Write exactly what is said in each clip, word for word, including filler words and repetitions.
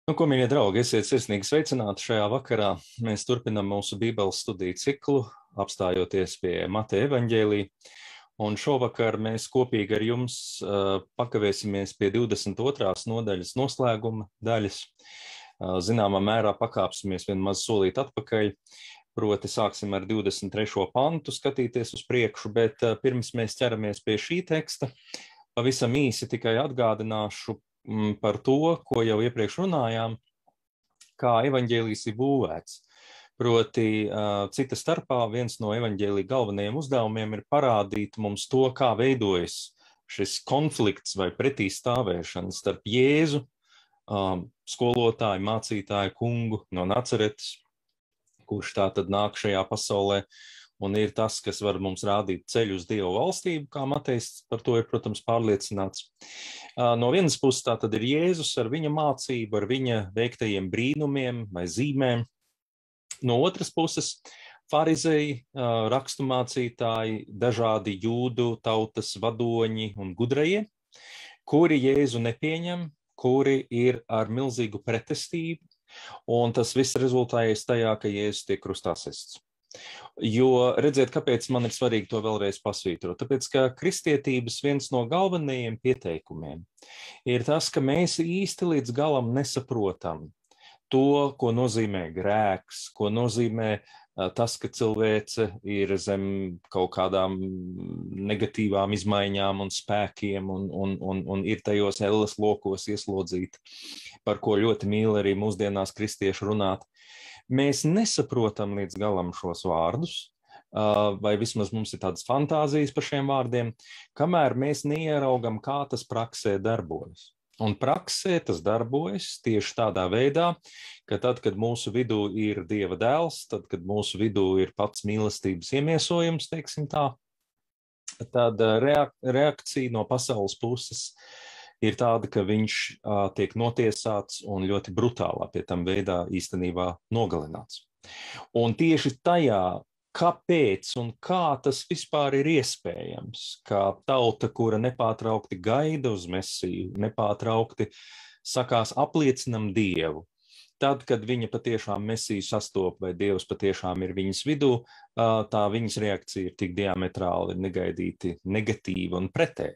Nu, ko, mīļie draugi, esiet sirsnīgi sveicināti šajā vakarā. Mēs turpinām mūsu Bībeles studiju ciklu, apstājoties pie Mateja evaņģēlija. Un šovakar mēs kopīgi ar jums uh, pakavēsimies pie divdesmit otrās nodaļas noslēguma daļas. Uh, zināmā mērā pakāpsimies vien maz solīt atpakaļ, proti sāksim ar divdesmit trešo pantu skatīties uz priekšu, bet uh, pirms mēs ķeramies pie šī teksta, pavisam īsi tikai atgādināšu par to, ko jau iepriekš runājām, kā evaņģēlijs ir būvēts. Proti, cita starpā viens no evaņģēlija galvenajiem uzdevumiem ir parādīt mums to, kā veidojas šis konflikts vai pretī stāvēšana starp Jēzu, skolotāju, mācītāju kungu no Nacaretes, kurš tā tad nāk šajā pasaulē, un ir tas, kas var mums rādīt ceļu uz Dievu valstību, kā Matejs par to ir, protams, pārliecināts. No vienas puses tā tad ir Jēzus ar viņa mācību, ar viņa veiktajiem brīnumiem vai zīmēm. No otras puses farizeji, raksturmācītāji, dažādi jūdu tautas vadoņi un gudrajie, kuri Jēzu nepieņem, kuri ir ar milzīgu pretestību, un tas viss rezultējas tajā, ka Jēzus tiek krustā sists. Jo redziet, kāpēc man ir svarīgi to vēlreiz pasvītrot? Tāpēc, ka kristietības viens no galvenajiem pieteikumiem ir tas, ka mēs īsti līdz galam nesaprotam to, ko nozīmē grēks, ko nozīmē tas, ka cilvēce ir zem kaut kādām negatīvām izmaiņām un spēkiem un, un, un, un ir tajos elles lokos ieslodzīta, par ko ļoti mīl arī mūsdienās kristieši runāt. Mēs nesaprotam līdz galam šos vārdus, vai vismaz mums ir tādas fantāzijas par šiem vārdiem, kamēr mēs neieraugam, kā tas praksē darbojas. Un praksē tas darbojas tieši tādā veidā, ka tad, kad mūsu vidū ir Dieva dēls, tad, kad mūsu vidū ir pats mīlestības iemiesojums, teiksim tā, tad reakcija no pasaules puses ir tāda, ka viņš uh, tiek notiesāts un ļoti brutālā pie tam veidā īstenībā nogalināts. Un tieši tajā, kāpēc un kā tas vispār ir iespējams, kā tauta, kura nepārtraukti gaida uz Mesiju, nepārtraukti sakās apliecinam Dievu, tad, kad viņa patiešām Mesiju sastop vai Dievs patiešām ir viņas vidū, uh, tā viņas reakcija ir tik diametrāli negaidīti negatīva un pretēji.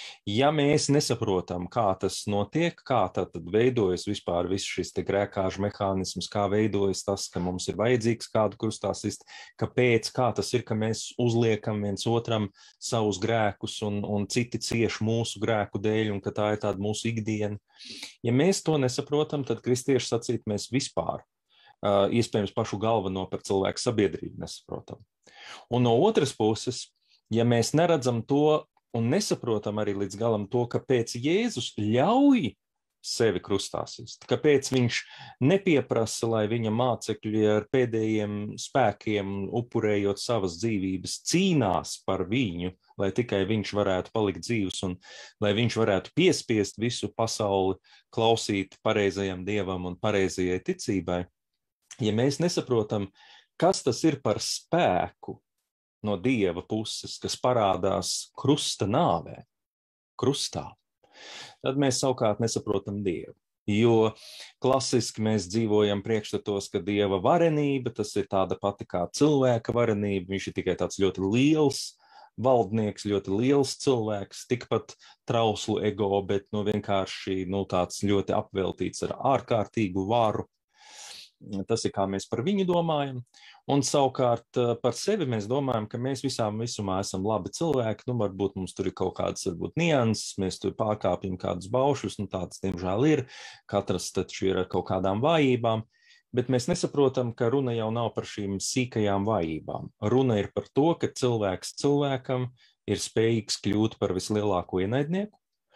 Ja mēs nesaprotam, kā tas notiek, kā tad veidojas vispār viss šis te grēkāžu mehānisms, kā veidojas tas, ka mums ir vajadzīgs kādu krustā sist, kāpēc, kā tas ir, ka mēs uzliekam viens otram savus grēkus un, un citi cieš mūsu grēku dēļ un ka tā ir tāda mūsu ikdiena. Ja mēs to nesaprotam, tad kristieši sacīt mēs vispār, uh, iespējams pašu galveno par cilvēku sabiedrību nesaprotam. Un no otras puses, ja mēs neredzam to, un nesaprotam arī līdz galam to, kāpēc Jēzus ļauj sevi krustā sist, kāpēc viņš nepieprasa, lai viņa mācekļi ar pēdējiem spēkiem, upurējot savas dzīvības, cīnās par viņu, lai tikai viņš varētu palikt dzīvs un lai viņš varētu piespiest visu pasauli klausīt pareizajam Dievam un pareizajai ticībai. Ja mēs nesaprotam, kas tas ir par spēku, no Dieva puses, kas parādās krusta nāvē, krustā, tad mēs savukārt nesaprotam Dievu. Jo klasiski mēs dzīvojam priekšstatos, ka Dieva varenība, tas ir tāda pati kā cilvēka varenība, viņš ir tikai tāds ļoti liels valdnieks, ļoti liels cilvēks, tikpat trauslu ego, bet nu, vienkārši nu, tāds ļoti apveltīts ar ārkārtīgu varu. Tas ir, kā mēs par viņu domājam, un savukārt par sevi mēs domājam, ka mēs visām visumā esam labi cilvēki, nu varbūt mums tur ir kaut kādas varbūt nianses, mēs tur pārkāpjam kādus baušļus, nu tāds diemžēl ir, katrs taču ir ar kaut kādām vājībām, bet mēs nesaprotam, ka runa jau nav par šīm sīkajām vājībām. Runa ir par to, ka cilvēks cilvēkam ir spējīgs kļūt par vislielāko ienaidnieku,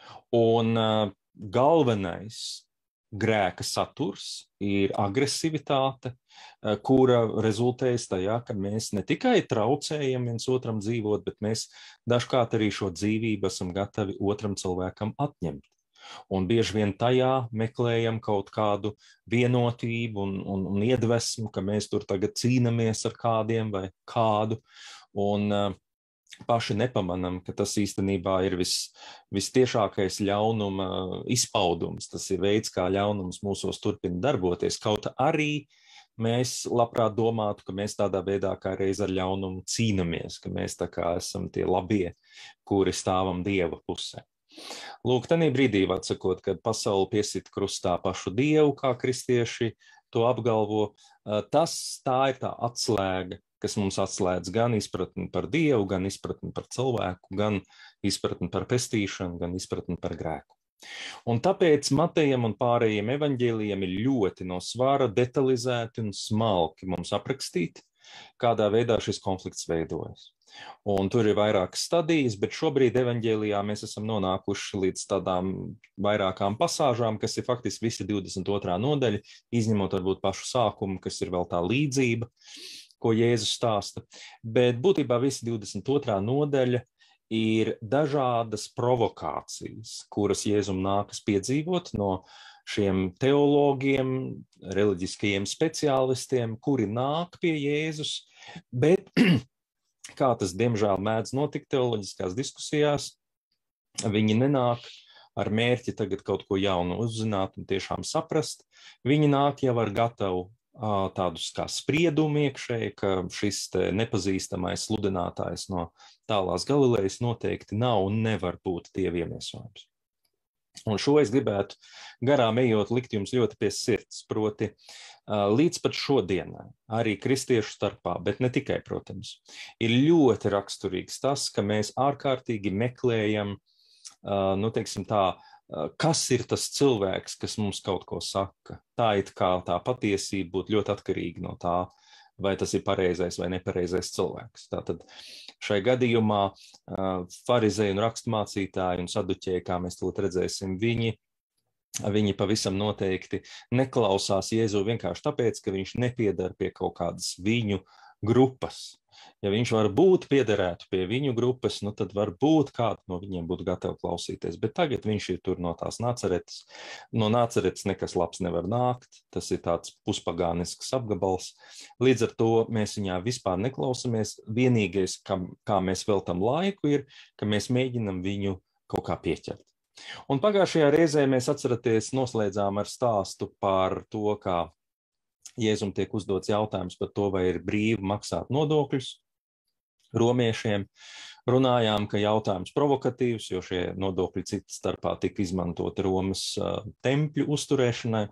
un uh, galvenais grēka saturs ir agresivitāte, kura rezultējas tajā, ka mēs ne tikai traucējam viens otram dzīvot, bet mēs dažkārt arī šo dzīvību esam gatavi otram cilvēkam atņemt. Un bieži vien tajā meklējam kaut kādu vienotību un, un, un iedvesmu, ka mēs tur tagad cīnamies ar kādiem vai kādu. Un paši nepamanam, ka tas īstenībā ir vis, vistiešākais ļaunuma izpaudums. Tas ir veids, kā ļaunums mūsos turpina darboties. Kaut arī mēs labprāt domātu, ka mēs tādā veidā kā reiz ar ļaunumu cīnamies, ka mēs tā kā esam tie labie, kuri stāvam Dieva pusē. Lūk, tanī brīdī, atsakot, kad pasauli piesit krustā pašu Dievu, kā kristieši to apgalvo, tas tā ir tā atslēga, kas mums atslēdz gan izpratni par Dievu, gan izpratni par cilvēku, gan izpratni par pestīšanu, gan izpratni par grēku. Un tāpēc Matejam un pārējiem evaņģēlijiem ir ļoti no svara detalizēti un smalki mums aprakstīti, kādā veidā šis konflikts veidojas. Un tur ir vairākas stadijas, bet šobrīd evaņģēlijā mēs esam nonākuši līdz tādām vairākām pasāžām, kas ir faktiski visi divdesmit otrā nodaļa, izņemot varbūt pašu sākumu, kas ir vēl tā līdzība, ko Jēzus stāsta. Bet būtībā visi divdesmit otrā nodaļa ir dažādas provokācijas, kuras Jēzum nākas piedzīvot no šiem teologiem, reliģiskajiem speciālistiem, kuri nāk pie Jēzus, bet kā tas diemžēl mēdz notikt teoloģiskās diskusijās, viņi nenāk ar mērķi tagad kaut ko jaunu uzzināt un tiešām saprast. Viņi nāk jau ar gatavu tādus kā spriedumu iekšēji, ka šis nepazīstamais sludinātājs no tālās Galilejas noteikti nav un nevar būt Dieva iemiesojums. Un šo es gribētu garām ejot likt jums ļoti pie sirds, proti līdz pat šodienai, arī kristiešu starpā, bet ne tikai, protams, ir ļoti raksturīgs tas, ka mēs ārkārtīgi meklējam, nu teiksim tā, kas ir tas cilvēks, kas mums kaut ko saka. Tā it kā tā patiesība būtu ļoti atkarīga no tā, vai tas ir pareizais vai nepareizais cilvēks. Tātad šai gadījumā farizeji un rakstmācītāji un saduķēji, kā mēs tūlīt redzēsim, viņi, viņi pavisam noteikti neklausās Jēzu vienkārši tāpēc, ka viņš nepiedar pie kaut kādas viņu grupas. Ja viņš var būt piederētu pie viņu grupas, nu tad varbūt kādu no viņiem būtu gatavi klausīties. Bet tagad viņš ir tur no tās Nacaretes. No Nacaretes nekas labs nevar nākt. Tas ir tāds puspagānisks apgabals. Līdz ar to mēs viņā vispār neklausamies. Vienīgais, kā, kā mēs veltam laiku, ir, ka mēs mēģinam viņu kaut kā pieķert. Un pagājušajā reizē mēs atceraties noslēdzām ar stāstu par to, kā Jēzum tiek uzdots jautājums par to, vai ir brīvi maksāt nodokļus romiešiem. Runājām, ka jautājums provokatīvs, jo šie nodokļi citas starpā tika izmantoti Romas uh, tempļu uzturēšanai.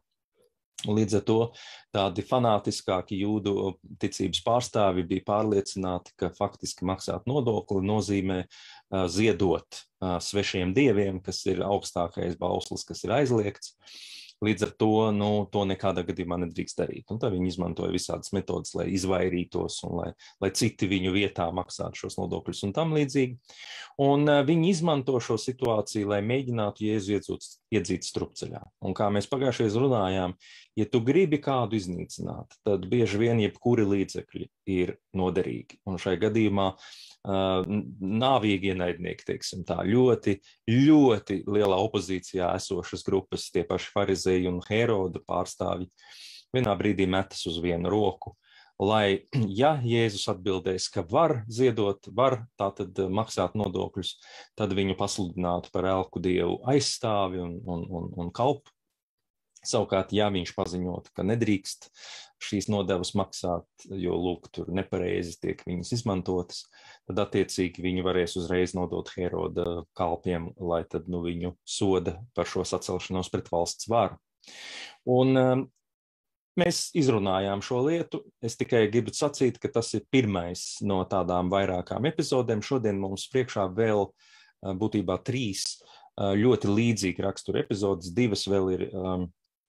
Līdz ar to tādi fanātiskāki jūdu ticības pārstāvi bija pārliecināti, ka faktiski maksāt nodokli nozīmē uh, ziedot uh, svešiem dieviem, kas ir augstākais bauslis, kas ir aizliegts. Līdz ar to, nu, to nekādā gadījumā nedrīkst darīt. Un tā viņi izmantoja visādas metodas, lai izvairītos un lai, lai citi viņu vietā maksātu šos nodokļus un tam līdzīgi. Un uh, viņi izmanto šo situāciju, lai mēģinātu Jēzu iedzūt, iedzīt strupceļā. Un kā mēs pagājušajā runājām, ja tu gribi kādu iznīcināt, tad bieži vien jebkuri līdzekļi ir noderīgi. Un šai gadījumā Uh, nāvīgi ienaidnieki, teiksim tā, ļoti, ļoti lielā opozīcijā esošas grupas, tie paši farizeji un Heroda pārstāvji, vienā brīdī metas uz vienu roku, lai, ja Jēzus atbildēs, ka var ziedot, var tātad maksāt nodokļus, tad viņu pasludinātu par elku dievu aizstāvi un, un, un, un kalpu. Savukārt, ja viņš paziņotu, ka nedrīkst šīs nodevas maksāt, jo, lūk, tur nepareizi tiek viņas izmantotas, tad attiecīgi viņi varēs uzreiz nodot Heroda kalpiem, lai tad nu, viņu soda par šo sacelšanos pret valsts varu. Un um, mēs izrunājām šo lietu. Es tikai gribu sacīt, ka tas ir pirmais no tādām vairākām epizodēm. Šodien mums priekšā vēl uh, būtībā trīs uh, ļoti līdzīgi rakstura epizodes. Divas vēl ir um,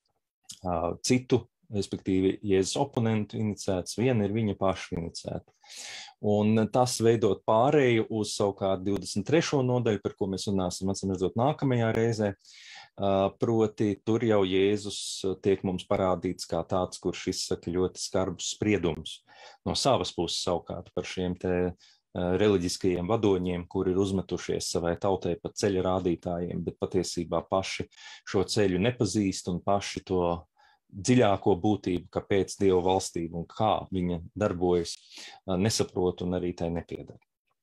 uh, citu, respektīvi Jēzus oponentu inicēts, viena ir viņa paša inicēta. Un tas veidot pārēju uz savukārt divdesmit trešo nodaļu, par ko mēs runāsim, acīm redzot, nākamajā reizē. Uh, proti, tur jau Jēzus tiek mums parādīts kā tāds, kurš izsaka ļoti skarbus spriedumus no savas puses savukārt par šiem te uh, reliģiskajiem vadoņiem, kuri ir uzmetušies savai tautai par ceļa rādītājiem, bet patiesībā paši šo ceļu nepazīst un paši to dziļāko būtību, kāpēc Dieva valstība un kā viņa darbojas, nesaprot un arī tai nepiedara.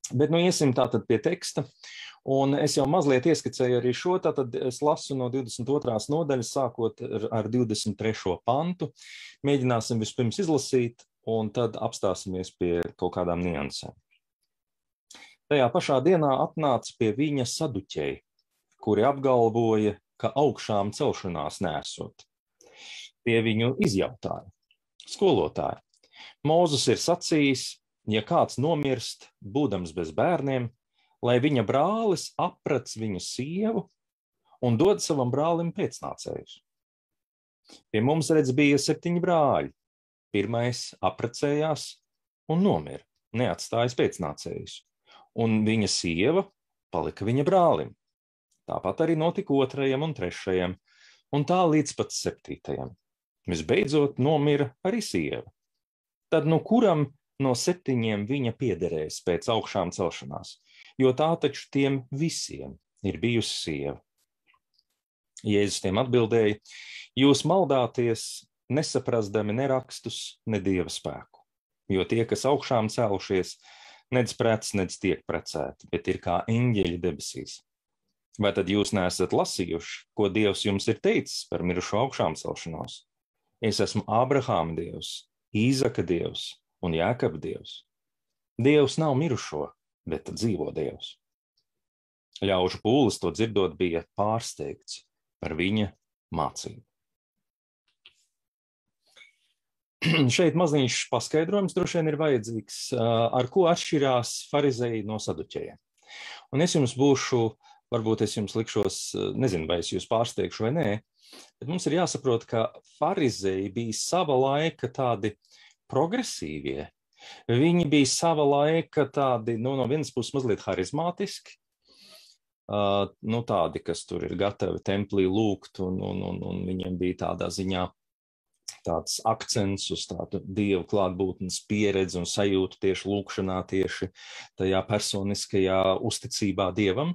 Bet nu iesim tātad pie teksta, un es jau mazliet ieskicēju arī šo, tātad es lasu no divdesmit otrās nodaļas, sākot ar, ar divdesmit trešo pantu. Mēģināsim vispirms izlasīt, un tad apstāsimies pie kaut kādām niansēm. Tajā pašā dienā atnāca pie viņa saduķeji, kuri apgalvoja, ka augšām celšanās nesot. Tie viņu izjautāja: skolotāji, Mūzes ir sacījis, ja kāds nomirst, būdams bez bērniem, lai viņa brālis aprec viņu sievu un dod savam brālim pēcnācējus. Pie mums, redz, bija septiņi brāļi. Pirmais aprecējās un nomira, neatstājis pēcnācējus, un viņa sieva palika viņa brālim. Tāpat arī notika otrajam un trešajam, un tā līdz pat septītajam. Visbeidzot nomira arī sieva. Tad nu kuram no septiņiem viņa piederēs pēc augšām celšanās, jo tā taču tiem visiem ir bijusi sieva. Jēzus tiem atbildēja: jūs maldāties, nesaprastami ne rakstus, ne Dieva spēku, jo tie, kas augšām cēlušies, nedz prec, nedz tiek precēti, bet ir kā eņģeļi debesīs. Vai tad jūs neesat lasījuši, ko Dievs jums ir teicis par mirušo augšām celšanos? Es esmu Ābrahāma Dievs, Īzaka Dievs un Jākaba Dievs. Dievs nav mirušo, bet dzīvo Dievs. Ļaužu pūlis to dzirdot bija pārsteigts par viņa mācību. Šeit maziņš paskaidrojums droši vien ir vajadzīgs, ar ko atšķirās farizeji no saduķejiem. Un es jums būšu, varbūt es jums likšos, nezinu, vai es jūs pārsteigšu vai nē, bet mums ir jāsaprot, ka farizeji bija sava laika tādi progresīvie. Viņi bija sava laika tādi, nu, no vienas puses mazliet harizmātiski, uh, nu, tādi, kas tur ir gatavi templī lūgt, un, un, un, un viņiem bija tādā ziņā tāds akcents uz tādu Dievu klātbūtnes pieredzi un sajūtu tieši lūkšanā, tieši tajā personiskajā uzticībā Dievam.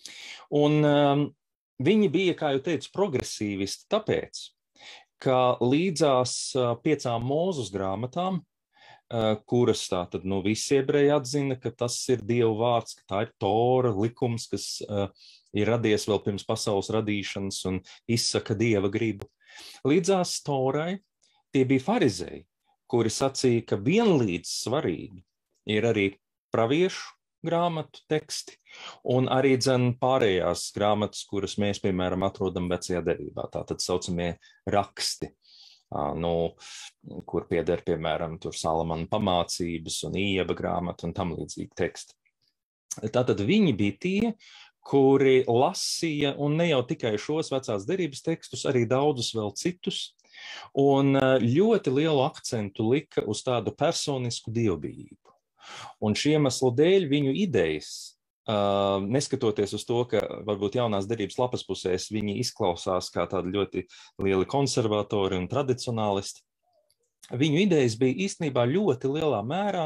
Un um, viņi bija, kā jau teicu, progresīvisti tāpēc, ka līdzās uh, piecām Mūzes grāmatām, uh, kuras tātad, nu, visi ebreji atzina, ka tas ir Dieva vārds, ka tā ir Tora, likums, kas uh, ir radies vēl pirms pasaules radīšanas un izsaka Dieva gribu. Līdzās Torai tie bija farizeji, kuri sacīja, ka vienlīdz svarīgi ir arī praviešu grāmatu teksti un arī dzen pārējās grāmatas, kuras mēs, piemēram, atrodam vecajā derībā, tātad saucamie raksti, nu, kur pieder, piemēram, tur Salamana pamācības un Ieba grāmata un tam līdzīgi teksti. Tātad viņi bija tie, kuri lasīja, un ne jau tikai šos vecās derības tekstus, arī daudzus vēl citus, un ļoti lielu akcentu lika uz tādu personisku dievbijību. Un šī iemesla dēļ viņu idejas, uh, neskatoties uz to, ka varbūt jaunās derības lapas pusēs viņi izklausās kā tādi ļoti lieli konservatori un tradicionālisti, viņu idejas bija īstenībā ļoti lielā mērā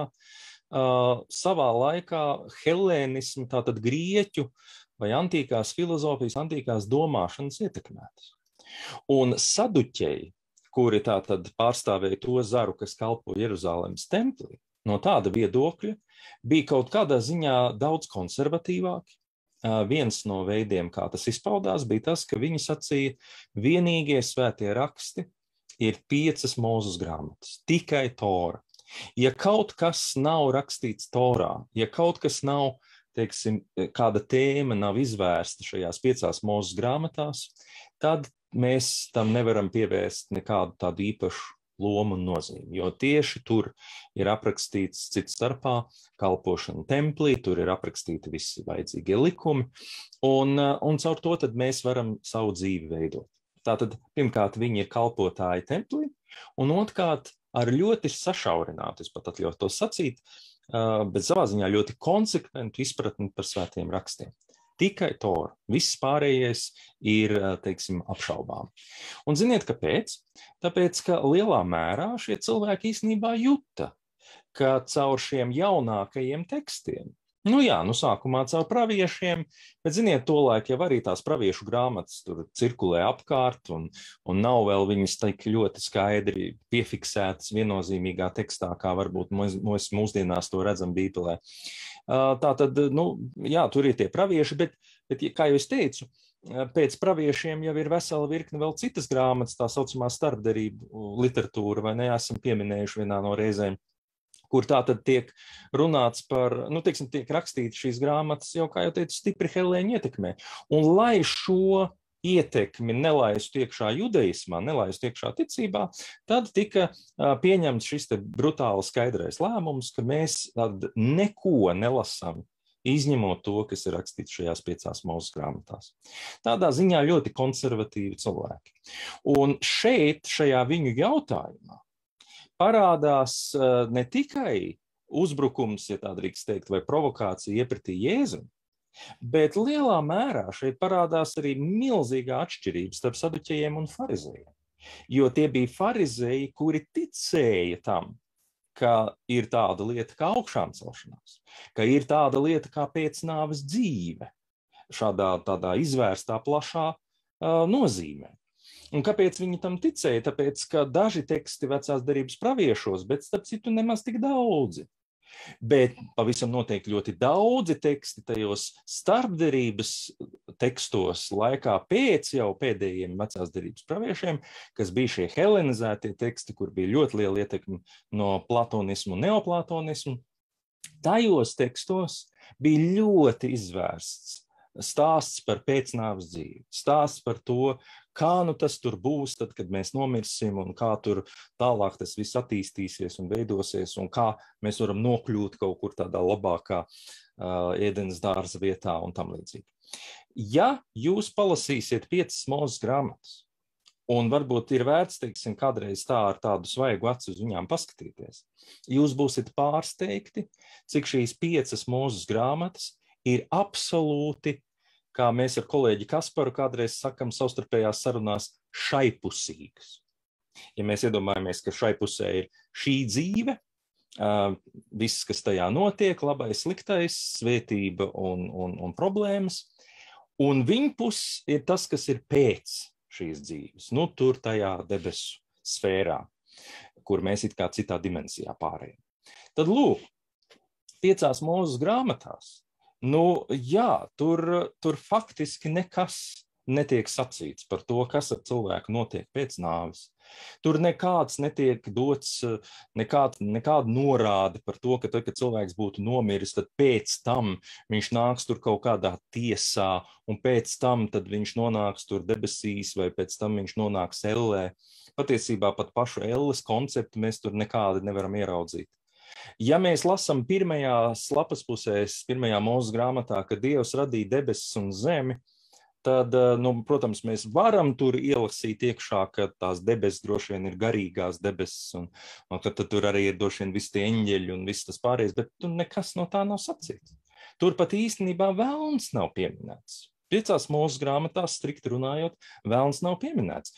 uh, savā laikā helēnismu, tātad grieķu vai antīkās filozofijas, antīkās domāšanas ietekmētas. Un saduķeji, kuri tātad pārstāvēja to zaru, kas kalpo Jeruzalemes templī, no tāda viedokļa bija kaut kādā ziņā daudz konservatīvāki. Uh, viens no veidiem, kā tas izpaudās, bija tas, ka viņi sacīja, vienīgie svētie raksti ir piecas Mūzes grāmatas, tikai Tora. Ja kaut kas nav rakstīts Torā, ja kaut kas nav, teiksim, kāda tēma nav izvērsta šajās piecās Mūzes grāmatās, tad mēs tam nevaram pievērst nekādu tādu īpašu lomu un nozīmi, jo tieši tur ir aprakstīts cits starpā kalpošana templī, tur ir aprakstīti visi vajadzīgie likumi, un, un caur to tad mēs varam savu dzīvi veidot. Tātad, pirmkārt, viņi ir kalpotāji templī, un otrkārt, ar ļoti sašaurinātu, es pat atļautu to sacīt, bet savā ziņā ļoti konsekventu izpratni par svētiem rakstiem. Tikai Tora. Viss pārējais ir, teiksim, apšaubām. Un ziniet, kāpēc? Tāpēc, ka lielā mērā šie cilvēki īstenībā juta, ka caur šiem jaunākajiem tekstiem Nu jā, nu sākumā caur praviešiem, bet ziniet, tolaik jau arī tās praviešu grāmatas tur cirkulē apkārt un, un nav vēl viņas tik ļoti skaidri piefiksētas viennozīmīgā tekstā, kā varbūt mēs mūsdienās to redzam Bībelē. Tā tad, nu, jā, tur ir tie pravieši, bet, bet kā jau es teicu, pēc praviešiem jau ir vesela virkne vēl citas grāmatas, tā saucamā starpderību literatūra, vai ne, esam pieminējuši vienā no reizēm, kur tā tad tiek runāts par, nu, teiksim, tiek rakstīts šīs grāmatas jau, kā jau teicu, stipri helēņu ietekmē. Un lai šo ietekmi nelaistu iekšā judaismā, nelaistu iekšā ticībā, tad tika uh, pieņemts šis te brutāli skaidrais lēmums, ka mēs tad neko nelasam, izņemot to, kas ir rakstīts šajās piecās Mūzes grāmatās. Tādā ziņā ļoti konservatīvi cilvēki. Un šeit, šajā viņu jautājumā, parādās uh, ne tikai uzbrukums, ja tā drīkst teikt, vai provokācija iepratī Jēzum, bet lielā mērā šeit parādās arī milzīgā atšķirība starp saduķejiem un farizējiem. Jo tie bija farizēji, kuri ticēja tam, ka ir tāda lieta kā augšām celšanās, ka ir tāda lieta kā pēcnāves dzīve, šādā tādā izvērstā plašā uh, nozīmē. Un kāpēc viņi tam ticēja? Tāpēc, ka daži teksti vecās derības praviešos, bet starp citu nemaz tik daudzi. Bet pavisam noteikti ļoti daudzi teksti tajos starpderības tekstos laikā pēc jau pēdējiem vecās derības praviešiem, kas bija šie helenizētie teksti, kur bija ļoti liela ietekme no platonismu un neoplatonismu, tajos tekstos bija ļoti izvērsts stāsts par pēcnāves dzīvi, stāsts par to, kā nu tas tur būs, tad, kad mēs nomirsim, un kā tur tālāk tas viss attīstīsies un veidosies, un kā mēs varam nokļūt kaut kur tādā labākā uh, ēdenes dārza vietā un tam līdzīgi. Ja jūs palasīsiet piecas Mūzes grāmatas, un varbūt ir vērts, teiksim, kādreiz tā ar tādu svaigu acu uz viņām paskatīties, jūs būsiet pārsteigti, cik šīs piecas Mūzes grāmatas ir absolūti, kā mēs ar kolēģi Kasparu kādreiz sakam savstarpējās sarunās, šaipusīgas. Ja mēs iedomājamies, ka šai pusē ir šī dzīve, viss, kas tajā notiek, labais, sliktais, svētība un, un, un problēmas, un viņpus ir tas, kas ir pēc šīs dzīves, nu tur tajā debesu sfērā, kur mēs it kā citā dimensijā pārējām. Tad lūk, piecās Mūzes grāmatās, nu, jā, tur, tur faktiski nekas netiek sacīts par to, kas ar cilvēku notiek pēc nāves. Tur nekāds netiek dots, nekād, nekāda norāde par to, ka tad, kad cilvēks būtu nomiris, tad pēc tam viņš nāks tur kaut kādā tiesā, un pēc tam tad viņš nonāks tur debesīs, vai pēc tam viņš nonāks ellē. Patiesībā pat pašu elles konceptu mēs tur nekādi nevaram ieraudzīt. Ja mēs lasām pirmajās lapas pusēs, pirmajā Mūzes grāmatā, ka Dievs radīja debesis un zemi, tad, nu, protams, mēs varam tur ielasīt iekšā, ka tās debesis droši vien ir garīgās debesis, un, un ka tur arī ir droši vien visi tie eņģeļi un viss tas pārējais, bet tur nekas no tā nav sacīts. Tur pat īstenībā velns nav pieminēts. Piecās Mūzes grāmatās, strikti runājot, velns nav pieminēts.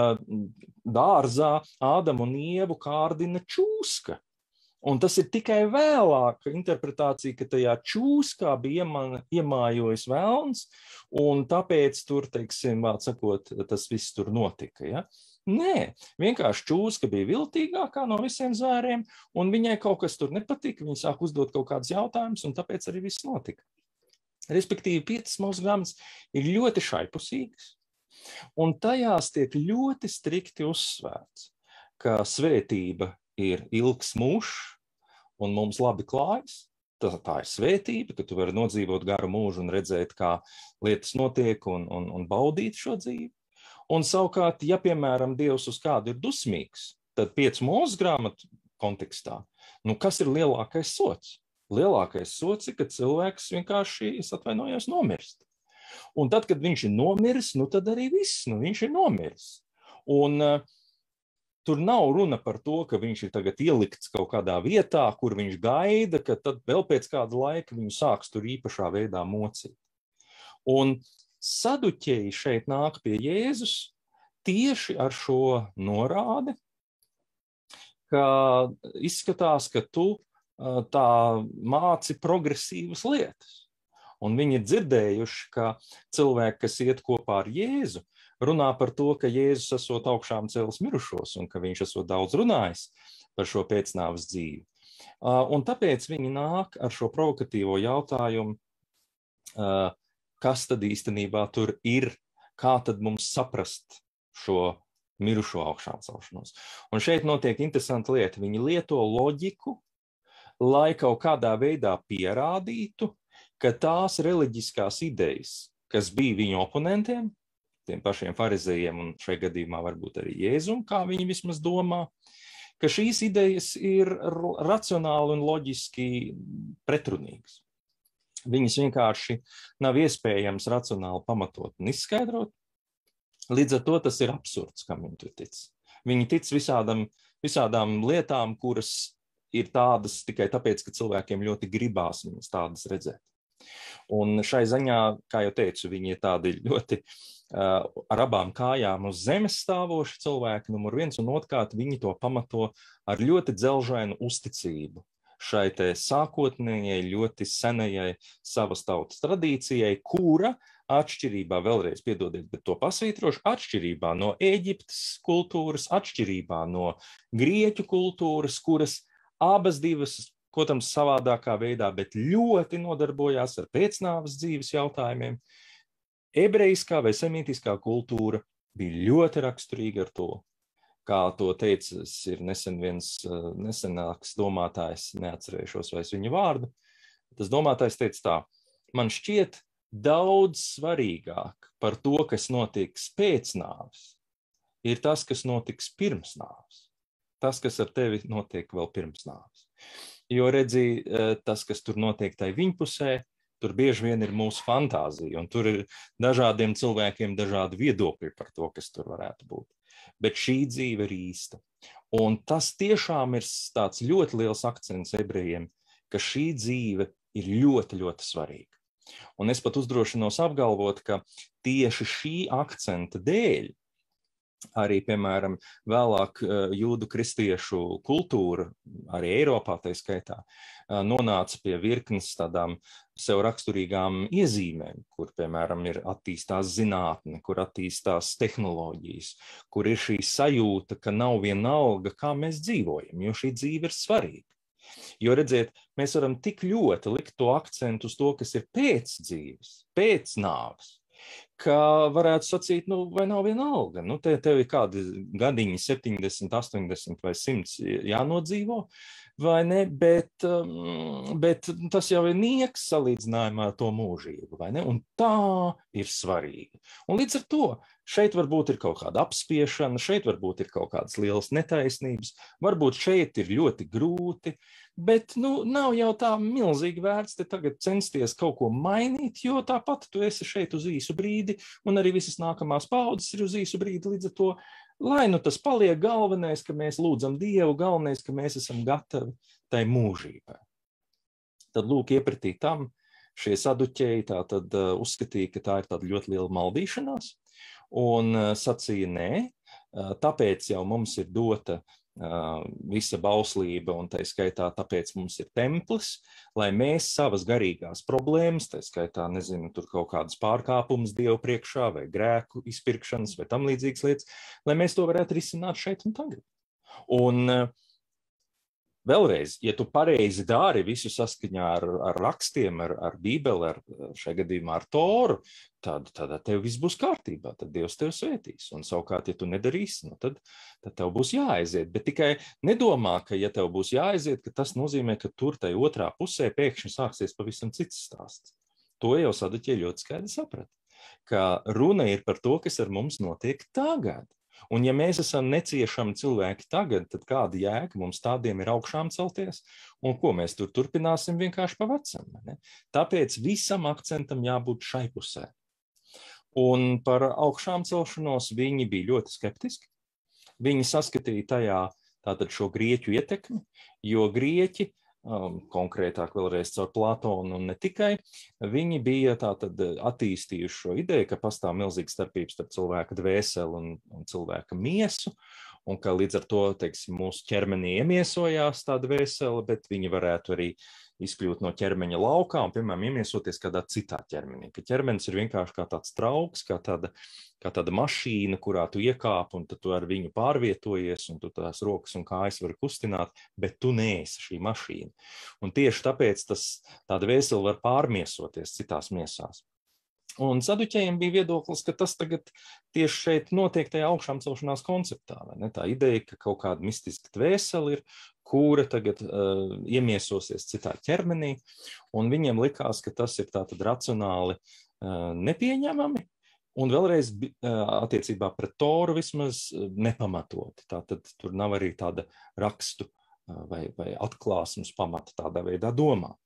Dārzā Ādamu un Ievu kārdina čūska. Un tas ir tikai vēlāka interpretācija, ka tajā čūskā bija iemājojis velns, un tāpēc tur, teiksim, vārds sakot, tas viss tur notika. Ja? Nē, vienkārši čūska bija viltīgākā no visiem zvēriem, un viņai kaut kas tur nepatika, viņa sāk uzdot kaut kādus jautājumus, un tāpēc arī viss notika. Respektīvi, piecas Mūzes grāmatas ir ļoti šaipusīgas, un tajās tiek ļoti strikti uzsvērts, ka svētība ir ilgs mūžs, un mums labi klājas. Tā, tā ir svētība, ka tu vari nodzīvot garu mūžu un redzēt, kā lietas notiek un, un, un baudīt šo dzīvi. Un savukārt, ja, piemēram, Dievs uz kādu ir dusmīgs, tad piecu Mūzes grāmatu kontekstā, nu kas ir lielākais sots? Lielākais sots ir, ka cilvēks vienkārši, es atvainojos, nomirst. Un tad, kad viņš ir nomiris, nu tad arī viss, nu viņš ir nomiris. Un uh, tur nav runa par to, ka viņš ir tagad ielikts kaut kādā vietā, kur viņš gaida, ka tad vēl pēc kāda laika viņu sāks tur īpašā veidā mocīt. Un saduķeji šeit nāk pie Jēzus tieši ar šo norādi, ka izskatās, ka tu tā māci progresīvas lietas. Un viņi ir dzirdējuši, ka cilvēki, kas iet kopā ar Jēzu, runā par to, ka Jēzus esot augšām cēlis mirušos un ka viņš esot daudz runājis par šo pēcnāves dzīvi. Un tāpēc viņi nāk ar šo provokatīvo jautājumu, kas tad īstenībā tur ir, kā tad mums saprast šo mirušo augšām celšanos. Un šeit notiek interesanta lieta. Viņi lieto loģiku, lai kaut kādā veidā pierādītu, ka tās reliģiskās idejas, kas bija viņu oponentiem, tiem pašiem farizējiem un šajā gadījumā varbūt arī Jēzum, kā viņi vismaz domā, ka šīs idejas ir racionāli un loģiski pretrunīgas. Viņas vienkārši nav iespējams racionāli pamatot un izskaidrot. Līdz ar to tas ir absurds, kam viņi tur tic. Viņi tic visādam, visādām lietām, kuras ir tādas tikai tāpēc, ka cilvēkiem ļoti gribās viņas tādas redzēt. Un šai ziņā, kā jau teicu, viņi ir tādi ļoti uh, ar abām kājām uz zemes stāvoši cilvēki, numur viens, un otrkārt viņi to pamato ar ļoti dzelžainu uzticību šai te sākotnējai, ļoti senajai savas tautas tradīcijai, kura atšķirībā, vēlreiz piedodiet, bet to pasvītrošu, atšķirībā no Ēģiptes kultūras, atšķirībā no grieķu kultūras, kuras abas divas, protams, savādākā veidā, bet ļoti nodarbojās ar pēcnāves dzīves jautājumiem. Ebrejiskā vai semītiskā kultūra bija ļoti raksturīga ar to. Kā to teicis, ir nesen viens nesenāks domātājs, neatcerēšos vairs viņa vārdu. Tas domātājs teica tā, man šķiet daudz svarīgāk par to, kas notiks pēc nāves, ir tas, kas notiks pirms nāves. Tas, kas ar tevi notiek vēl pirms nāves. Jo redzi, tas, kas tur notiek tai viņpusē, tur bieži vien ir mūsu fantāzija, un tur ir dažādiem cilvēkiem dažādi viedokļi par to, kas tur varētu būt. Bet šī dzīve ir īsta. Un tas tiešām ir tāds ļoti liels akcents ebrejiem, ka šī dzīve ir ļoti, ļoti svarīga. Un es pat uzdrošinos apgalvot, ka tieši šī akcenta dēļ arī, piemēram, vēlāk jūdu kristiešu kultūra, arī Eiropā tai skaitā, nonāca pie virknes tādām sev raksturīgām iezīmēm, kur, piemēram, ir attīstās zinātne, kur attīstās tehnoloģijas, kur ir šī sajūta, ka nav vienalga, kā mēs dzīvojam, jo šī dzīve ir svarīga. Jo, redziet, mēs varam tik ļoti likt to akcentu uz to, kas ir pēc dzīves, pēc nāves, ka varētu sacīt, nu, vai nav vienalga. Nu, te, tev ir kādi gadiņi, septiņdesmit, astoņdesmit vai simts jānodzīvo, vai ne, bet, bet tas jau ir nieks salīdzinājumā ar to mūžību, vai ne, un tā ir svarīga. Un līdz ar to šeit varbūt ir kaut kāda apspiešana, šeit varbūt ir kaut kādas lielas netaisnības, varbūt šeit ir ļoti grūti, bet, nu, nav jau tā milzīgi vērts te tagad censties kaut ko mainīt, jo tāpat tu esi šeit uz īsu brīdi, un arī visas nākamās paudzes ir uz īsu brīdi, līdz ar to, lai nu tas paliek galvenais, ka mēs lūdzam Dievu, galvenais, ka mēs esam gatavi tai mūžībai. Tad lūk, iepratī tam šie saduķēji tā tad uh, uzskatīja, ka tā ir tāda ļoti liela maldīšanās, un uh, sacīja nē, uh, tāpēc jau mums ir dota Uh, visa bauslība, un tai skaitā tāpēc mums ir templis, lai mēs savas garīgās problēmas, tai skaitā, nezinu, tur kaut kādas pārkāpumus Dievu priekšā, vai grēku izpirkšanas, vai tam līdzīgas lietas, lai mēs to varētu risināt šeit un tagad. Un uh, vēlreiz, ja tu pareizi dari visu saskaņā ar, ar rakstiem, ar, ar Bībeli, ar šajā gadījumā ar Toru, tad, tad tev viss būs kārtībā, tad Dievs tev svētīs. Un savukārt, ja tu nedarīsi, nu tad, tad tev būs jāaiziet. Bet tikai nedomā, ka ja tev būs jāaiziet, ka tas nozīmē, ka tur tai otrā pusē pēkšņi sāksies pavisam cits stāsts. To jau saduķie ļoti skaidri saprata, ka runa ir par to, kas ar mums notiek tagad. Un ja mēs esam neciešami cilvēki tagad, tad kāda jēga mums tādiem ir augšām celties, un ko mēs tur turpināsim vienkārši pa vecam, ne? Tāpēc visam akcentam jābūt šai pusē. Un par augšām celšanos viņi bija ļoti skeptiski. Viņi saskatīja tajā tātad šo grieķu ietekmi, jo grieķi, um, konkrētāk vēlreiz caur Platonu un ne tikai, viņi bija tātad attīstījuši šo ideju, ka pastāv milzīga starpības starp cilvēka dvēseli un, un cilvēka miesu, un ka līdz ar to, teiksim, mūsu ķermenī iemiesojās tā dvēsele, bet viņi varētu arī izkļūt no ķermeņa laukā un, piemēram, iemiesoties kādā citā ķermenī. Ka ķermenis ir vienkārši kā tāds trauks, kā tāda, kā tāda mašīna, kurā tu iekāp un tad tu ar viņu pārvietojies un tu tās rokas un kājas vari kustināt, bet tu neesi šī mašīna. Un tieši tāpēc tas, tā dvēsele var pārmiesoties citās miesās. Un saduķējiem bija viedoklis, ka tas tagad tieši šeit notiek tajā augšām celšanās konceptā. Vai ne? Tā ideja, ka kaut kāda mistiska dvēsele ir, kura tagad uh, iemiesosies citā ķermenī, un viņiem likās, ka tas ir tātad racionāli uh, nepieņemami, un vēlreiz uh, attiecībā pret Toru vismaz uh, nepamatoti. Tātad tur nav arī tāda rakstu uh, vai, vai atklāsmes pamata tādā veidā domā.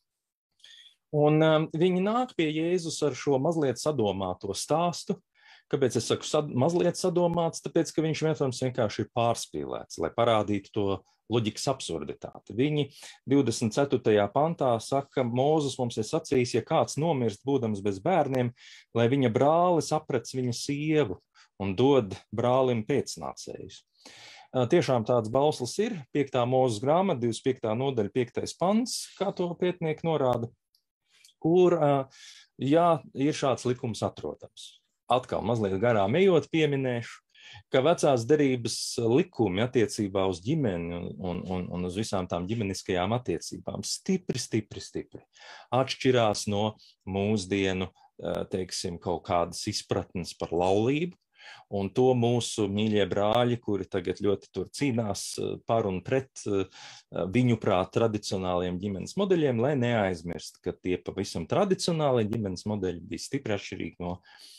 Un um, viņi nāk pie Jēzus ar šo mazliet sadomāto stāstu. Kāpēc es saku sad, mazliet sadomāts? Tāpēc, ka viņš vienkārši ir pārspīlēts, lai parādītu to loģikas absurditāti. Viņi divdesmit ceturtajā pantā saka, Mūzes mums ir sacījis, ja kāds nomirst būdams bez bērniem, lai viņa brālis aprec viņa sievu un dod brālim pēcnācējus. Tiešām tāds bauslis ir, piektā Mūzes grāmata, divdesmit piektā nodaļa, piektais pants, kā to pētnieki norāda, kur, jā, ir šāds likums atrodams. Atkal mazliet garām ejot pieminēšu, ka vecās derības likumi attiecībā uz ģimeni un, un, un uz visām tām ģimeniskajām attiecībām stipri, stipri, stipri atšķirās no mūsdienu, teiksim, kaut kādas izpratnes par laulību. Un to mūsu mīļie brāļi, kuri tagad ļoti tur cīnās par un pret viņu prāt tradicionāliem ģimenes modeļiem, lai neaizmirst, ka tie pavisam tradicionālie ģimenes modeļi bija stipri atšķirīgi no,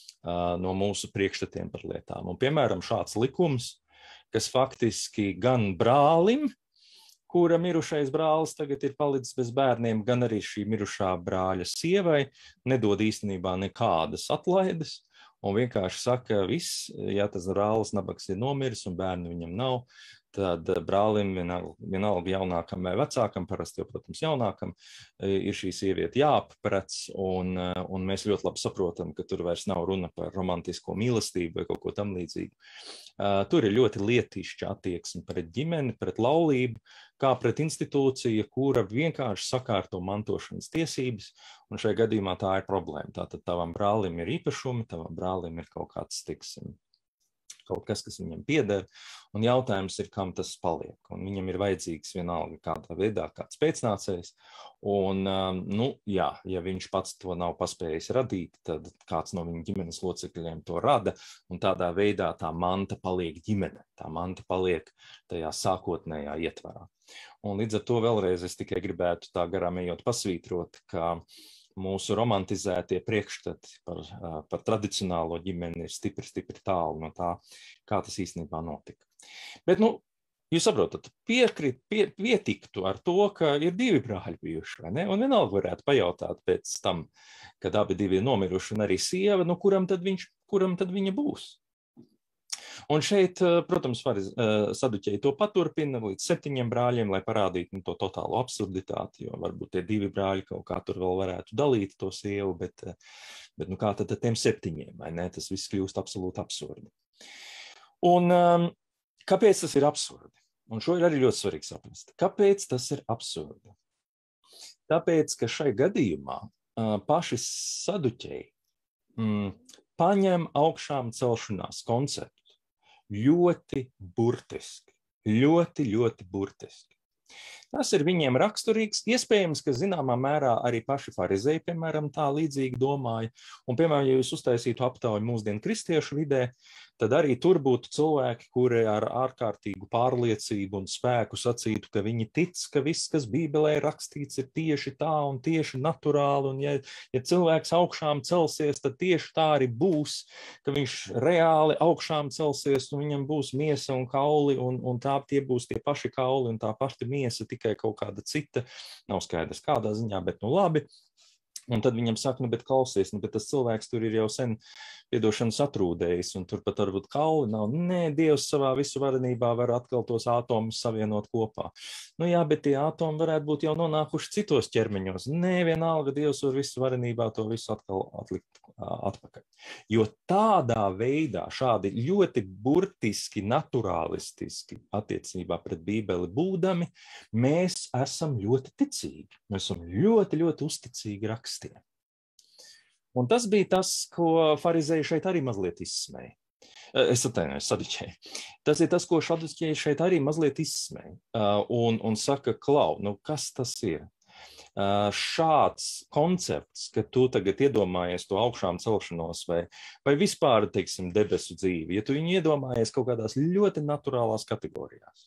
no mūsu priekšstatiem par lietām. Un, piemēram, šāds likums, kas faktiski gan brālim, kura mirušais brālis tagad ir palicis bez bērniem, gan arī šī mirušā brāļa sievai, nedod īstenībā nekādas atlaides. Un vienkārši saka, viss, ja tas brālis nabaks ir nomiris un bērni viņam nav, tad brālim vienalga, vienalga jaunākam vai vecākam, parasti jau, protams, jaunākam, ir šī sieviete jāaprec, un, un mēs ļoti labi saprotam, ka tur vairs nav runa par romantisko mīlestību vai kaut ko tam līdzīgu. Tur ir ļoti lietišķa attieksme pret ģimeni, pret laulību, kā pret institūciju, kura vienkārši sakārto mantošanas tiesības, un šajā gadījumā tā ir problēma. Tātad tavam brālim ir īpašumi, tavam brālim ir kaut kāds, tiksim, kaut kas, kas viņam pieder, un jautājums ir, kam tas paliek. Un viņam ir vajadzīgs vienalga kādā veidā kāds pēcnācējs, un, nu, jā, ja viņš pats to nav paspējis radīt, tad kāds no viņa ģimenes locekļiem to rada, un tādā veidā tā manta paliek ģimene, tā manta paliek tajā sākotnējā ietvarā. Un līdz ar to vēlreiz es tikai gribētu tā garām ejot pasvītrot, ka mūsu romantizētie priekšstati par, par tradicionālo ģimeni ir stipri, stipri tālu no tā, kā tas īstenībā notika. Bet, nu, jūs saprotat, piekrit, pie, pietiktu ar to, ka ir divi brāļi bijuši, vai ne? Un vienalga varētu pajautāt pēc tam, kad abi divi ir nomiruši un arī sieva, nu, kuram tad, viņš, kuram tad viņa būs? Un šeit, protams, saduķēji to paturpina līdz septiņiem brāļiem, lai parādītu nu, to totālo absurditāti, jo varbūt tie divi brāļi kaut kā tur vēl varētu dalīt to sievu, bet, bet nu, kā tad tiem septiņiem, vai ne? Tas viss kļūst absolūti absurdi. Un um, kāpēc tas ir absurdi? Un šo ir arī ļoti svarīgi saprast. Kāpēc tas ir absurdi? Tāpēc, ka šai gadījumā uh, paši saduķēji mm, paņem augšām celšanās konceptu ļoti burtiski, ļoti, ļoti burtiski. Tas ir viņiem raksturīgs, iespējams, ka zināmā mērā arī paši farizēji, piemēram, tā līdzīgi domāja, un, piemēram, ja jūs uztaisītu aptauju mūsdienu kristiešu vidē, tad arī tur būtu cilvēki, kuri ar ārkārtīgu pārliecību un spēku sacītu, ka viņi tic, ka viss, kas Bībelē rakstīts, ir tieši tā un tieši naturāli, un ja, ja cilvēks augšām celsies, tad tieši tā arī būs, ka viņš reāli augšām celsies, un viņam būs miesa un kauli, un, un tā tie būs tie paši kauli, un tā paša miesa, tikai kaut kāda cita, nav skaidrs kādā ziņā, bet nu labi. Un tad viņam saka, nu, bet klausies, nu, bet tas cilvēks tur ir jau sen piedošanu satrūdējis, un tur pat varbūt kauli nav. Nē, Dievs savā visu varenībā var atkal tos ātomus savienot kopā. Nu jā, bet tie ātomi varētu būt jau nonākuši citos ķermeņos. Nē, vienalga, Dievs var visu varenībā to visu atkal atlikt atpakaļ. Jo tādā veidā, šādi ļoti burtiski, naturālistiski attiecībā pret Bībeli būdami, mēs esam ļoti ticīgi. Mēs esam ļoti, ļoti uzticīgi rakstiem. Un tas bija tas, ko farizēji šeit arī mazliet izsmēja. Es atvainojos, saduķēji. Tas ir tas, ko saduķēji šeit arī mazliet izsmēja. Un, un saka, klau, nu kas tas ir? Šāds koncepts, ka tu tagad iedomājies to augšām celšanos vai, vai vispār, teiksim, debesu dzīvi, ja tu viņu iedomājies kaut kādās ļoti naturālās kategorijās,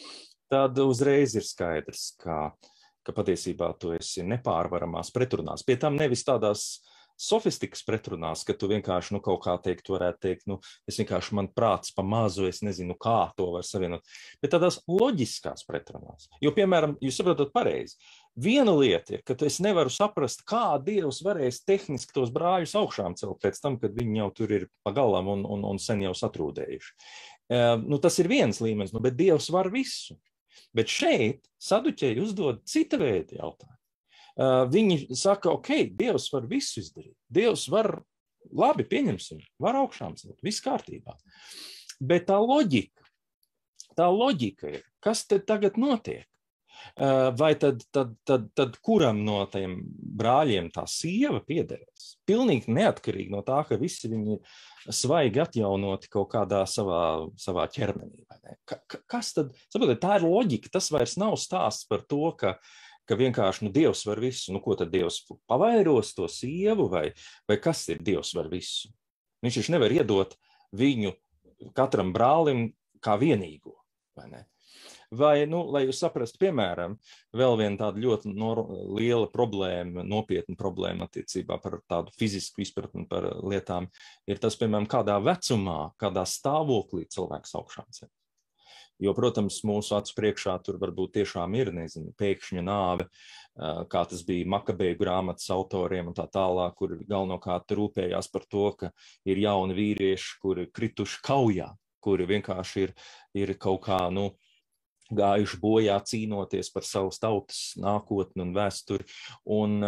tad uzreiz ir skaidrs, ka, ka patiesībā tu esi nepārvaramās pretrunās. Pie tam nevis tādās sofistikas pretrunās, ka tu vienkārši, nu, kaut kā teikt, varētu teikt, nu, es vienkārši man prāts pa mazu, es nezinu, kā to var savienot, bet tādās loģiskās pretrunās. Jo, piemēram, jūs saprotat pareizi, viena lieta ir, ka es nevaru saprast, kā Dievs varēs tehniski tos brāļus augšām celt pēc tam, kad viņi jau tur ir pa galam un, un, un sen jau satrūdējuši. Uh, nu, tas ir viens līmenis, nu, bet Dievs var visu. Bet šeit saduķēji uzdod cita veida jautājumu. Uh, viņi saka, ok, Dievs var visu izdarīt. Dievs var, labi, pieņemsim, var augšām celt, viss kārtībā. Bet tā loģika, tā loģika ir, kas te tagad notiek? Uh, vai tad, tad, tad, tad kuram no tiem brāļiem tā sieva piederēs? Pilnīgi neatkarīgi no tā, ka visi viņi svaigi atjaunoti kaut kādā savā, savā ķermenī. Vai ne? Ka, kas tad, saprotiet, tā ir loģika, tas vairs nav stāsts par to, ka ka vienkārši, nu, Dievs var visu, nu, ko tad Dievs pavairos to sievu, vai, vai kas ir Dievs var visu? Viņš viņš nevar iedot viņu katram brālim kā vienīgo, vai ne? Vai, nu, lai jūs saprastu, piemēram, vēl viena tāda ļoti nor, liela problēma, nopietna problēma attiecībā par tādu fizisku izpratni par lietām, ir tas, piemēram, kādā vecumā, kādā stāvoklī cilvēks augšām ceļ. Jo, protams, mūsu acu priekšā tur varbūt tiešām ir, nezinu, pēkšņa nāve, kā tas bija Makabeju grāmatas autoriem un tā tālāk, kur galvenokārt rūpējās par to, ka ir jauni vīrieši, kuri krituši kaujā, kuri vienkārši ir, ir kaut kā, nu, gājuši bojā cīnoties par savas tautas nākotni un vēsturi. Un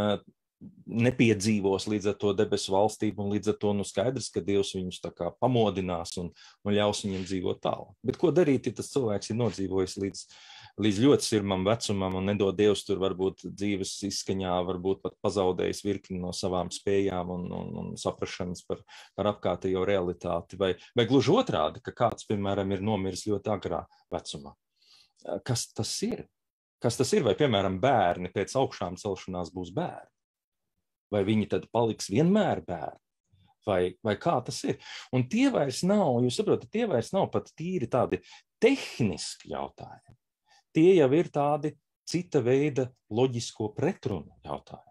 nepiedzīvos līdz ar to debesu valstību, un līdz ar to nu skaidrs, ka Dievs viņus tā kā pamodinās un, un ļaus viņiem dzīvot tālāk. Bet ko darīt, ja tas cilvēks ir nodzīvojis līdz, līdz ļoti sirmam vecumam un nedod Dievs tur varbūt dzīves izskaņā, varbūt pat pazaudējis virkni no savām spējām un, un, un saprašanas par, par apkārtējo realitāti, vai, vai gluži otrādi, ka kāds, piemēram, ir nomiris ļoti agrā vecumā. Kas tas ir? Kas tas ir? Vai, piemēram, bērni pēc augšām celšanās būs bērni? Vai viņi tad paliks vienmēr bērni? Vai, vai kā tas ir? Un tie vairs nav, jūs saprotat, tie vairs nav pat tīri tādi tehniski jautājumi. Tie jau ir tādi cita veida loģisko pretrunu jautājumi.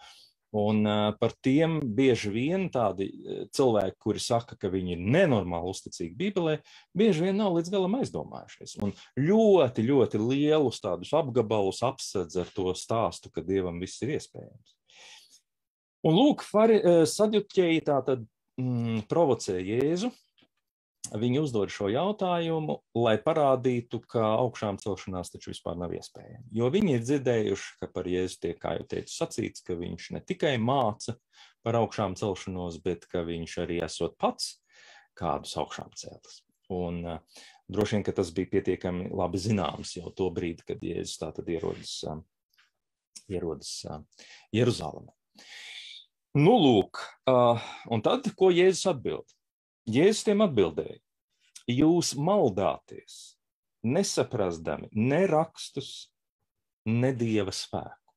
Un uh, par tiem bieži vien tādi cilvēki, kuri saka, ka viņi ir nenormāli uzticīgi Bībelē, bieži vien nav līdz galam aizdomājušies. Un ļoti, ļoti lielus tādus apgabalus apsedz ar to stāstu, ka Dievam viss ir iespējams. Un lūk, saduķēji tātad mm, provocē Jēzu, viņi uzdod šo jautājumu, lai parādītu, ka augšām celšanās taču vispār nav iespējama. Jo viņi ir dzirdējuši, ka par Jēzu tiek, kā jau teicu, sacīts, ka viņš ne tikai māca par augšām celšanos, bet ka viņš arī esot pats kādus augšām cēlis. Un uh, droši vien, ka tas bija pietiekami labi zināms jau to brīdi, kad Jēzus tātad ierodas, uh, ierodas uh, Jeruzalemē. Nu, lūk, uh, un tad, ko Jēzus atbild? Jēzus tiem atbildēja, jūs maldāties, nesaprastami ne rakstus, ne Dieva spēku.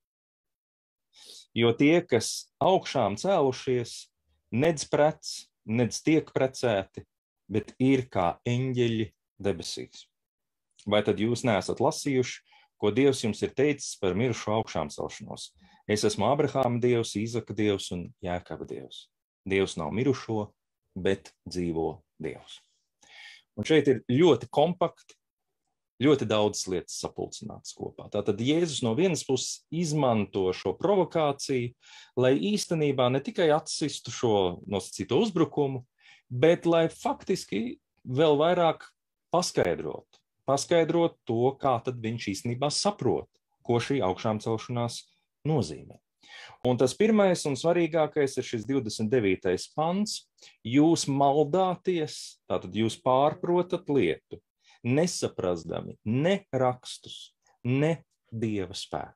Jo tie, kas augšām cēlušies, nedz prec, nedz tiek precēti, bet ir kā eņģeļi debesīs. Vai tad jūs neesat lasījuši, ko Dievs jums ir teicis par mirušo augšām celšanos? Es esmu Abrahāma Dievs, Īzaka Dievs un Jēkaba Dievs. Dievs nav mirušo, bet dzīvo Dievs. Un šeit ir ļoti kompakti, ļoti daudz lietas sapulcinātas kopā. Tātad Jēzus no vienas puses izmanto šo provokāciju, lai īstenībā ne tikai atsistu šo nosacīto uzbrukumu, bet lai faktiski vēl vairāk paskaidrotu, paskaidrot to, kā tad viņš īstenībā saprot, ko šī augšām celšanās nozīmē. Un tas pirmais un svarīgākais ir šis divdesmit devītais pants. Jūs maldāties, tātad jūs pārprotat lietu, nesaprastami ne rakstus, ne Dieva spēku.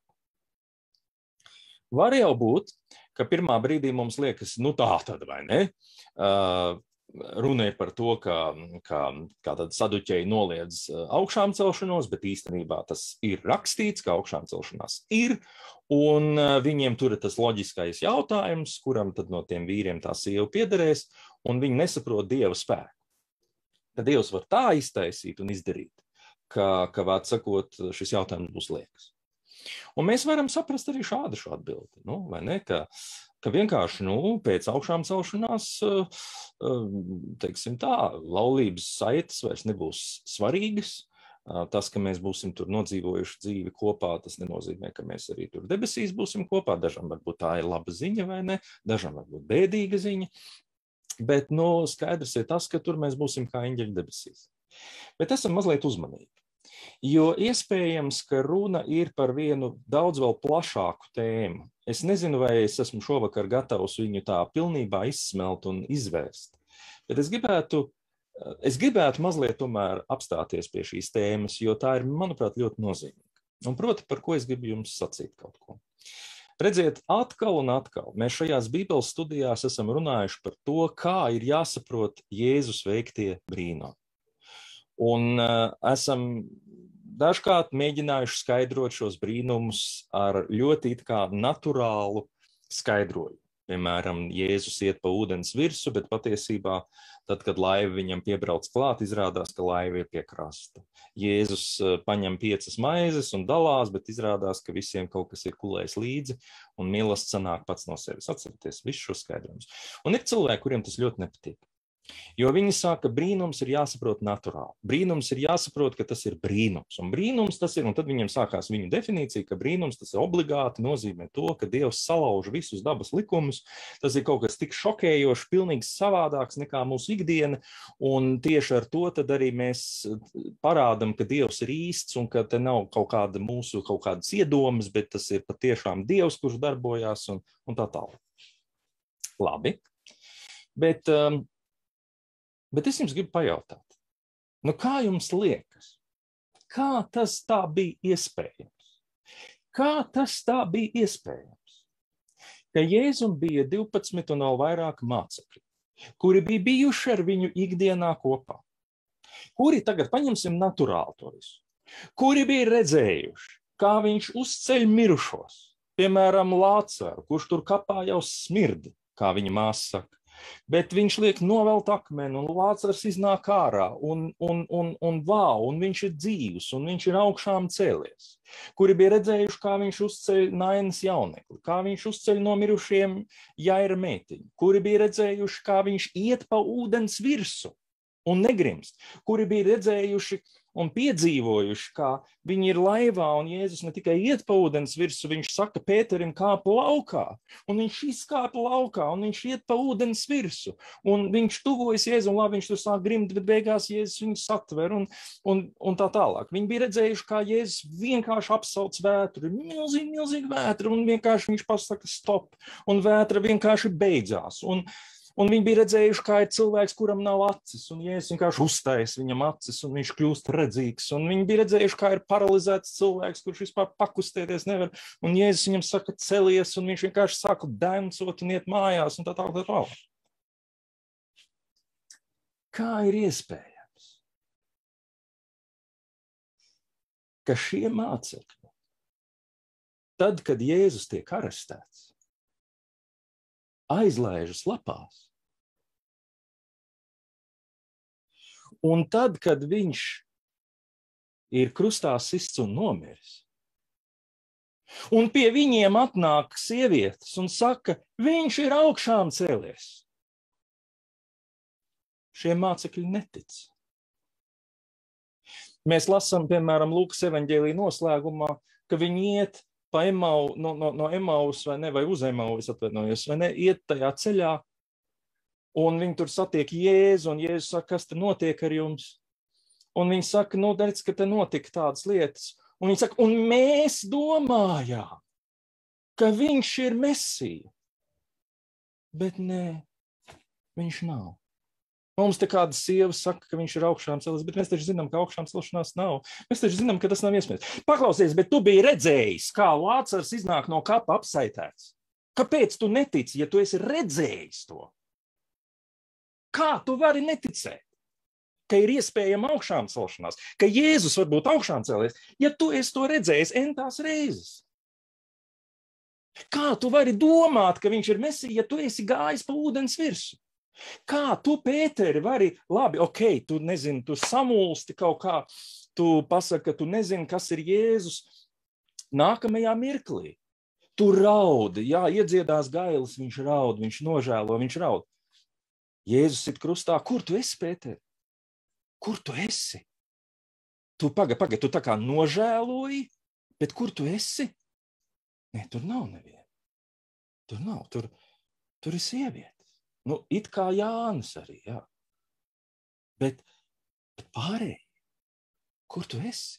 Var jau būt, ka pirmā brīdī mums liekas, nu tā tad vai ne? Uh, Runa ir par to, ka, ka kā tad saduķeji noliedz augšām celšanos, bet īstenībā tas ir rakstīts, ka augšām celšanās ir, un viņiem tur ir tas loģiskais jautājums, kuram tad no tiem vīriem tā sieva piederēs, un viņi nesaprot Dieva spēku. Tad Dievs var tā iztaisīt un izdarīt, ka, ka vārds sakot, šis jautājums būs liekas. Un mēs varam saprast arī šādu šo atbildi, nu, vai ne, ka ka vienkārši, nu, pēc augšām celšanās, teiksim tā, laulības saites vairs nebūs svarīgas. Tas, ka mēs būsim tur nodzīvojuši dzīvi kopā, tas nenozīmē, ka mēs arī tur debesīs būsim kopā. Dažam varbūt tā ir laba ziņa vai ne, dažam varbūt bēdīga ziņa. Bet, nu, skaidrs ir tas, ka tur mēs būsim kā eņģeļi debesīs. Bet esam mazliet uzmanīgi. Jo iespējams, ka runa ir par vienu daudz vēl plašāku tēmu. Es nezinu, vai es esmu šovakar gatavs viņu tā pilnībā izsmelt un izvērst. Bet es gribētu, es gribētu mazliet tomēr apstāties pie šīs tēmas, jo tā ir, manuprāt, ļoti nozīmīga. Un proti, par ko es gribu jums sacīt kaut ko. Redziet, atkal un atkal mēs šajās Bībeles studijās esam runājuši par to, kā ir jāsaprot Jēzus veiktie brīnumi. Un uh, esam dažkārt mēģinājuši skaidrot šos brīnumus ar ļoti it kā naturālu skaidrojumu. Piemēram, Jēzus iet pa ūdens virsu, bet patiesībā tad, kad laiva viņam piebrauc klāt, izrādās, ka laiva ir pie krasta. Jēzus uh, paņem piecas maizes un dalās, bet izrādās, ka visiem kaut kas ir kulējis līdzi un mīlestība sanāk pats no sevis. Atcerieties visu šo skaidrojumus. Un ir cilvēki, kuriem tas ļoti nepatīk. Jo viņi saka, ka brīnums ir jāsaprot naturāli. Brīnums ir jāsaprot, ka tas ir brīnums. Un brīnums tas ir, un tad viņiem sākās viņu definīcija, ka brīnums tas ir obligāti nozīmē to, ka Dievs salauž visus dabas likumus. Tas ir kaut kas tik šokējošs, pilnīgi savādāks nekā mūsu ikdiena. Un tieši ar to tad arī mēs parādam, ka Dievs ir īsts un ka te nav kaut kāda mūsu kaut kādas iedomas, bet tas ir patiešām Dievs, kurš darbojās un, un tā tālāk. Labi. Bet... Um, Bet es jums gribu pajautāt, nu kā jums liekas, kā tas tā bija iespējams? Kā tas tā bija iespējams? Ka Jēzum bija divpadsmit un vēl vairāk mācekļi, kuri bija bijuši ar viņu ikdienā kopā, kuri tagad paņemsim naturāli to visu, kuri bija redzējuši, kā viņš uzceļ mirušos, piemēram, Lācaru, kurš tur kapā jau smirda, kā viņa māsa saka. Bet viņš liek novelt akmeni, un Lācars iznāk ārā, un, un, un, un vau, un viņš ir dzīvs, un viņš ir augšām cēlies. Kuri bija redzējuši, kā viņš uzceļ Nainas jaunekli, kā viņš uzceļ no mirušiem Jaira meitiņu, kuri bija redzējuši, kā viņš iet pa ūdens virsu un negrimst, kuri bija redzējuši un piedzīvojuši, kā viņi ir laivā, un Jēzus ne tikai iet pa ūdens virsu, viņš saka Pēterim kāp laukā, un viņš izkāpa laukā, un viņš iet pa ūdens virsu, un viņš tuvojas Jēzu, un labi, viņš tur sāk grimt, bet beigās Jēzus viņu satver, un, un, un tā tālāk. Viņi bija redzējuši, kā Jēzus vienkārši apsauc vētru, milzīgi, milzīgi vētru, un vienkārši viņš pasaka stop, un vētra vienkārši beidzās, un Un viņi bija redzējuši, kā ir cilvēks, kuram nav acis, un Jēzus vienkārši uztais viņam acis, un viņš kļūst redzīgs. Un viņi bija redzējuši, kā ir paralizēts cilvēks, kurš vispār pakustēties nevar, un Jēzus viņam saka celies, un viņš vienkārši sāka dancot un iet mājās, un tā tālāk, tā tālāk. Kā ir iespējams, ka šie mācekļi, tad, kad Jēzus tiek arestēts, aizlaižas lapās. Un tad, kad viņš ir krustā sists un nomiris, un pie viņiem atnāk sievietes un saka, viņš ir augšām cēlies, šie mācekļi netic. Mēs lasām, piemēram, Lūkas evaņģēlija noslēgumā, ka viņi iet pa Emau, no, no, no Emaus vai ne, vai uz Emau, es atvainojos, vai ne, iet tajā ceļā, un viņi tur satiek Jēzu, un Jēzus saka, kas te notiek ar jums? Un viņi saka, nu, redz, ka te notika tādas lietas. Un viņi saka, un mēs domājām, ka viņš ir Mesija. Bet nē, viņš nav. Mums te kāda sieva saka, ka viņš ir augšām celies, bet mēs taču zinām, ka augšām celšanās nav. Mēs taču zinām, ka tas nav iespējams. Paklausies, bet tu biji redzējis, kā Lācars iznāk no kapa apsaitēts. Kāpēc tu netici, ja tu esi redzējis to? Kā tu vari neticēt, ka ir iespējama augšām celšanās, ka Jēzus var būt augšām celies, ja tu esi to redzējis entās reizes? Kā tu vari domāt, ka viņš ir Mesija, ja tu esi gājis pa ūdens virsu? Kā tu, Pēteri, vari, labi, ok, tu nezini, tu samulsti kaut kā, tu pasaki, ka tu nezini, kas ir Jēzus nākamajā mirklī. Tu raudi, jā, iedziedās gailis, viņš raud, viņš nožēlo, viņš raud. Jēzus ir krustā, kur tu esi, Pēteri? Kur tu esi? Tu paga, paga, tu tā kā nožēloji, bet kur tu esi? Nē, tur nav neviena. Tur nav, tur, tur ir sieviete. Nu, it kā Jānis arī, jā. Bet, bet pārējie, kur tu esi?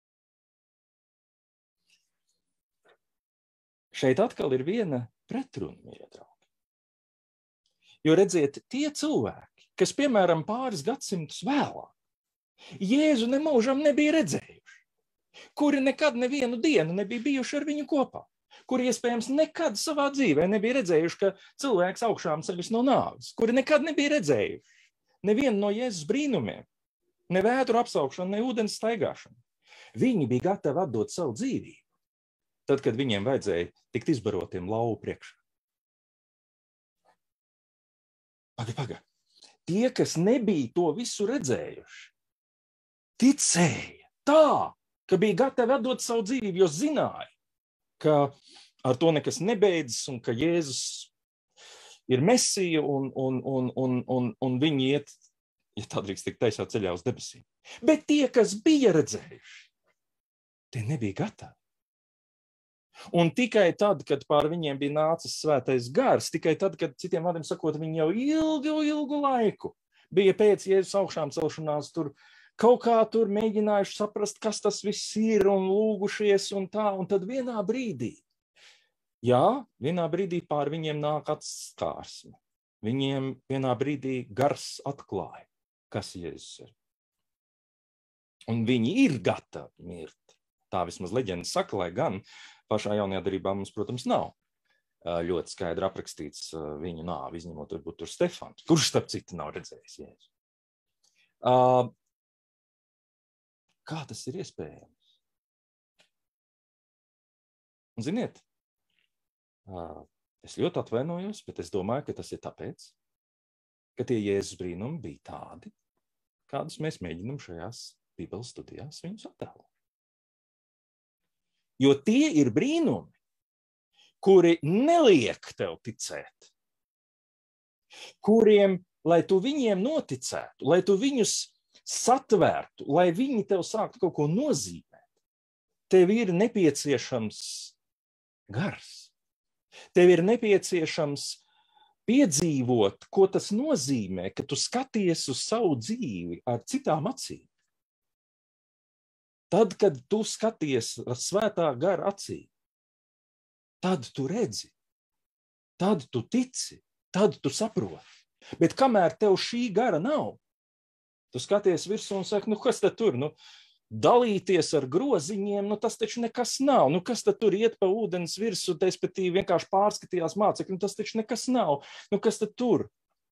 Šeit atkal ir viena pretruna, mīļie draugi. Jo redziet, tie cilvēki, kas, piemēram, pāris gadsimtus vēlāk, Jēzu nemūžam nebija redzējuši, kuri nekad nevienu dienu nebija bijuši ar viņu kopā, kuri iespējams nekad savā dzīvē nebija redzējuši, ka cilvēks augšām ceļas no nāves, kuri nekad nebija redzējuši nevienu no Jēzus brīnumiem, ne vētru apsaukšanu, ne ūdens staigāšanu. Viņi bija gatavi atdot savu dzīvību, tad, kad viņiem vajadzēja tikt izbarotiem lauvu priekšā. Paga, paga. Tie, kas nebija to visu redzējuši, ticēja tā, ka bija gatavi atdot savu dzīvību, jo zināja, ka ar to nekas nebeidzas un ka Jēzus ir Mesija un, un, un, un, un, un viņi iet, ja tā drīkst tikt taisā ceļā uz debesīm. Bet tie, kas bija redzējuši, tie nebija gatavi. Un tikai tad, kad pār viņiem bija nācis svētais gars, tikai tad, kad citiem vārdiem sakot, viņi jau ilgu, ilgu laiku bija pēc Jēzus augšām celšanās tur kaut kā tur mēģinājuši saprast, kas tas viss ir un lūgušies un tā, un tad vienā brīdī, jā, vienā brīdī pār viņiem nāk atskārsme. Viņiem vienā brīdī gars atklāja, kas Jēzus ir. Un viņi ir gatavi mirt. Tā vismaz leģenda saka, lai gan pašā jaunajā darbā mums, protams, nav ļoti skaidri aprakstīts viņu nāvi, izņemot varbūt tur Stefans, kurš starp citu nav redzējis Jēzu. Uh, Kā tas ir iespējams? Un ziniet, es ļoti atvainojos, bet es domāju, ka tas ir tāpēc, ka tie Jēzus brīnumi bija tādi, kādus mēs mēģinam šajās Bībeles studijās viņus attēlot. Jo tie ir brīnumi, kuri neliek tev ticēt, kuriem, lai tu viņiem noticētu, lai tu viņus satvērtu, lai viņi tev sāktu kaut ko nozīmēt, tev ir nepieciešams gars. Tev ir nepieciešams piedzīvot, ko tas nozīmē, ka tu skaties uz savu dzīvi ar citām acīm. Tad, kad tu skaties ar svētā gara acīm, tad tu redzi, tad tu tici, tad tu saproti. Bet kamēr tev šī gara nav, tu skaties virsū un saki, nu kas tad tur, nu dalīties ar groziņiem, nu tas taču nekas nav, nu kas tad tur iet pa ūdens virsū, respektīvi vienkārši pārskatījās mācekļi, nu tas taču nekas nav, nu kas tad tur?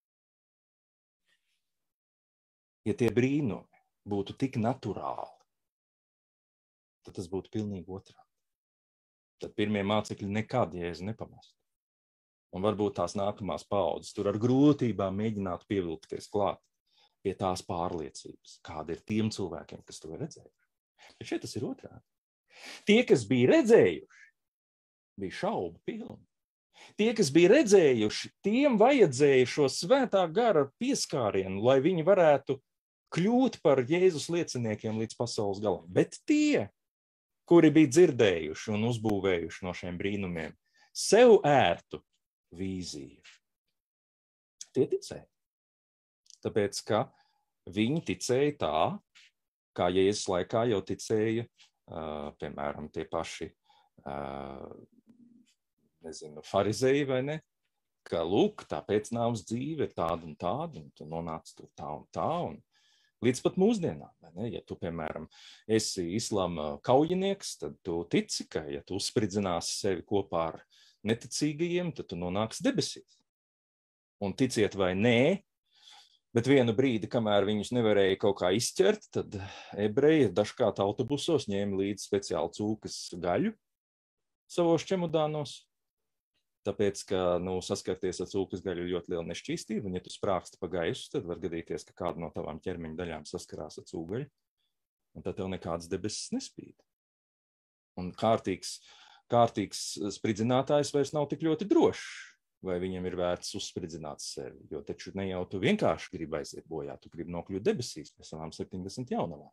Ja tie brīnumi būtu tik naturāli, tad tas būtu pilnīgi otrādi. Tad pirmie mācekļi nekad Jēzu nepamestu. Un varbūt tās nākamās paaudzes tur ar grūtībām mēģinātu pievilkties klāt pie tās pārliecības, kāda ir tiem cilvēkiem, kas to ir redzējuši. Bet šeit tas ir otrādi. Tie, kas bija redzējuši, bija šaubu pilni. Tie, kas bija redzējuši, tiem vajadzēja šo svētā gara pieskārienu, lai viņi varētu kļūt par Jēzus lieciniekiem līdz pasaules galam. Bet tie, kuri bija dzirdējuši un uzbūvējuši no šiem brīnumiem sev ērtu vīziju, tie ticēja. Tāpēc, ka viņi ticēja tā, kā Jēzus laikā jau ticēja, uh, piemēram, tie paši, uh, nezinu, farizeji vai ne, ka, lūk, tāpēc nāves dzīve ir tāda un tāda, un tu nonāc tur tā un tā, un līdz pat mūsdienām, vai ne? Ja tu, piemēram, esi islāma kaujinieks, tad tu tici, ka, ja tu uzspridzināsi sevi kopā ar neticīgajiem, tad tu nonāksi debesīs. Un ticiet vai nē, bet vienu brīdi, kamēr viņus nevarēja kaut kā izķert, tad ebreji dažkārt autobusos ņēma līdz speciāli cūkas gaļu savos čemodānos, tāpēc, ka, nu, saskarties ar cūkas gaļu ir ļoti liela nešķīstība, un ja tu sprāksti pa gaisu, tad var gadīties, ka kāda no tavām ķermeņa daļām saskarās ar cūgaļu, un tad tev nekādas debesis nespīd. Un kārtīgs, kārtīgs spridzinātājs vairs nav tik ļoti drošs, vai viņam ir vērts uzspridzināt sevi, jo taču ne jau tu vienkārši gribi aiziet bojā, tu gribi nokļūt debesīs pēc savām septiņdesmit jaunavām.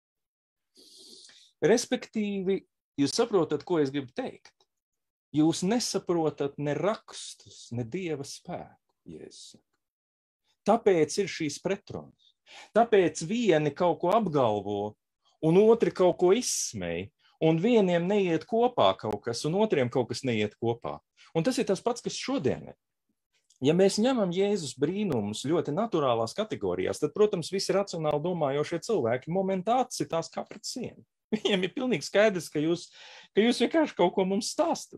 Respektīvi, jūs saprotat, ko es gribu teikt? Jūs nesaprotat ne rakstus, ne Dieva spēku, Jēzus saka. Tāpēc ir šīs pretrunas. Tāpēc vieni kaut ko apgalvo, un otri kaut ko izsmej, un vieniem neiet kopā kaut kas, un otriem kaut kas neiet kopā. Un tas ir tas pats, kas šodien ir. Ja mēs ņemam Jēzus brīnumus ļoti naturālās kategorijās, tad, protams, visi racionāli domājošie cilvēki momentā atsitās kā pret sienu. Viņiem ir pilnīgi skaidrs, ka jūs, ka jūs vienkārši kaut ko mums stāstat.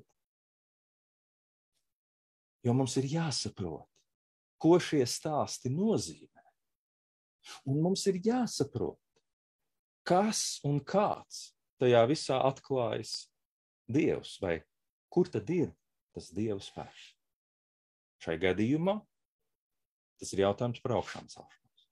Jo mums ir jāsaprot, ko šie stāsti nozīmē. Un mums ir jāsaprot, kas un kāds tajā visā atklājas Dievs, vai kur tad ir tas Dieva spēks. Šai gadījumā tas ir jautājums par augšām celšanos.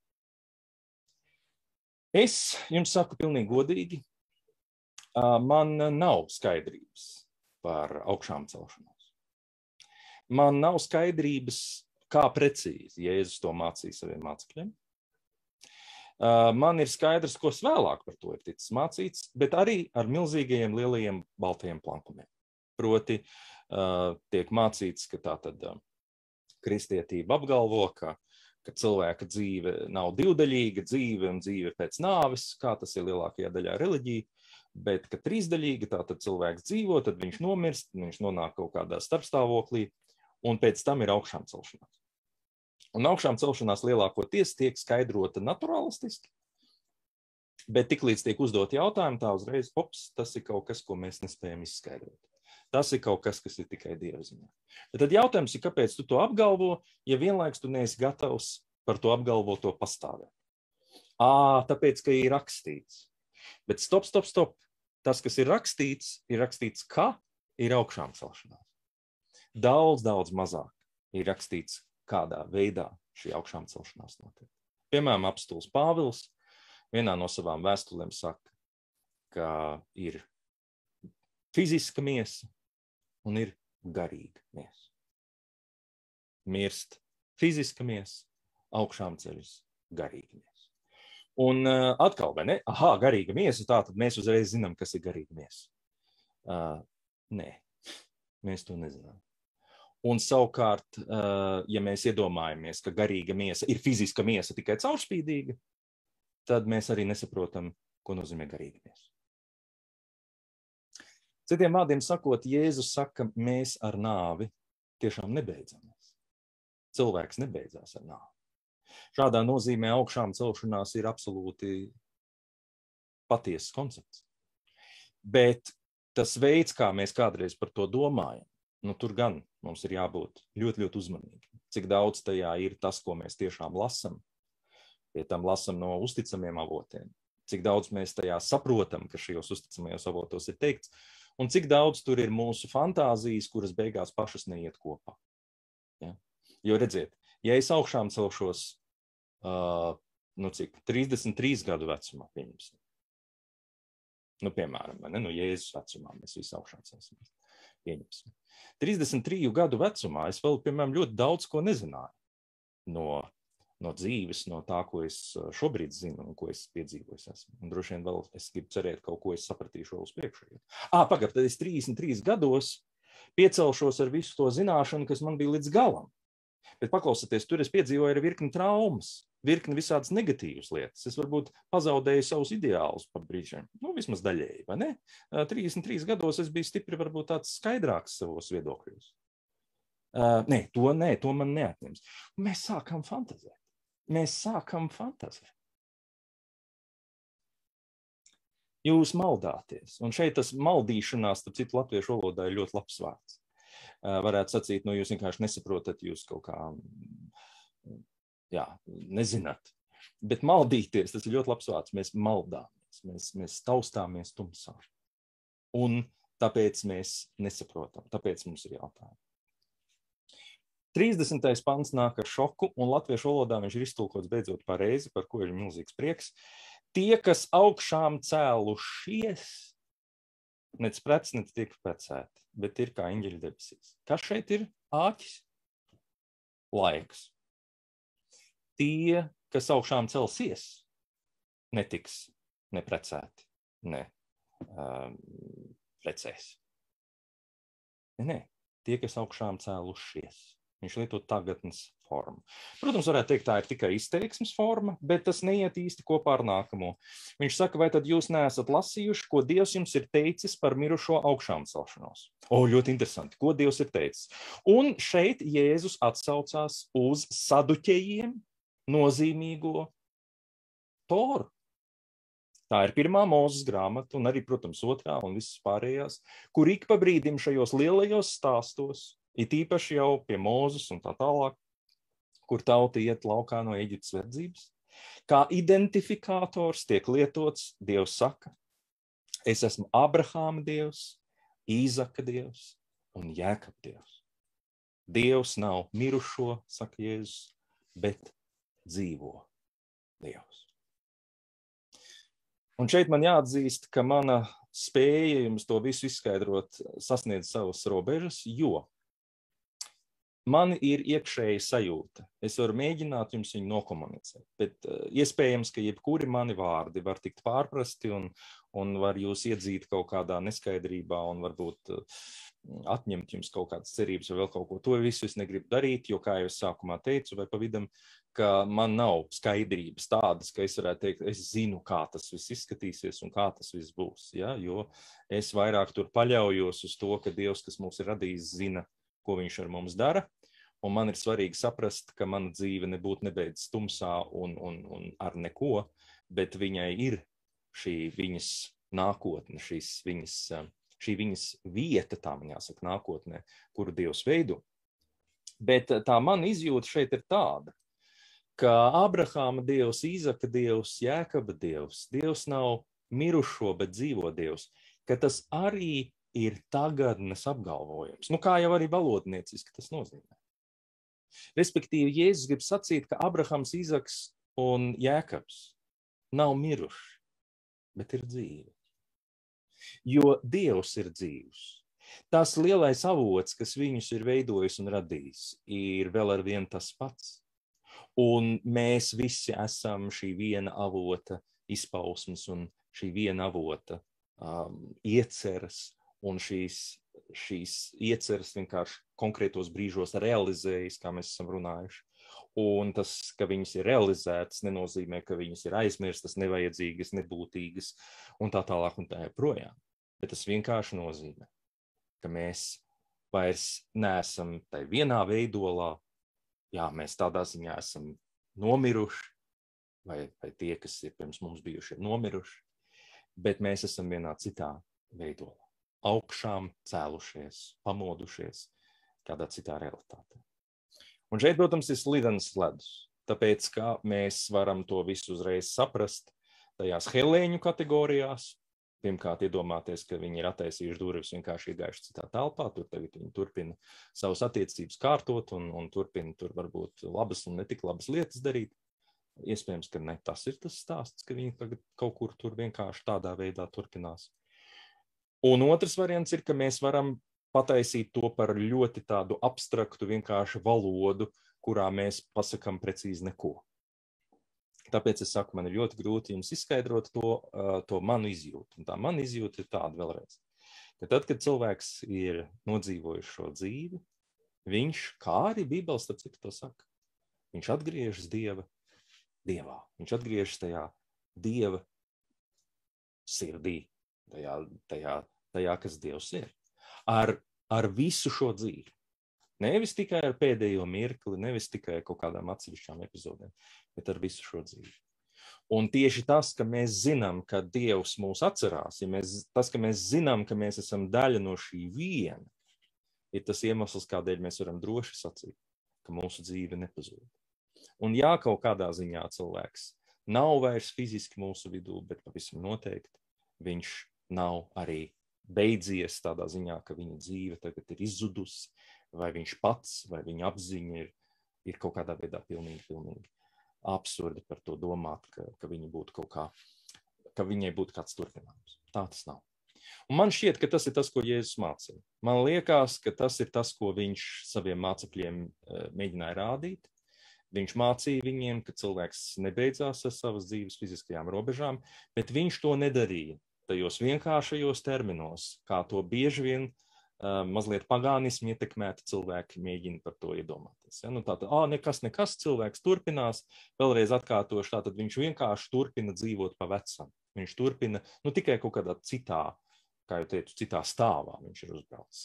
Es jums saku pilnīgi godīgi, man nav skaidrības par augšām celšanos. Man nav skaidrības, kā precīzi Jēzus to mācīja saviem mācekļiem. Man ir skaidrs, ko vēlāk par to ir ticis mācīts, bet arī ar milzīgajiem lielajiem baltajiem plankumiem. Proti tiek mācīts, ka tā tad kristietība apgalvo, ka, ka cilvēka dzīve nav divdaļīga dzīve un dzīve pēc nāves, kā tas ir lielākajā daļā reliģija, bet ka trīsdaļīga, tā tad cilvēks dzīvo, tad viņš nomirst, viņš nonāk kaut kādā starpstāvoklī, un pēc tam ir augšām celšanās. Un augšām celšanās lielākoties tiek skaidrota naturalistiski, bet tiklīdz tiek uzdot jautājumu, tā uzreiz, ops, tas ir kaut kas, ko mēs nespējam izskaidrot. Tas ir kaut kas, kas ir tikai Dieva ziņā. Bet tad jautājums ir, kāpēc tu to apgalvo, ja vienlaiks tu neesi gatavs par to apgalvoto pastāvēt. Ā, tāpēc, ka ir rakstīts. Bet stop, stop, stop. Tas, kas ir rakstīts, ir rakstīts, ka ir augšām celšanās. Daudz, daudz mazāk ir rakstīts, kādā veidā šī augšām celšanās notiek. Piemēram, apostols Pāvils vienā no savām vēstulēm saka, ka ir fiziska miesa un ir garīga miesa. Mirst fiziska miesa, augšām ceļas garīga miesa. Un uh, atkal, vai ne? Aha, garīga miesa, tā tad mēs uzreiz zinām, kas ir garīga miesa. Uh, nē, mēs to nezinām. Un savukārt, ja mēs iedomājamies, ka garīga miesa ir fiziska miesa tikai caurspīdīga, tad mēs arī nesaprotam, ko nozīmē garīga miesa. Citiem vārdiem sakot, Jēzus saka, mēs ar nāvi tiešām nebeidzamies. Cilvēks nebeidzās ar nāvi. Šādā nozīmē augšām celšanās ir absolūti patiesas koncepts. Bet tas veids, kā mēs kādreiz par to domājam, nu, tur gan mums ir jābūt ļoti, ļoti uzmanīgi. Cik daudz tajā ir tas, ko mēs tiešām lasam, pie tam lasam no uzticamiem avotiem. Cik daudz mēs tajā saprotam, ka šajos uzticamajos avotos ir teikts, un cik daudz tur ir mūsu fantāzijas, kuras beigās pašas neiet kopā. Ja? Jo redziet, ja es augšām celšos, uh, nu cik, trīsdesmit trīs gadu vecumā, pieņemsim. Nu, piemēram, ne? Nu, Jēzus vecumā mēs visi augšām celsimies. Pieņemsim. trīsdesmit trīs gadu vecumā es vēl, piemēram, ļoti daudz ko nezināju no no dzīves, no tā, ko es šobrīd zinu un ko es piedzīvojis esmu. Un droši vien vēl es gribu cerēt, kaut ko es sapratīšu vēl uz priekšu. Ā, pagad, tad es trīsdesmit trīs gados piecelšos ar visu to zināšanu, kas man bija līdz galam. Bet paklausieties, tur es piedzīvoju arī virkni traumas, virkni visādas negatīvas lietas. Es varbūt pazaudēju savus ideālus par brīžiem. Nu, vismaz daļēji, vai ne? trīsdesmit trīs gados es biju stipri varbūt tāds skaidrāks savos viedokļos. Uh, nē, to nē, to man neatņems. Mēs sākam fantazēt. Mēs sākam fantazēt. Jūs maldāties. Un šeit tas maldīšanās, starp citu, latviešu valodā ir ļoti labs vārds. Uh, varētu sacīt, nu jūs vienkārši nesaprotat, jūs kaut kā, jā, nezināt. Bet maldīties, tas ir ļoti labs vārds. Mēs maldāmies, mēs, mēs taustāmies tumsā. Un tāpēc mēs nesaprotam, tāpēc mums ir jautājumi. trīsdesmitais pants nāk ar šoku, un latviešu valodā viņš ir iztulkots beidzot pareizi, par ko ir milzīgs prieks. Tie, kas augšām cēlušies, nec prets, nec tiek precēti, bet ir kā eņģeļi debesīs. Kas šeit ir? Āķis? Laiks. Tie, kas augšām celsies, netiks neprecēti, ne um, precēs. Ne, ne, tie, kas augšām cēlušies. Viņš lieto tagadnes formu. Protams, varētu teikt, tā ir tikai izteiksmes forma, bet tas neiet īsti kopā ar nākamo. Viņš saka, vai tad jūs neesat lasījuši, ko Dievs jums ir teicis par mirušo augšām celšanos? O, ļoti interesanti, ko Dievs ir teicis. Un šeit Jēzus atsaucās uz saduķejiem nozīmīgo Toru. Tā ir pirmā Mūzes grāmata, un arī, protams, otrā un visas pārējās, kur ik pa brīdim šajos lielajos stāstos, it īpaši jau pie Mūzes un tā tālāk, kur tauta iet laukā no Eģiptes verdzības, kā identifikators tiek lietots, Dievs saka, es esmu Abrahāma Dievs, Īzaka Dievs un Jēkaba Dievs. Dievs nav mirušo, saka Jēzus, bet dzīvo Dievs. Un šeit man jāatzīst, ka mana spēja jums to visu izskaidrot sasniedz savas robežas, jo man ir iekšēja sajūta. Es varu mēģināt jums viņu nokomunicēt, bet uh, iespējams, ka jebkuri mani vārdi var tikt pārprasti un, un var jūs iedzīt kaut kādā neskaidrībā un varbūt uh, atņemt jums kaut kādas cerības vai vēl kaut ko. To visu es negribu darīt, jo, kā jau es sākumā teicu, vai pa vidam, ka man nav skaidrības tādas, ka es varētu teikt, es zinu, kā tas viss izskatīsies un kā tas viss būs. Ja? Jo es vairāk tur paļaujos uz to, ka Dievs, kas mūs ir radījis, zina, ko viņš ar mums dara, un man ir svarīgi saprast, ka mana dzīve nebūtu nebeidz tumsā un, un, un ar neko, bet viņai ir šī viņas nākotne, šīs viņas, šī viņas vieta, tā man jāsaka, nākotnē, kuru Dievs veido. Bet tā man izjūta šeit ir tāda, ka Abrahāma Dievs, Īzaka Dievs, Jēkaba Dievs, Dievs nav mirušo, bet dzīvo Dievs, ka tas arī ir tagadnes apgalvojums. Nu, kā jau arī valodnieciski tas nozīmē. Respektīvi, Jēzus grib sacīt, ka Abrahams, Īzaks un Jēkabs nav miruši, bet ir dzīvi. Jo Dievs ir dzīvs. Tas lielais avots, kas viņus ir veidojis un radījis, ir vēl ar vien tas pats. Un mēs visi esam šī viena avota izpausmes un šī viena avota um, ieceras, un šīs, šīs ieceras vienkārši konkrētos brīžos realizējas, kā mēs esam runājuši. Un tas, ka viņas ir realizētas, nenozīmē, ka viņas ir aizmirstas, nevajadzīgas, nebūtīgas un tā tālāk un tā joprojām. Bet tas vienkārši nozīmē, ka mēs vairs neesam tai vienā veidolā, jā, mēs tādā ziņā esam nomiruši, vai, vai tie, kas ir pirms mums bijuši, ir nomiruši, bet mēs esam vienā citā veidolā. Augšām cēlušies, pamodušies kādā citā realitātē. Un šeit, protams, ir slidens ledus, tāpēc, ka mēs varam to visu uzreiz saprast tajās helēņu kategorijās. Pirmkārt, iedomāties, ka viņi ir attaisījuši durvis, vienkārši iegājuši citā telpā, tur tagad viņi turpina savas attiecības kārtot un, un turpina tur varbūt labas un netik labas lietas darīt. Iespējams, ka ne tas ir tas stāsts, ka viņi tagad kaut kur tur vienkārši tādā veidā turpinās. Un otrs variants ir, ka mēs varam pataisīt to par ļoti tādu abstraktu vienkārši valodu, kurā mēs pasakam precīzi neko. Tāpēc es saku, man ir ļoti grūti jums izskaidrot to, to manu izjūtu. Un tā mana izjūta ir tāda vēlreiz, ka tad, kad cilvēks ir nodzīvojis šo dzīvi, viņš, kā arī Bībeles, starp citu to saka, viņš atgriežas Dieva, Dievā. Viņš atgriežas tajā Dieva sirdī, tajā, tajā, tajā kas Dievs ir. Ar, ar visu šo dzīvi. Nevis tikai ar pēdējo mirkli, nevis tikai kaut kādām atsevišķām epizodēm, bet ar visu šo dzīvi. Un tieši tas, ka mēs zinām, ka Dievs mūs atcerās, ja mēs, tas, ka mēs zinām, ka mēs esam daļa no šī viena, ir tas iemesls, kādēļ mēs varam droši sacīt, ka mūsu dzīve nepazūd. Un jā, kaut kādā ziņā cilvēks nav vairs fiziski mūsu vidū, bet pavisam noteikti viņš nav arī beidzies tādā ziņā, ka viņa dzīve tagad ir izzudusi, vai viņš pats, vai viņa apziņa ir, ir kaut kādā veidā pilnīgi, pilnīgi absurdi par to domāt, ka, ka, viņa būtu kaut kā, ka viņai būtu kāds turpinājums. Tā tas nav. Un man šķiet, ka tas ir tas, ko Jēzus mācīja. Man liekas, ka tas ir tas, ko viņš saviem mācekļiem mēģināja rādīt. Viņš mācīja viņiem, ka cilvēks nebeidzās ar savas dzīves fiziskajām robežām, bet viņš to nedarīja tajos vienkāršajos terminos, kā to bieži vien Uh, mazliet pagānismi ietekmēti cilvēki mēģina par to iedomāties. Ja? Nu, tātad, ā, nekas, nekas, cilvēks turpinās, vēlreiz atkārtoši, tātad viņš vienkārši turpina dzīvot pa vecam. Viņš turpina, nu tikai kaut kādā citā, kā jau teicu, citā stāvā viņš ir uzbraucis.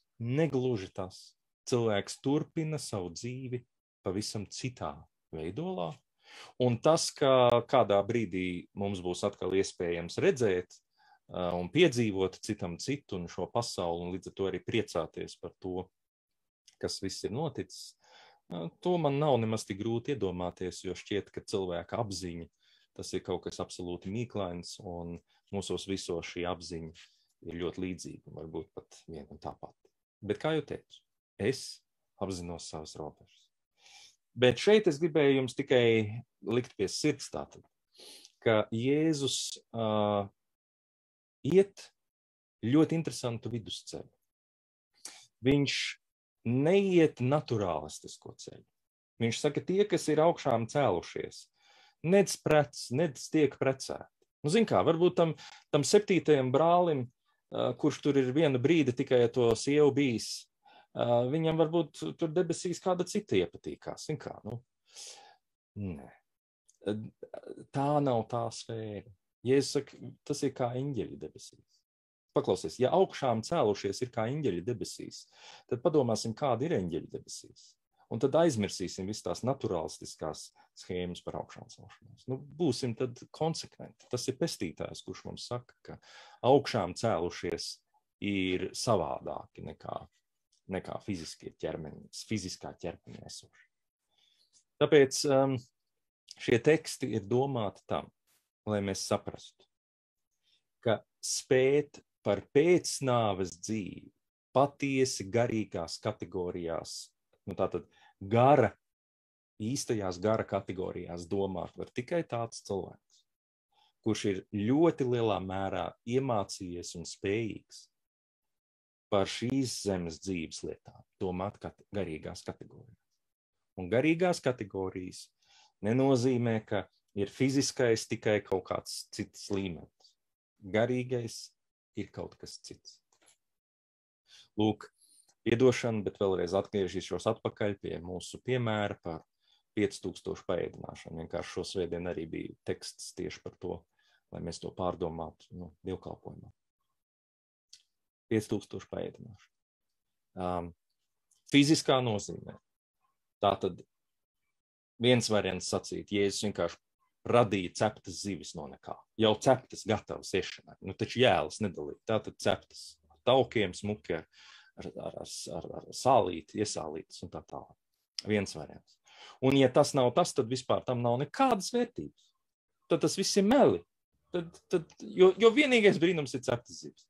Negluži tas. Cilvēks turpina savu dzīvi pavisam citā veidolā, un tas, ka kādā brīdī mums būs atkal iespējams redzēt, un piedzīvot citam citu un šo pasauli, un līdz ar to arī priecāties par to, kas viss ir noticis. To man nav nemaz tik grūti iedomāties, jo šķiet, ka cilvēka apziņa, tas ir kaut kas absolūti mīklains, un mūsos visos šī apziņa ir ļoti līdzīga, varbūt pat viena un tāpat. Bet kā jau teicu, es apzinos savas robežas. Bet šeit es gribēju jums tikai likt pie sirds tātad, ka Jēzus uh, iet ļoti interesantu vidusceļu. Viņš neiet naturālistisko ceļu. Viņš saka, tie, kas ir augšām cēlušies, nedz prec, nedz tiek precēti. Nu, zin kā, varbūt tam, tam septītajam brālim, uh, kurš tur ir viena brīdi tikai to sievu bijis, uh, viņam varbūt tur debesīs kāda cita iepatīkās. Zin kā, nu? Nē. Tā nav tā sfēra. Jēzus saka, tas ir kā eņģeļi debesīs. Paklausies, ja augšām cēlušies ir kā eņģeļi debesīs, tad padomāsim, kāda ir eņģeļi debesīs. Un tad aizmirsīsim visu tās naturalistiskās schēmas par augšām celšanos. Nu, būsim tad konsekventi. Tas ir pestītājs, kurš mums saka, ka augšām cēlušies ir savādāki nekā, nekā fiziskie ķermeņi, fiziskā ķermeņa esoši. Tāpēc um, šie teksti ir domāti tam, lai mēs saprastu, ka spēt par pēcnāves dzīvi patiesi garīgās kategorijās, nu tātad gara, īstajās gara kategorijās domāt var tikai tāds cilvēks, kurš ir ļoti lielā mērā iemācījies un spējīgs par šīs zemes dzīves lietām domāt kate- garīgās kategorijās. Un garīgās kategorijas nenozīmē, ka ir fiziskais tikai kaut kāds cits līmenis. Garīgais ir kaut kas cits. Lūk, piedošana, bet vēlreiz atgriežīšos atpakaļ pie mūsu piemēra par pieci tūkstoši paēdināšanu. Vienkārši šo svētdienu arī bija teksts tieši par to, lai mēs to pārdomātu nu, dievkalpojumā. pieci tūkstoši paēdināšanu. Um, fiziskā nozīmē. Tātad viens variants sacīt, Jēzus vienkārši radīja ceptas zivis no nekā. Jau ceptas gatavas iešanai. Nu, taču jēlas nedalīja. Tātad ceptas ar taukiem, smuki, ar, ar, ar, ar, ar sālīti, iesālītas un tā tālāk. Viens variants. Un ja tas nav tas, tad vispār tam nav nekādas vērtības. Tad tas viss ir meli. Tad, tad, jo, jo vienīgais brīnums ir ceptas zivis.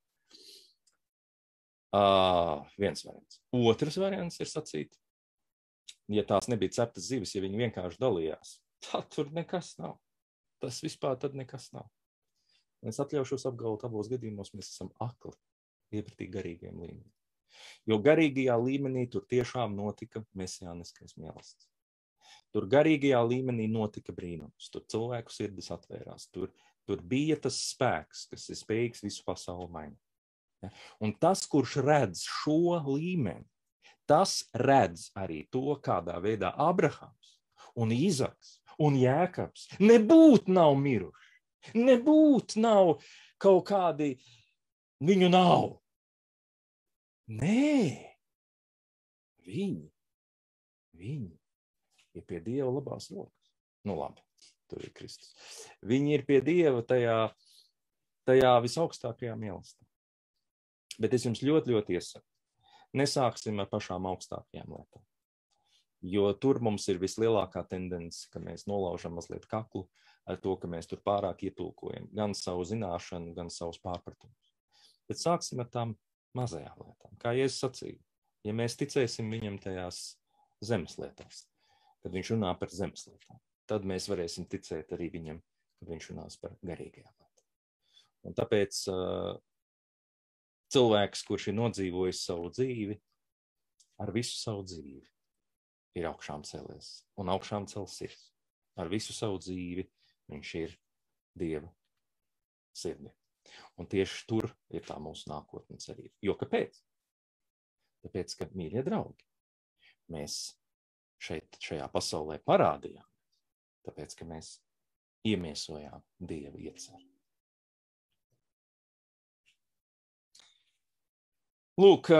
Uh, viens variants. Otrs variants ir sacīt, ja tās nebija ceptas zivis, ja viņi vienkārši dalījās, tad tur nekas nav. Tas vispār tad nekas nav. Es atļaušos apgalvot, abos gadījumos mēs esam akli, iepratīgi garīgiem līmenim. Jo garīgajā līmenī tur tiešām notika mesijāniskais mīlestības. Tur garīgajā līmenī notika brīnums. Tur cilvēku sirdis atvērās. Tur, tur bija tas spēks, kas ir spējīgs visu pasauli mainīt. Ja? Un tas, kurš redz šo līmeni, tas redz arī to, kādā veidā Abrahams un Izaks un Jēkabs nebūt nav miruši. Nebūt nav kaut kādi, viņu nav. Nē, viņi, viņi ir pie Dieva labās rokas. Nu labi, tur ir Kristus. Viņi ir pie Dieva tajā, tajā visaugstākajā mīlestībā. Bet es jums ļoti, ļoti iesaku. Nesāksim ar pašām augstākajām lietām. Jo tur mums ir vislielākā tendence, ka mēs nolaužam mazliet kaklu ar to, ka mēs tur pārāk ietulkojam gan savu zināšanu, gan savus pārpratumus. Bet sāksim ar tām mazajām lietām. Kā Jēzus sacīja, ja mēs ticēsim viņam tajās zemes lietās, kad viņš runā par zemes lietām, tad mēs varēsim ticēt arī viņam, kad viņš runās par garīgajām lietām. Un tāpēc uh, cilvēks, kurš ir nodzīvojis savu dzīvi, ar visu savu dzīvi, ir augšām cēlies un augšām cels sirds. Ar visu savu dzīvi viņš ir Dieva sirdī. Un tieši tur ir tā mūsu nākotne cerība. Jo kāpēc? Tāpēc, ka, mīļie draugi, mēs šeit, šajā pasaulē parādījām, tāpēc, ka mēs iemiesojām Dieva ieceru. Lūk,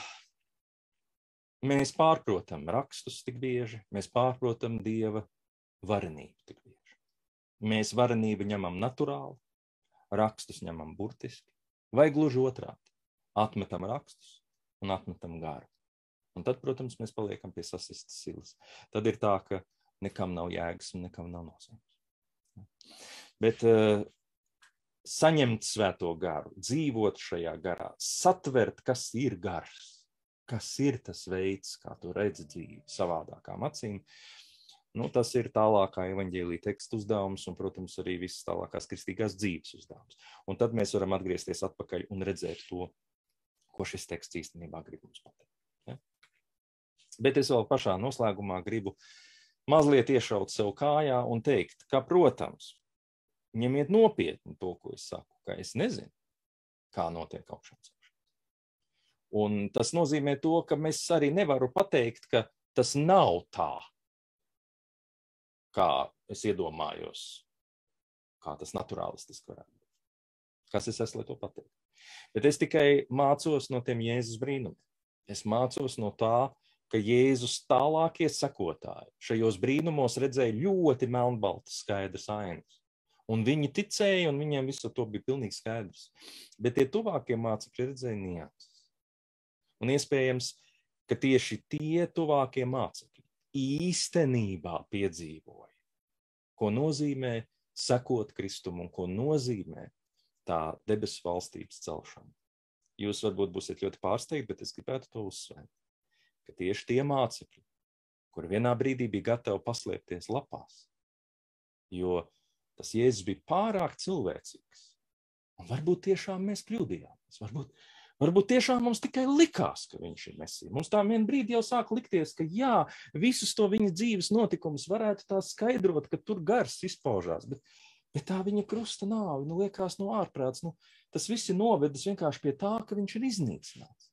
mēs pārprotam rakstus tik bieži, mēs pārprotam Dieva varenību tik bieži. Mēs varenību ņemam naturāli, rakstus ņemam burtiski, vai gluži otrādi. Atmetam rakstus un atmetam garu. Un tad, protams, mēs paliekam pie sasistas silas. Tad ir tā, ka nekam nav jēgas un nekam nav nozīmes. Bet uh, saņemt svēto garu, dzīvot šajā garā, satvert, kas ir gars, kas ir tas veids, kā tu redzi dzīvi savādākām acīm, nu, tas ir tālākā evaņģēlija teksta uzdevums un, protams, arī visas tālākās kristīgās dzīves uzdevums. Un tad mēs varam atgriezties atpakaļ un redzēt to, ko šis teksts īstenībā grib mums pateikt. Ja? Bet es vēl pašā noslēgumā gribu mazliet iešaut sev kājā un teikt, ka, protams, ņemiet nopietni to, ko es saku, ka es nezinu, kā notiek augšām celšanās. Un tas nozīmē to, ka mēs arī nevaru pateikt, ka tas nav tā, kā es iedomājos, kā tas naturālistiski varētu būt. Kas es esmu, lai to pateikt? Bet es tikai mācos no tiem Jēzus brīnumiem. Es mācos no tā, ka Jēzus tālākie sekotāji šajos brīnumos redzēja ļoti melnbaltas skaidras ainas. Un viņi ticēja, un viņiem visu to bija pilnīgi skaidrs. Bet tie tuvākie mācekļi redzēja nianses. Un iespējams, ka tieši tie tuvākie mācekļi īstenībā piedzīvoja, ko nozīmē sekot Kristumu un ko nozīmē tā debesu valstības celšana. Jūs varbūt būsiet ļoti pārsteigti, bet es gribētu to uzsvērt, ka tieši tie mācekļi, kuri vienā brīdī bija gatavi paslēpties lapās, jo tas Jēzus bija pārāk cilvēcīgs. Un varbūt tiešām mēs kļūdījāmies. Varbūt, varbūt tiešām mums tikai likās, ka viņš ir Mesija. Mums tā vien brīdi jau sāk likties, ka jā, visus to viņa dzīves notikumus varētu tā skaidrot, ka tur gars izpaužās. Bet, bet tā viņa krusta nāve, nu liekas no ārprāts. Nu, tas viss ir novedis vienkārši pie tā, ka viņš ir iznīcināts.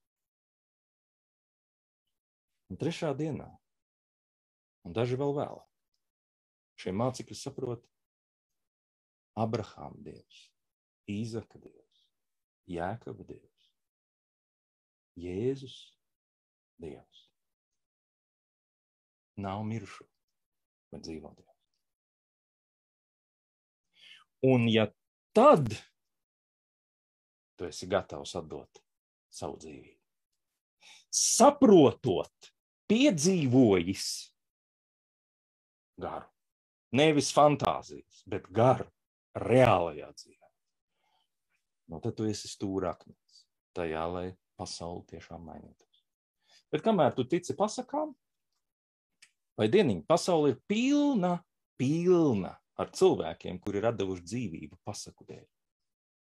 Un trešā dienā, un daži vēl vēlāk, šie mācekļi saprot, Abrahāma Dievs, Īzaka Dievs, Jēkaba Dievs, Jēzus Dievs. Nav mirušo, bet dzīvo Dievs. Un ja tad tu esi gatavs atdot savu dzīvību, saprotot, piedzīvojis garu, nevis fantāzijas, bet garu, reālajā dzīvē. Nu, tad tu esi stūrakmens tajā, lai pasauli tiešām mainītos. Bet kamēr tu tici pasakām, vai dieniņi, pasauli ir pilna, pilna ar cilvēkiem, kuri ir atdevuši dzīvību pasaku dēļ.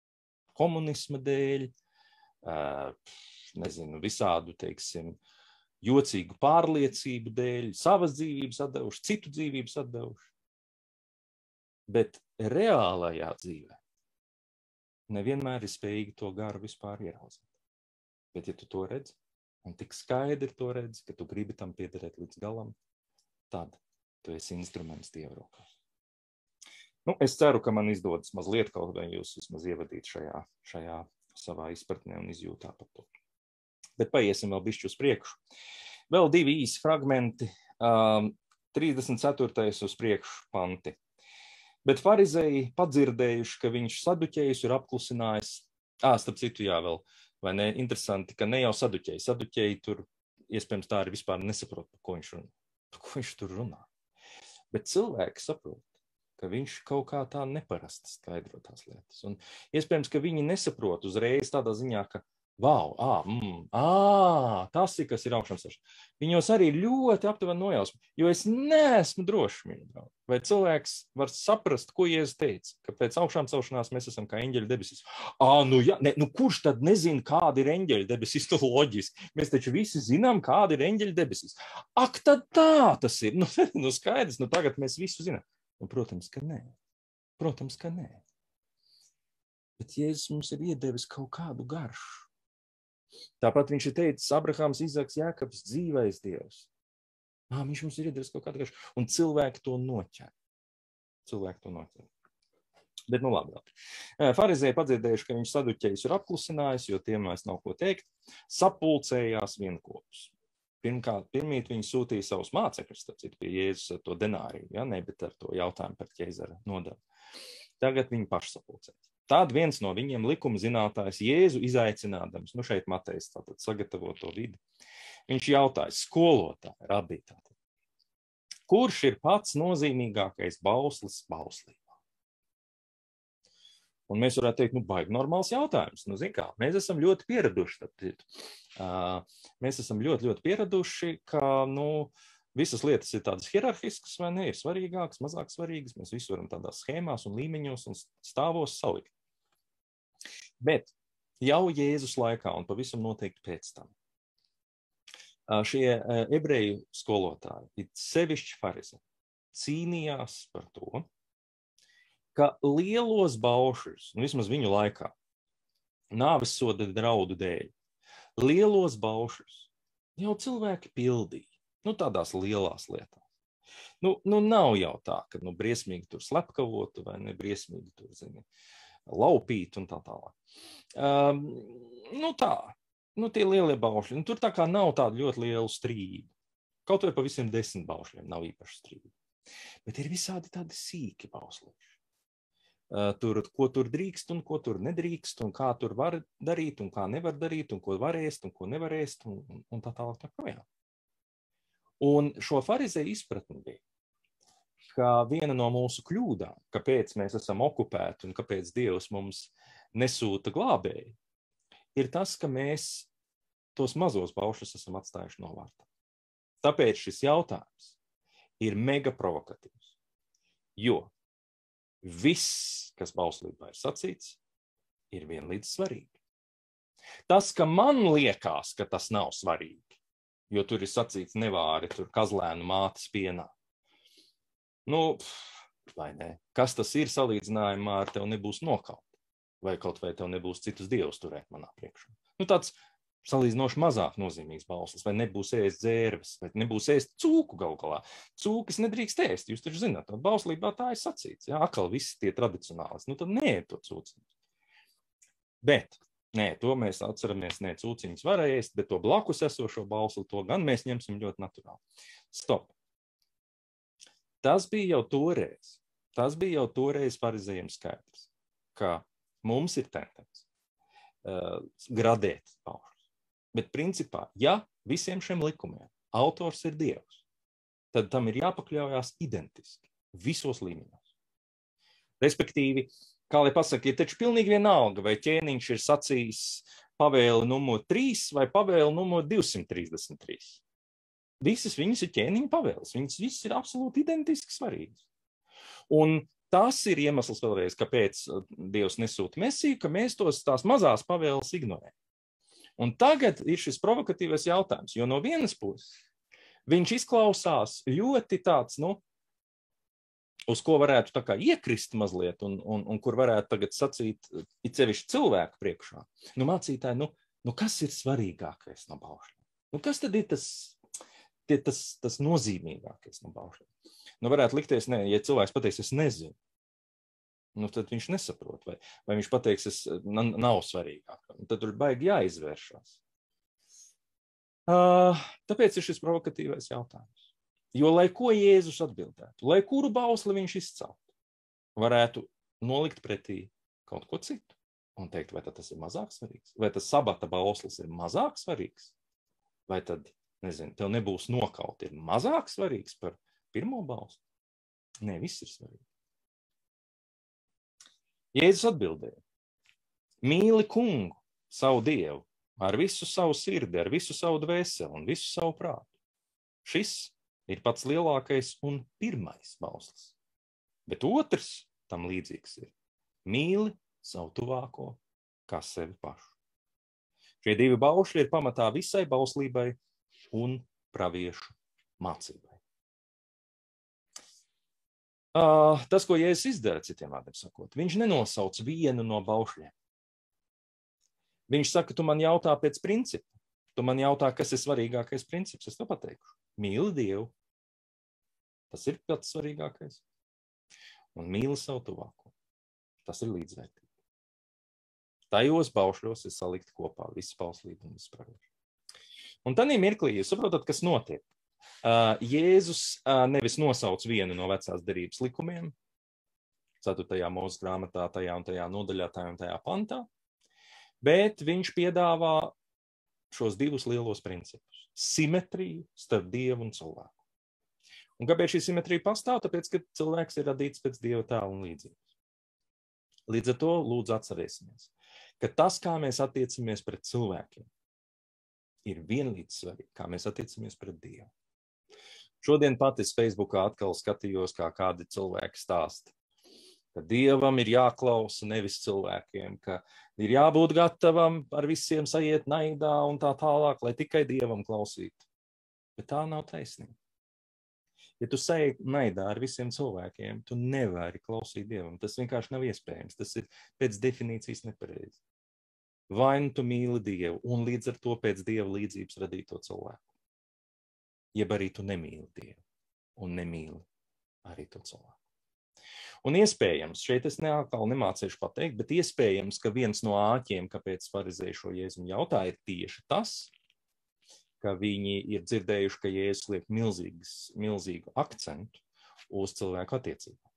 Komunisma dēļ, nezinu, visādu, teiksim, jocīgu pārliecību dēļ, savas dzīvības atdevuši, citu dzīvības atdevuši. Bet reālajā dzīvē nevienmēr ir spējīgi to garu vispār ieraudzīt. Bet ja tu to redzi, un tik skaidri to redzi, ka tu gribi tam piederēt līdz galam, tad tu esi instruments Dieva rokās. Nu, es ceru, ka man izdodas mazliet kaut vai jūs vismaz ievadīt šajā, šajā savā izpratnē un izjūtā par to. Bet paiesim vēl bišķi uz priekšu. Vēl divi īsi fragmenti, um, trīsdesmit ceturtais uz priekšu panti. Bet farizēji padzirdējuši, ka viņš saduķējus ir apklusinājis. Ā, starp citu, jā, vēl, vai ne, interesanti, ka ne jau saduķēji. Saduķēji tur, iespējams, tā arī vispār nesaprot, par ko viņš runā. Par ko viņš tur runā. Bet cilvēki saprot, ka viņš kaut kā tā neparasti skaidro tās lietas. Un iespējams, ka viņi nesaprot uzreiz tādā ziņā, ka vau, ā, mm, ā, tas ir, kas ir augšām celšana. Viņos arī ļoti aptuveni nojausma, jo es neesmu drošs, mīļi draugi. Vai cilvēks var saprast, ko Jēzus teica, ka pēc augšām celšanās mēs esam kā eņģeļi debesīs. Ā, nu jā, ne, nu kurš tad nezina, kāda ir eņģeļi debesīs? Nu loģiski. Mēs taču visi zinām, kāda ir eņģeļi debesīs. Ak, tad tā tas ir. Nu, nu skaidrs, nu tagad mēs visu zinām. Nu, protams, ka nē. Protams, ka nē. Bet Jēzus mums ir iedevis kaut kādu garšu. Tāpat viņš ir teicis, Abrahams, Izaks, Jākabs, dzīvais Dievs. Ā, viņš mums ir iedevis kaut kādu garšu. Un cilvēki to noķer. Cilvēki to noķer. Bet nu labi. Farizēji padzirdējuši, ka viņš saduķējus ir apklusinājis, jo tiem vairs nav ko teikt, sapulcējās vienkopus. Pirmkārt, pirmīt viņi sūtīja savus mācekļus, tad ir pie Jēzus ar to denāriju, ja, ne, bet ar to jautājumu par ķēzara nodevu. Tagad viņi paši sapulcējas. Tad viens no viņiem likuma zinātājs Jēzu izaicinādams, nu šeit Matejs tātad sagatavo to vidi, viņš jautāja, skolotāji, rabī tātad, kurš ir pats nozīmīgākais bauslis bauslībā? Un mēs varētu teikt, nu, baigi normāls jautājums. Nu, zin kā, mēs esam ļoti pieraduši. Tad, uh, mēs esam ļoti, ļoti pieraduši, ka, nu, visas lietas ir tādas hierarhiskas, vai ne, ir svarīgākas, mazāk svarīgas. Mēs visu varam tādās schēmās un līmeņos un stāvos salikt. Bet jau Jēzus laikā un pavisam noteikti pēc tam uh, šie uh, ebreju skolotāji, it sevišķi farizēji, cīnījās par to, ka lielos baušus, nu vismaz viņu laikā, nāves soda draudu dēļ, lielos baušus jau cilvēki pildīja, nu tādās lielās lietās. Nu, nu nav jau tā, ka nu briesmīgi tur slepkavotu vai ne briesmīgi tur, zini, laupīt un tā tālāk. Um, nu tā, nu tie lielie baušļi, nu tur tā kā nav tāda ļoti liela strīda. Kaut vai pa visiem desmit baušļiem nav īpaši strīda. Bet ir visādi tādi sīki bauslīši. Uh, tur, ko tur drīkst un ko tur nedrīkst, un kā tur var darīt, un kā nevar darīt, un ko var ēst, un ko nevar ēst, un, un tā tālāk tā projām. Un šo farizēju izpratni bija, ka viena no mūsu kļūdām, kāpēc mēs esam okupēti un kāpēc Dievs mums nesūta glābēji, ir tas, ka mēs tos mazos baušus esam atstājuši novārtā. Tāpēc šis jautājums ir mega provokatīvs, jo viss, kas bauslībā ir sacīts, ir vienlīdz svarīgi. Tas, ka man liekas, ka tas nav svarīgi, jo tur ir sacīts nevāri, tur kazlēnu mātes pienā. Nu, vai ne? Kas tas ir salīdzinājumā ar tev nebūs nokaut? Vai kaut vai tev nebūs citus dievus turēt manā priekšā? Nu, tāds salīdzinoši mazāk nozīmīgs bauslis, vai nebūs ēst dzērves, vai nebūs ēst cūku galu galā. Cūkas nedrīkst ēst, jūs taču zināt, bauslībā tā ir sacīts, jā, akal visi tie tradicionālis, nu tad nē, to cūciņus. Bet, nē, to mēs atceramies, nē, cūciņus var ēst, bet to blakus esošo bausli, to gan mēs ņemsim ļoti naturāli. Stop. Tas bija jau toreiz, tas bija jau toreiz farizējiem skaidrs, ka mums ir tendence uh, gradēt baušļus. Bet principā, ja visiem šiem likumiem autors ir Dievs, tad tam ir jāpakļaujās identiski, visos līmeņos. Respektīvi, kā lai pasaka, ir taču pilnīgi vienalga, vai ķēniņš ir sacījis pavēli numur trīs vai pavēli numur divsimt trīsdesmit trīs. Visas viņas ir ķēniņa pavēles, viņas visas ir absolūti identiski svarīgas. Un tas ir iemesls vēlreiz, kāpēc Dievs nesūta Mesiju, ka mēs tos tās mazās pavēles ignorējam. Un tagad ir šis provokatīvais jautājums, jo no vienas puses viņš izklausās ļoti tāds, nu, uz ko varētu tā kā iekrist mazliet un, un, un kur varētu tagad sacīt, it sevišķi cilvēku priekšā. Nu, mācītāji, nu, nu kas ir svarīgākais no baušļiem? Nu, kas tad ir tas, tie, tas, tas nozīmīgākais no baušļiem? Nu, varētu likties, ne, ja cilvēks pateiks, es nezinu, nu, tad viņš nesaprot, vai, vai viņš pateiks, es nav svarīgāk. Un tad tur baigi jāizvēršās. Uh, tāpēc ir šis provokatīvais jautājums. Jo, lai ko Jēzus atbildētu, lai kuru bausli viņš izceltu, varētu nolikt pretī kaut ko citu un teikt, vai tad tas ir mazāk svarīgs, vai tas sabata bauslis ir mazāk svarīgs, vai tad, nezinu, tev nebūs nokaut, ir mazāk svarīgs par pirmo bausli. Nē, viss ir svarīgi. Jēzus atbildēja, mīli kungu, savu Dievu, ar visu savu sirdi, ar visu savu dvēseli un visu savu prātu. Šis ir pats lielākais un pirmais bauslis. Bet otrs tam līdzīgs ir. Mīli savu tuvāko kā sevi pašu. Šie divi baušļi ir pamatā visai bauslībai un praviešu mācībai. Uh, tas, ko Jēzus izdara, citiem vārdiem sakot, viņš nenosauc vienu no baušļiem. Viņš saka, tu man jautā pēc principa. Tu man jautā, kas ir svarīgākais princips. Es to pateikšu. Mīli Dievu. Tas ir pats svarīgākais. Un mīli savu tuvāko. Tas ir līdzvērtīgi. Tajos baušļos ir salikt kopā visi bauslība un visi pravieši. Un tādī mirklī jūs saprotat, kas notiek. Uh, Jēzus uh, nevis nosauc vienu no vecās derības likumiem, ceturtajā Mūzes grāmatā, tajā un tajā nodaļā, tajā un tajā pantā, bet viņš piedāvā šos divus lielos principus. Simetriju starp Dievu un cilvēku. Un kāpēc šī simetrija pastāv? Tāpēc, ka cilvēks ir radīts pēc Dieva tēla un līdzības. Līdz ar to lūdzu atcerēsimies, ka tas, kā mēs attiecamies pret cilvēkiem, ir vienlīdz svarīgi, kā mēs attiecamies pret Dievu. Šodien pat es Facebookā atkal skatījos, kā kādi cilvēki stāsta, ka Dievam ir jāklausa nevis cilvēkiem, ka ir jābūt gatavam ar visiem sajiet naidā un tā tālāk, lai tikai Dievam klausītu. Bet tā nav taisnība. Ja tu sajiet naidā ar visiem cilvēkiem, tu nevari klausīt Dievam. Tas vienkārši nav iespējams. Tas ir pēc definīcijas nepareizi. Vai nu tu mīli Dievu un līdz ar to pēc Dieva līdzības radīto cilvēku. Jeb arī tu nemīli Dievu un nemīli arī to cilvēku. Un iespējams, šeit es neatkal nemācīšu pateikt, bet iespējams, ka viens no āķiem, kāpēc farizēji šo Jēzu jautā, ir tieši tas, ka viņi ir dzirdējuši, ka Jēzus liek milzīgas, milzīgu akcentu uz cilvēku attiecībām.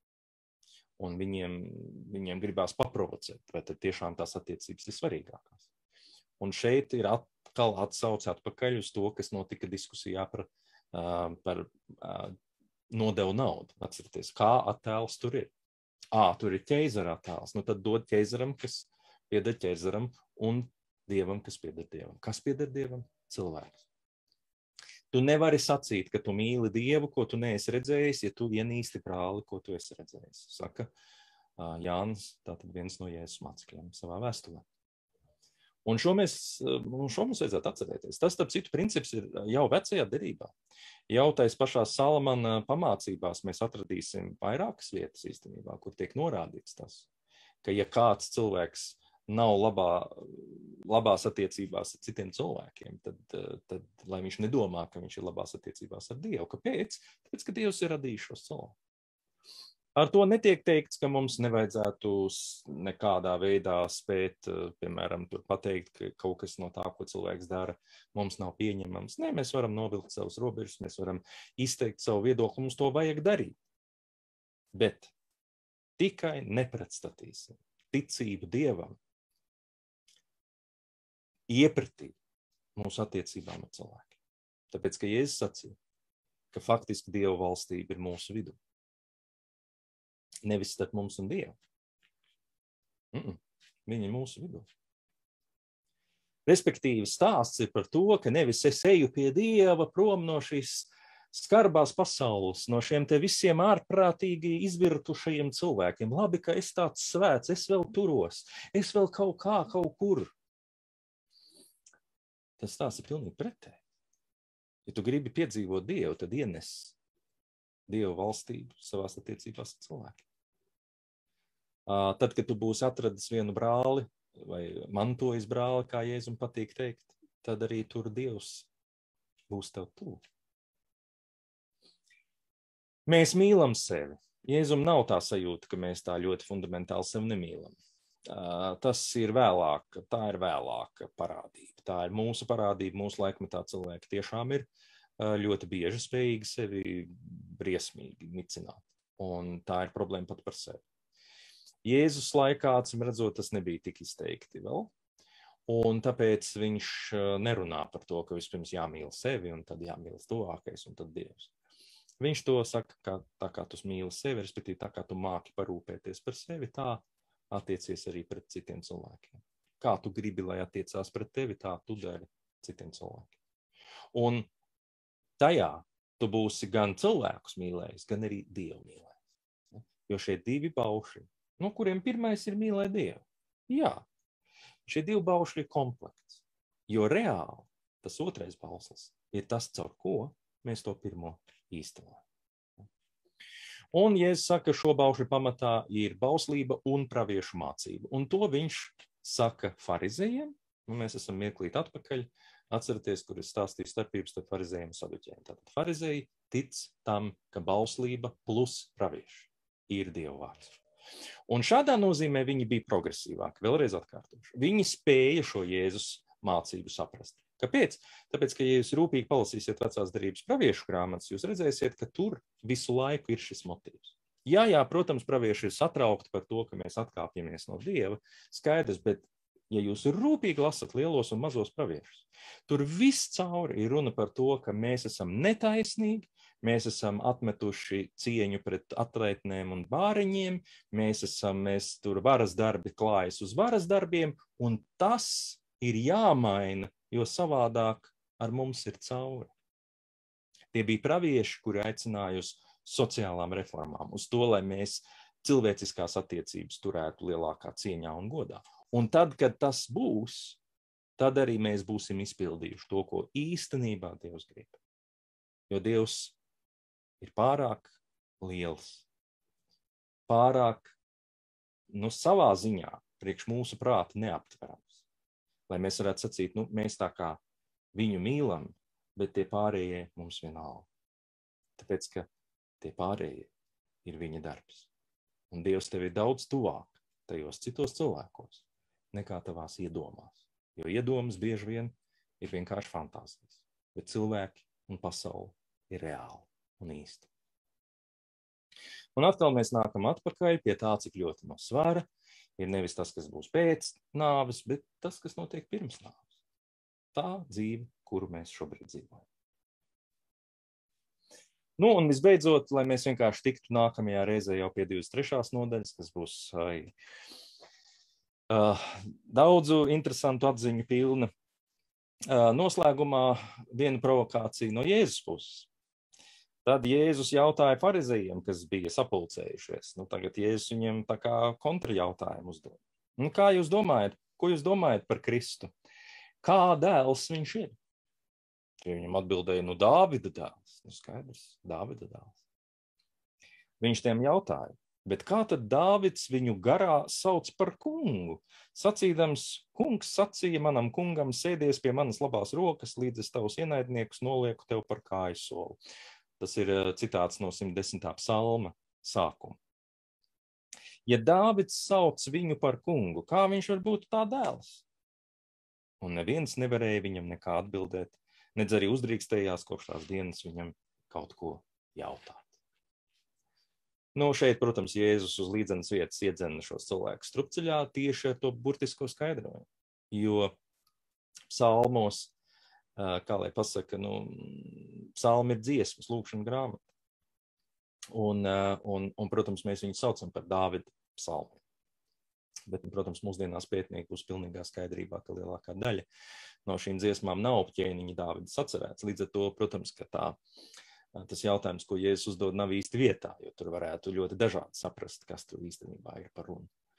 Un viņiem, viņiem gribās paprovocēt, vai tad tiešām tās attiecības ir svarīgākās. Un šeit ir atkal atsauce atpakaļ uz to, kas notika diskusijā par, uh, par uh, nodevu naudu. Atcerieties, kā attēls tur ir. Ā, tur ir ķeizara attēls. Nu tad dod ķeizaram, kas pieder ķeizaram, un Dievam, kas pieder Dievam. Kas pieder Dievam? Cilvēks. Tu nevari sacīt, ka tu mīli Dievu, ko tu neesi redzējis, ja tu ienīsti brāli, ko tu esi redzējis. Saka uh, Jānis, tātad viens no Jēzus mācekļiem savā vēstulē. Un šo, mēs, šo mums vajadzētu atcerēties. Tas, starp citu, princips ir jau vecajā derībā. Jau tais pašās Salamana pamācībās mēs atradīsim vairākas vietas īstenībā, kur tiek norādīts tas, ka ja kāds cilvēks nav labā, labās attiecībās ar citiem cilvēkiem, tad, tad lai viņš nedomā, ka viņš ir labās attiecībās ar Dievu. Kāpēc? Tāpēc, ka Dievs ir radījis šos cilvēkus. Ar to netiek teikts, ka mums nevajadzētu nekādā veidā spēt, piemēram, tur pateikt, ka kaut kas no tā, ko cilvēks dara, mums nav pieņemams. Nē, mēs varam novilkt savus robežus, mēs varam izteikt savu viedokli, mums to vajag darīt. Bet tikai nepretstatīsim ticību Dievam iepratī mūsu attiecībām ar cilvēkiem. Tāpēc, ka Jēzus sacīja, ka faktiski Dieva valstība ir mūsu vidū. Nevis starp mums un Dievu. Mm-mm. Viņi ir mūsu vidū. Respektīvi, stāsts ir par to, ka nevis es eju pie Dieva prom no šīs skarbās pasaules, no šiem te visiem ārprātīgi izvirtušajiem cilvēkiem. Labi, ka es tāds svēts, es vēl turos, es vēl kaut kā, kaut kur. tas tās ir pilnīgi pretēji. Ja tu gribi piedzīvot Dievu, tad ienes Dievu valstību savās attiecībās ar cilvēkiem. Tad, kad tu būsi atradis vienu brāli vai mantojis brāli, kā Jēzum patīk teikt, tad arī tur Dievs būs tev tuvu. Mēs mīlam sevi. Jēzum nav tā sajūta, ka mēs tā ļoti fundamentāli sevi nemīlam. Tas ir vēlāk, tā ir vēlāka parādība. Tā ir mūsu parādība, mūsu laikmetā cilvēki tiešām ir ļoti bieži spējīgi sevi briesmīgi nicināt. Un tā ir problēma pat par sevi. Jēzus laikā, acīm redzot, tas nebija tik izteikti vēl. Un tāpēc viņš nerunā par to, ka vispirms jāmīl sevi un tad jāmīl tuvākais un tad Dievs. Viņš to saka, ka tā kā tu mīli sevi, respektīvi tā kā tu māki parūpēties par sevi, tā attiecies arī pret citiem cilvēkiem. Kā tu gribi, lai attiecās pret tevi, tā tu dari citiem cilvēkiem. Un tajā tu būsi gan cilvēkus mīlējis, gan arī Dievu mīlējis. Jo šie divi baušļi, no kuriem pirmais ir mīlēt Dievu. Jā, šie divi baušļi ir komplekts, jo reāli tas otrais bauslis ir tas, caur ko mēs to pirmo īstenojam. Un Jēzus saka, šo baušļu pamatā ir bauslība un praviešu mācība. Un to viņš saka farizejiem, un mēs esam mirklīt atpakaļ, atceraties, kur es stāstīju starpības starp farizejiem un saduķiem. Tātad farizeji tic tam, ka bauslība plus pravieši ir Dieva vārds. Un šādā nozīmē viņi bija progresīvāki, vēlreiz atkārtošu. Viņi spēja šo Jēzus mācību saprast. Kāpēc? Tāpēc, ka ja jūs rūpīgi palasīsiet vecās derības praviešu grāmatas, jūs redzēsiet, ka tur visu laiku ir šis motīvs. Jā, jā, protams, pravieši ir satraukti par to, ka mēs atkāpjamies no Dieva, skaidrs, bet ja jūs rūpīgi lasat lielos un mazos praviešus, tur viss cauri ir runa par to, ka mēs esam netaisnīgi, mēs esam atmetuši cieņu pret atraitnēm un bāriņiem, mēs esam, mēs tur varas darbi klājas uz varas darbiem, un tas ir jāmaina, jo savādāk ar mums ir cauri. Tie bija pravieši, kuri aicināja uz sociālām reformām, uz to, lai mēs cilvēciskās attiecības turētu lielākā cieņā un godā. Un tad, kad tas būs, tad arī mēs būsim izpildījuši to, ko īstenībā Dievs grib. Jo Dievs ir pārāk liels, pārāk, nu, savā ziņā, priekš mūsu prāta neaptverams. Lai mēs varētu sacīt, nu, mēs tā kā viņu mīlam, bet tie pārējie mums vienalga. Tāpēc, ka tie pārējie ir viņa darbs. Un Dievs tev ir daudz tuvāk tajos citos cilvēkos, nekā tavās iedomās. Jo iedomas bieži vien ir vienkārši fantāzijas, bet cilvēki un pasauli ir reāli un īsti. Un atkal mēs nākam atpakaļ pie tā, cik ļoti no svara ir nevis tas, kas būs pēc nāves, bet tas, kas notiek pirms nāves. Tā dzīve, kuru mēs šobrīd dzīvojam. Nu, un visbeidzot, lai mēs vienkārši tiktu nākamajā reizē jau pie divdesmit trešās nodaļas, kas būs ai, uh, daudzu interesantu atziņu pilna. Uh, noslēgumā viena provokācija no Jēzus puses. Tad Jēzus jautāja farizejiem, kas bija sapulcējušies. Nu, tagad Jēzus viņiem tā kā kontrajautājumu uzdod. Nu, kā jūs domājat, ko jūs domājat par Kristu? Kā dēls viņš ir? Ja viņam atbildēja, nu, Dāvida dēls. Nu, skaidrs, Dāvida dēls. Viņš tiem jautāja, bet kā tad Dāvids viņu garā sauc par kungu? Sacīdams, kungs sacīja manam kungam, sēdies pie manas labās rokas, līdz es tavus ienaidniekus nolieku tev par kāju soli. Tas ir citāts no simt desmitā psalma sākuma. Ja Dāvids sauc viņu par kungu, kā viņš var būt tā dēls? Un neviens nevarēja viņam nekā atbildēt, nedz arī uzdrīkstējās kopš tās dienas viņam kaut ko jautāt. Nu, šeit, protams, Jēzus uz līdzenas vietas iedzena šos cilvēkus strupceļā tieši ar to burtisko skaidrojumu. Jo psalmos, kā lai pasaka, nu, psalmi ir dziesmas, lūkšana grāmata. Un, un, un, protams, mēs viņu saucam par Dāvida psalmu. Bet, protams, mūsdienās pētnieki būs pilnīgā skaidrībā, ka lielākā daļa no šīm dziesmām nav ķēniņa Dāvidas atcerēts. Līdz ar to, protams, ka tā, tas jautājums, ko Jēzus uzdod, nav īsti vietā, jo tur varētu ļoti dažādi saprast, kas tur īstenībā ir par runu.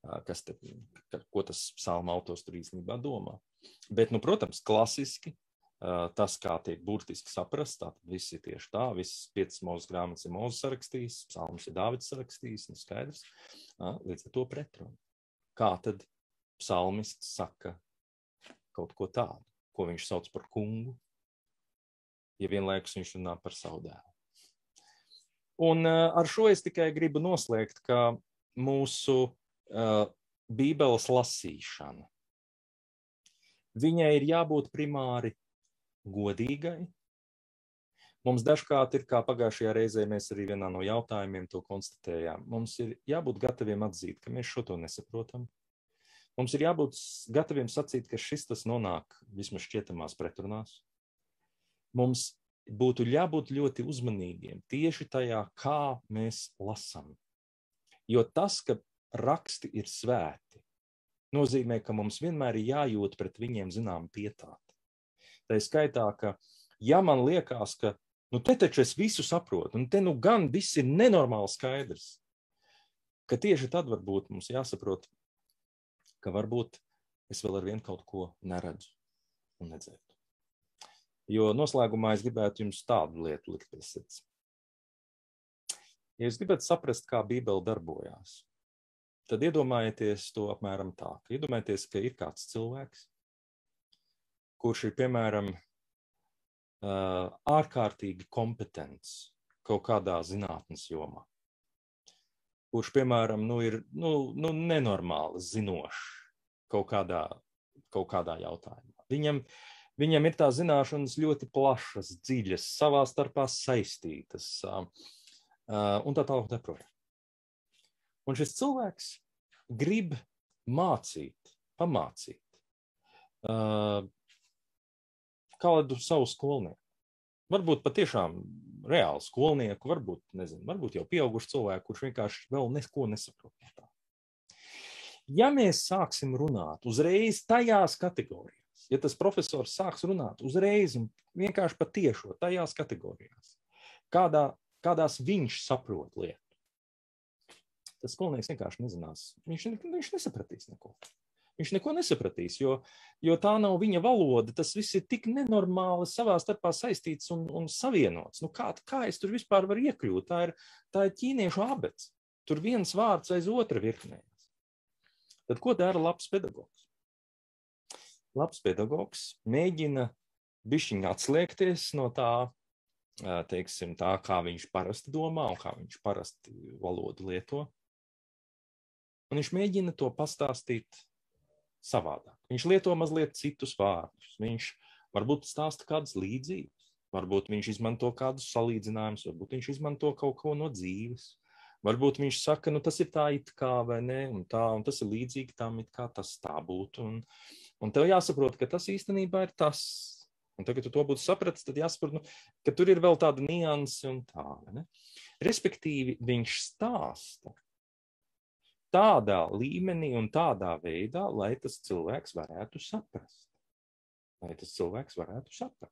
kas te, ko tas psalma autors tur īstenībā domā. Bet, nu, protams, klasiski tas, kā tiek burtiski saprast, tā viss ir tieši tā, visas piecas mūzes grāmatas ir Mūzes sarakstījis, psalms ir Dāvids sarakstījis, nu skaidrs, līdz ar to pretrunu. Kā tad psalmists saka kaut ko tādu, ko viņš sauc par kungu, ja vienlaikus viņš runā par savu dēlu. Un ar šo es tikai gribu noslēgt, ka mūsu uh, Bībeles lasīšana, viņai ir jābūt primāri godīgai. Mums dažkārt ir, kā pagājušajā reizē mēs arī vienā no jautājumiem to konstatējām, mums ir jābūt gataviem atzīt, ka mēs šo to nesaprotam. Mums ir jābūt gataviem sacīt, ka šis tas nonāk vismaz šķietamās pretrunās. Mums būtu jābūt ļoti uzmanīgiem tieši tajā, kā mēs lasām. Jo tas, ka raksti ir svēti, nozīmē, ka mums vienmēr ir jājūt pret viņiem zinām pietāti. Tā ir skaitā, ka ja man liekas, ka nu te taču es visu saprotu, un te nu gan viss ir nenormāli skaidrs, ka tieši tad varbūt mums jāsaprot, ka varbūt es vēl ar vienu kaut ko neredzu un nedzirdu. Jo noslēgumā es gribētu jums tādu lietu likt pie sirds. Ja jūs gribat saprast, kā Bībele darbojās, tad iedomājieties to apmēram tā, ka iedomājieties, ka ir kāds cilvēks, kurš ir, piemēram, ārkārtīgi kompetents kaut kādā zinātnes jomā, kurš, piemēram, nu, ir nu, nu, nenormāli zinošs kaut kādā, kaut kādā jautājumā. Viņam, viņam ir tā zināšanas ļoti plašas, dziļas, savā starpā saistītas, uh, uh, un tā tālāk neprojām. Un šis cilvēks grib mācīt, pamācīt uh, kādu savu skolnieku. Varbūt patiešām reāli skolnieku, varbūt, nezinu, varbūt jau pieauguši cilvēku, kurš vienkārši vēl neko nesaprot no tā. Ja mēs sāksim runāt uzreiz tajās kategorijās, ja tas profesors sāks runāt uzreiz un vienkārši patiešo tajās kategorijās, kādā, kādās viņš saprot lietu, tas skolnieks vienkārši nezinās, viņš, viņš nesapratīs neko. Viņš neko nesapratīs, jo, jo tā nav viņa valoda, tas viss ir tik nenormāli savā starpā saistīts un, un savienots. Nu kā, kā es tur vispār varu iekļūt? Tā ir, tā ir ķīniešu abets. Tur viens vārds aiz otra virknējās. Tad ko dara labs pedagogs? Labs pedagogs mēģina bišķiņ atslēgties no tā, teiksim, tā, kā viņš parasti domā un kā viņš parasti valodu lieto. Un viņš mēģina to pastāstīt savādāk. Viņš lieto mazliet citus vārdus. Viņš varbūt stāsta kādas līdzības, varbūt viņš izmanto kādus salīdzinājumus, varbūt viņš izmanto kaut ko no dzīves. Varbūt viņš saka, nu tas ir tā it kā vai ne, un tā, un tas ir līdzīgi tam it kā tas tā būtu. Un, un tev jāsaprot, ka tas īstenībā ir tas. Un tagad tu to būtu sapratis, tad jāsaprot, nu, ka tur ir vēl tāda nianse un tā. Ne? Respektīvi, viņš stāsta tādā līmenī un tādā veidā, lai tas cilvēks varētu saprast. Lai tas cilvēks varētu saprast.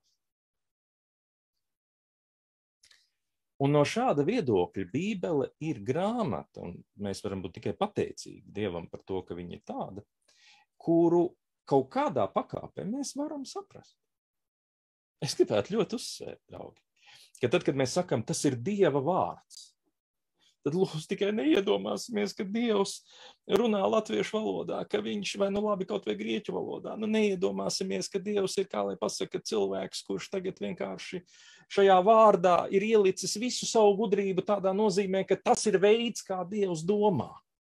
Un no šāda viedokļa Bībele ir grāmata, un mēs varam būt tikai pateicīgi Dievam par to, ka viņa ir tāda, kuru kaut kādā pakāpē mēs varam saprast. Es gribētu ļoti uzsvērt, draugi, ka tad, kad mēs sakam, tas ir Dieva vārds, tad lūdzu tikai neiedomāsimies, ka Dievs runā latviešu valodā, ka viņš vai nu labi kaut vai grieķu valodā. Nu neiedomāsimies, ka Dievs ir, kā lai pasaka, cilvēks, kurš tagad vienkārši šajā vārdā ir ielicis visu savu gudrību tādā nozīmē, ka tas ir veids, kā Dievs domā.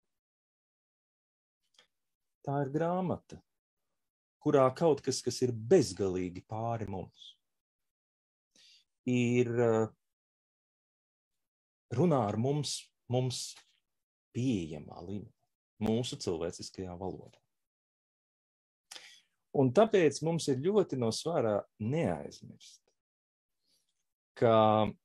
Tā ir grāmata, kurā kaut kas, kas ir bezgalīgi pāri mums, ir runā ar mums, mums pieejamā līmenī, mūsu cilvēciskajā valodā. Un tāpēc mums ir ļoti no svara neaizmirst, ka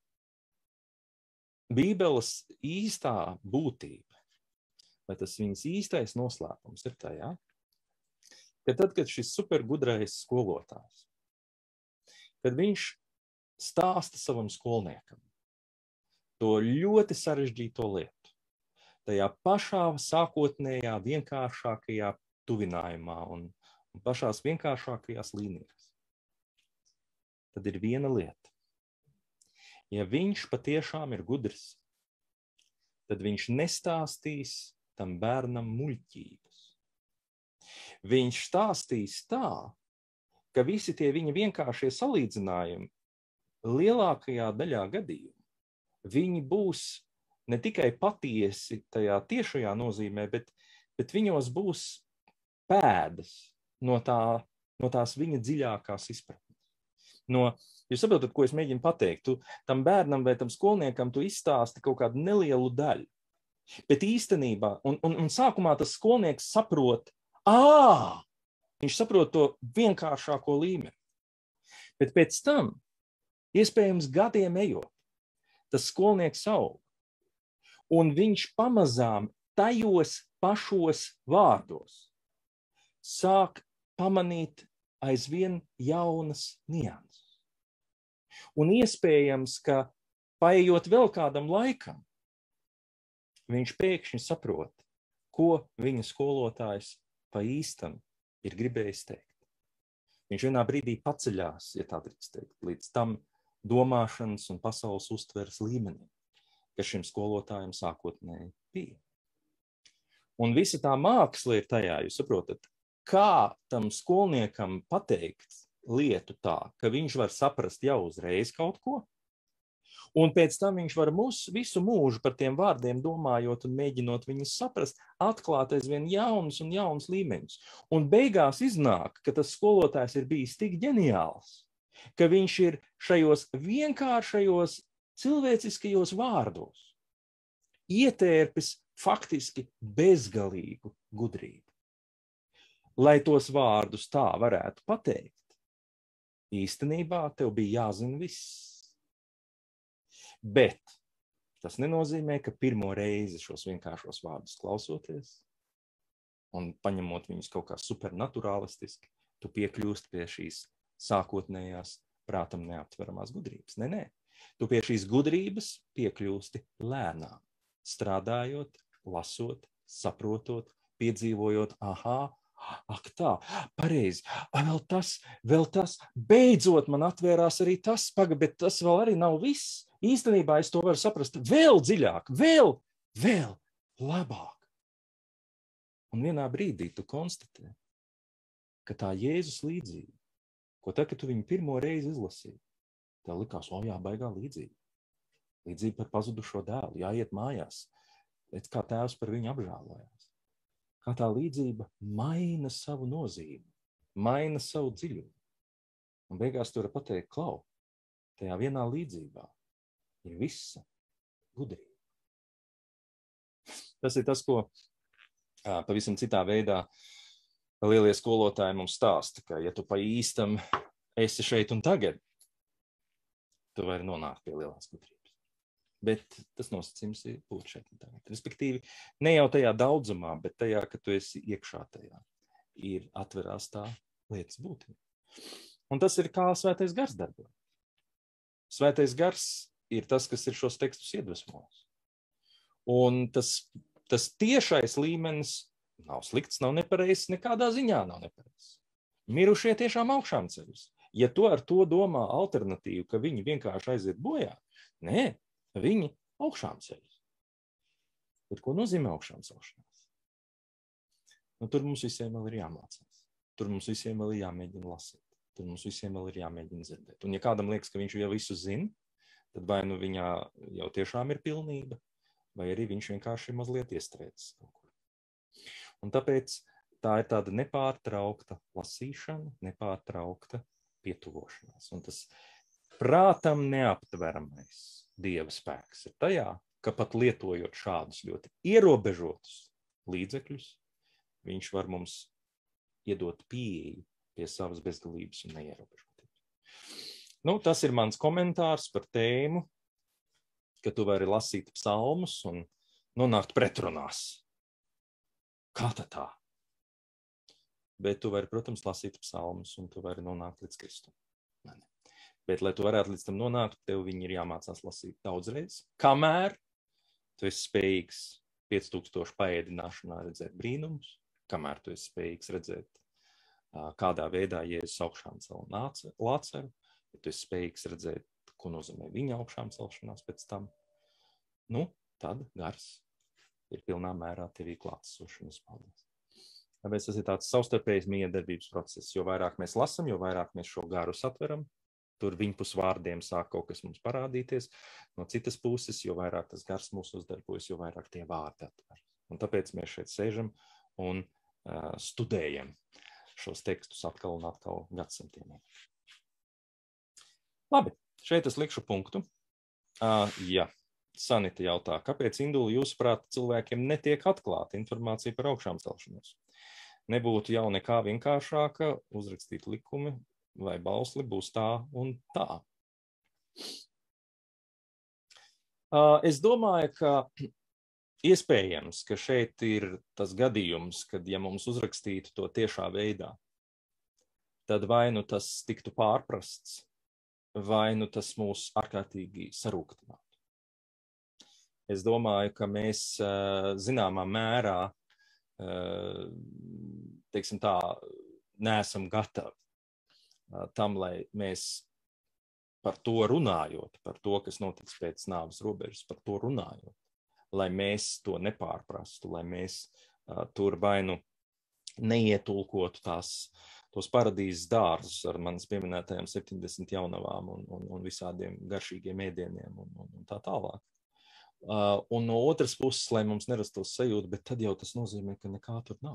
Bībeles īstā būtība, vai tas viņas īstais noslēpums ir tajā, ka tad, kad šis supergudrais skolotājs, kad viņš stāsta savam skolniekam to ļoti sarežģīto lietu, tajā pašā sākotnējā, vienkāršākajā tuvinājumā un, un pašās vienkāršākajās līnijās. Tad ir viena lieta. Ja viņš patiešām ir gudrs, tad viņš nestāstīs tam bērnam muļķības. Viņš stāstīs tā, ka visi tie viņa vienkāršie salīdzinājumi lielākajā daļā gadījumu viņi būs ne tikai patiesi tajā tiešajā nozīmē, bet, bet viņos būs pēdas no, tā, no tās viņa dziļākās izpratnes. No, jūs saprotat, ko es mēģinu pateikt? Tu tam bērnam vai tam skolniekam tu izstāsti kaut kādu nelielu daļu. Bet īstenībā, un, un, un sākumā tas skolnieks saprot, ā, viņš saprot to vienkāršāko līmeni. Bet pēc tam, iespējams gadiem ejot, tas skolnieks aug. Un viņš pamazām tajos pašos vārdos sāk pamanīt aizvien jaunas nianses. Un iespējams, ka paejot vēl kādam laikam, viņš pēkšņi saprot, ko viņa skolotājs pa īstam ir gribējis teikt. Viņš vienā brīdī paceļās, ja tā drīkst teikt, līdz tam domāšanas un pasaules uztveres līmenim, kas šim skolotājam sākotnēji bija. Un visa tā māksla ir tajā, jūs saprotat, kā tam skolniekam pateikt lietu tā, ka viņš var saprast jau uzreiz kaut ko, un pēc tam viņš var mūs visu mūžu par tiem vārdiem domājot un mēģinot viņus saprast, atklāt aizvien jaunus un jaunus līmeņus. Un beigās iznāk, ka tas skolotājs ir bijis tik ģeniāls, ka viņš ir šajos vienkāršajos cilvēciskajos vārdos ietērpis faktiski bezgalīgu gudrību. Lai tos vārdus tā varētu pateikt, īstenībā tev bija jāzina viss. Bet tas nenozīmē, ka pirmo reizi šos vienkāršos vārdus klausoties un paņemot viņus kaut kā supernaturālistiski, tu piekļūst pie šīs sākotnējās prātam neaptveramās gudrības. Nē, nē. Tu pie šīs gudrības piekļūsti lēnām, strādājot, lasot, saprotot, piedzīvojot, aha, ak tā, pareizi, vēl tas, vēl tas, beidzot man atvērās arī tas, paga, bet tas vēl arī nav viss. Īstenībā es to varu saprast vēl dziļāk, vēl, vēl labāk. Un vienā brīdī tu konstatē, ka tā Jēzus līdzība, ko tā, ka tu viņu pirmo reizi izlasīji, tev likās, o jā, baigā līdzība. Līdzība par pazudušo dēlu, jāiet mājās, pēc kā tēvs par viņu apžēlojās. Kā tā līdzība maina savu nozīmi, maina savu dziļumu. Un beigās tu vari pateikt, klau, tajā vienā līdzībā ir visa gudrība. Tas ir tas, ko ā, pavisam citā veidā lielie skolotāji mums stāsta, ka ja tu pa īstam esi šeit un tagad, tu vari nonākt pie lielās gudrības. Bet tas nosacījums ir būt šeit un tagad. Respektīvi, ne jau tajā daudzumā, bet tajā, ka tu esi iekšā tajā, ir atverās tā lietas būtība. Un tas ir kā svētais gars darbojas. Svētais gars ir tas, kas ir šos tekstus iedvesmojis. Un tas, tas tiešais līmenis nav slikts, nav nepareizs, nekādā ziņā nav nepareizs. Mirušie tiešām augšām ceļus. Ja tu ar to domā alternatīvu, ka viņi vienkārši aiziet bojā, nē, viņi augšām ceļus. Bet ko nozīmē augšām celšanās? Nu, tur mums visiem vēl ir jāmācās. Tur mums visiem vēl ir jāmēģina lasīt. Tur mums visiem vēl ir jāmēģina dzirdēt. Un ja kādam liekas, ka viņš jau visu zina, tad vai nu viņā jau tiešām ir pilnība, vai arī viņš vienkārši ir mazliet iestrēdzis kaut kur. Un tāpēc tā ir tāda nepārtraukta lasīšana, nepārtraukta pietuvošanās. Un tas prātam neaptveramais Dieva spēks ir tajā, ka pat lietojot šādus ļoti ierobežotus līdzekļus, viņš var mums iedot pieeju pie savas bezgalības un neierobežotības. Nu, tas ir mans komentārs par tēmu, ka tu vari lasīt psalmus un nonākt pretrunās. Kā tā tā? Bet tu vari, protams, lasīt psalmus un tu vari nonākt līdz Kristum. Ne, ne. Bet, lai tu varētu līdz tam nonākt, tev viņi ir jāmācās lasīt daudzreiz, kamēr tu esi spējīgs pieci tūkstoši paēdināšanā redzēt brīnumus, kamēr tu esi spējīgs redzēt, kādā veidā Jēzus augšām cel Lāceru, ja tu esi spējīgs redzēt, ko nozīmē viņa augšām celšanās pēc tam, nu, tad gars ir pilnā mērā tevī klātesošs un izpaldies. Tāpēc tas ir tāds savstarpējs miedarbības process. Jo vairāk mēs lasam, jo vairāk mēs šo garu satveram, tur viņpus vārdiem sāk kaut kas mums parādīties. No citas puses, jo vairāk tas gars mūs uzdarbojas, jo vairāk tie vārdi atver. Un tāpēc mēs šeit sēžam un uh, studējam šos tekstus atkal un atkal gadsimtiem. Labi, šeit es likšu punktu. Uh, jā, Sanita jautā, kāpēc, Indula, jūsuprāt, cilvēkiem netiek atklāta informācija par augšām celšanos? Nebūtu jau nekā vienkāršāka uzrakstīt likumi vai bausli būs tā un tā. Uh, es domāju, ka iespējams, ka šeit ir tas gadījums, kad ja mums uzrakstītu to tiešā veidā, tad vai nu tas tiktu pārprasts, vai nu tas mūs ārkārtīgi sarūktinātu. Es domāju, ka mēs uh, zināmā mērā teiksim tā, neesam gatavi tam, lai mēs par to runājot, par to, kas notiks pēc nāves robežas, par to runājot, lai mēs to nepārprastu, lai mēs uh, tur vai nu neietulkotu tās, tos paradīzes dārzus ar manas pieminētajām septiņdesmit jaunavām un, un, un visādiem garšīgiem ēdieniem un, un, un tā tālāk. Uh, un no otras puses, lai mums nerastos sajūta, bet tad jau tas nozīmē, ka nekā tur nav.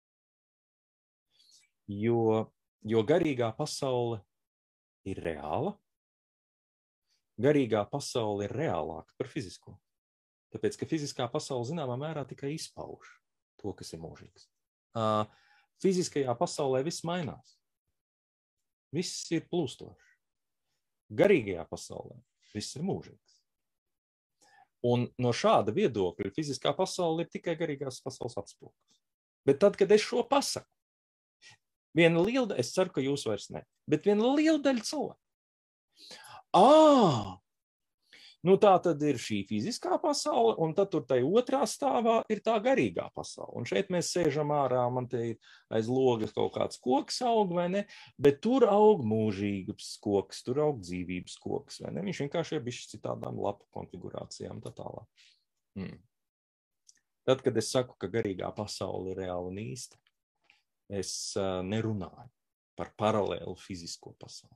Jo, jo garīgā pasaule ir reāla, garīgā pasaule ir reālāka par fizisko. Tāpēc, ka fiziskā pasaule zināmā mērā tikai izpauž to, kas ir mūžīgs. Uh, fiziskajā pasaulē viss mainās. Viss ir plūstošs. Garīgajā pasaulē viss ir mūžīgs. Un no šāda viedokļa fiziskā pasaule ir tikai garīgās pasaules atspulgs. Bet tad, kad es šo pasaku, viena liela daļa, es ceru, ka jūs vairs ne, bet viena liela daļa cilvēku. Ā! Nu tā tad ir šī fiziskā pasaule, un tad tur tai otrā stāvā ir tā garīgā pasaule. Un šeit mēs sēžam ārā, man te ir aiz logas kaut kāds koks aug, vai ne? Bet tur aug mūžīgs koks, tur aug dzīvības koks, vai ne? Viņš vienkārši ir bišķi citādām lapu konfigurācijām, tā tālāk. Hmm. Tad, kad es saku, ka garīgā pasaule ir reāli un īsta, es uh, nerunāju par paralēlu fizisko pasauli.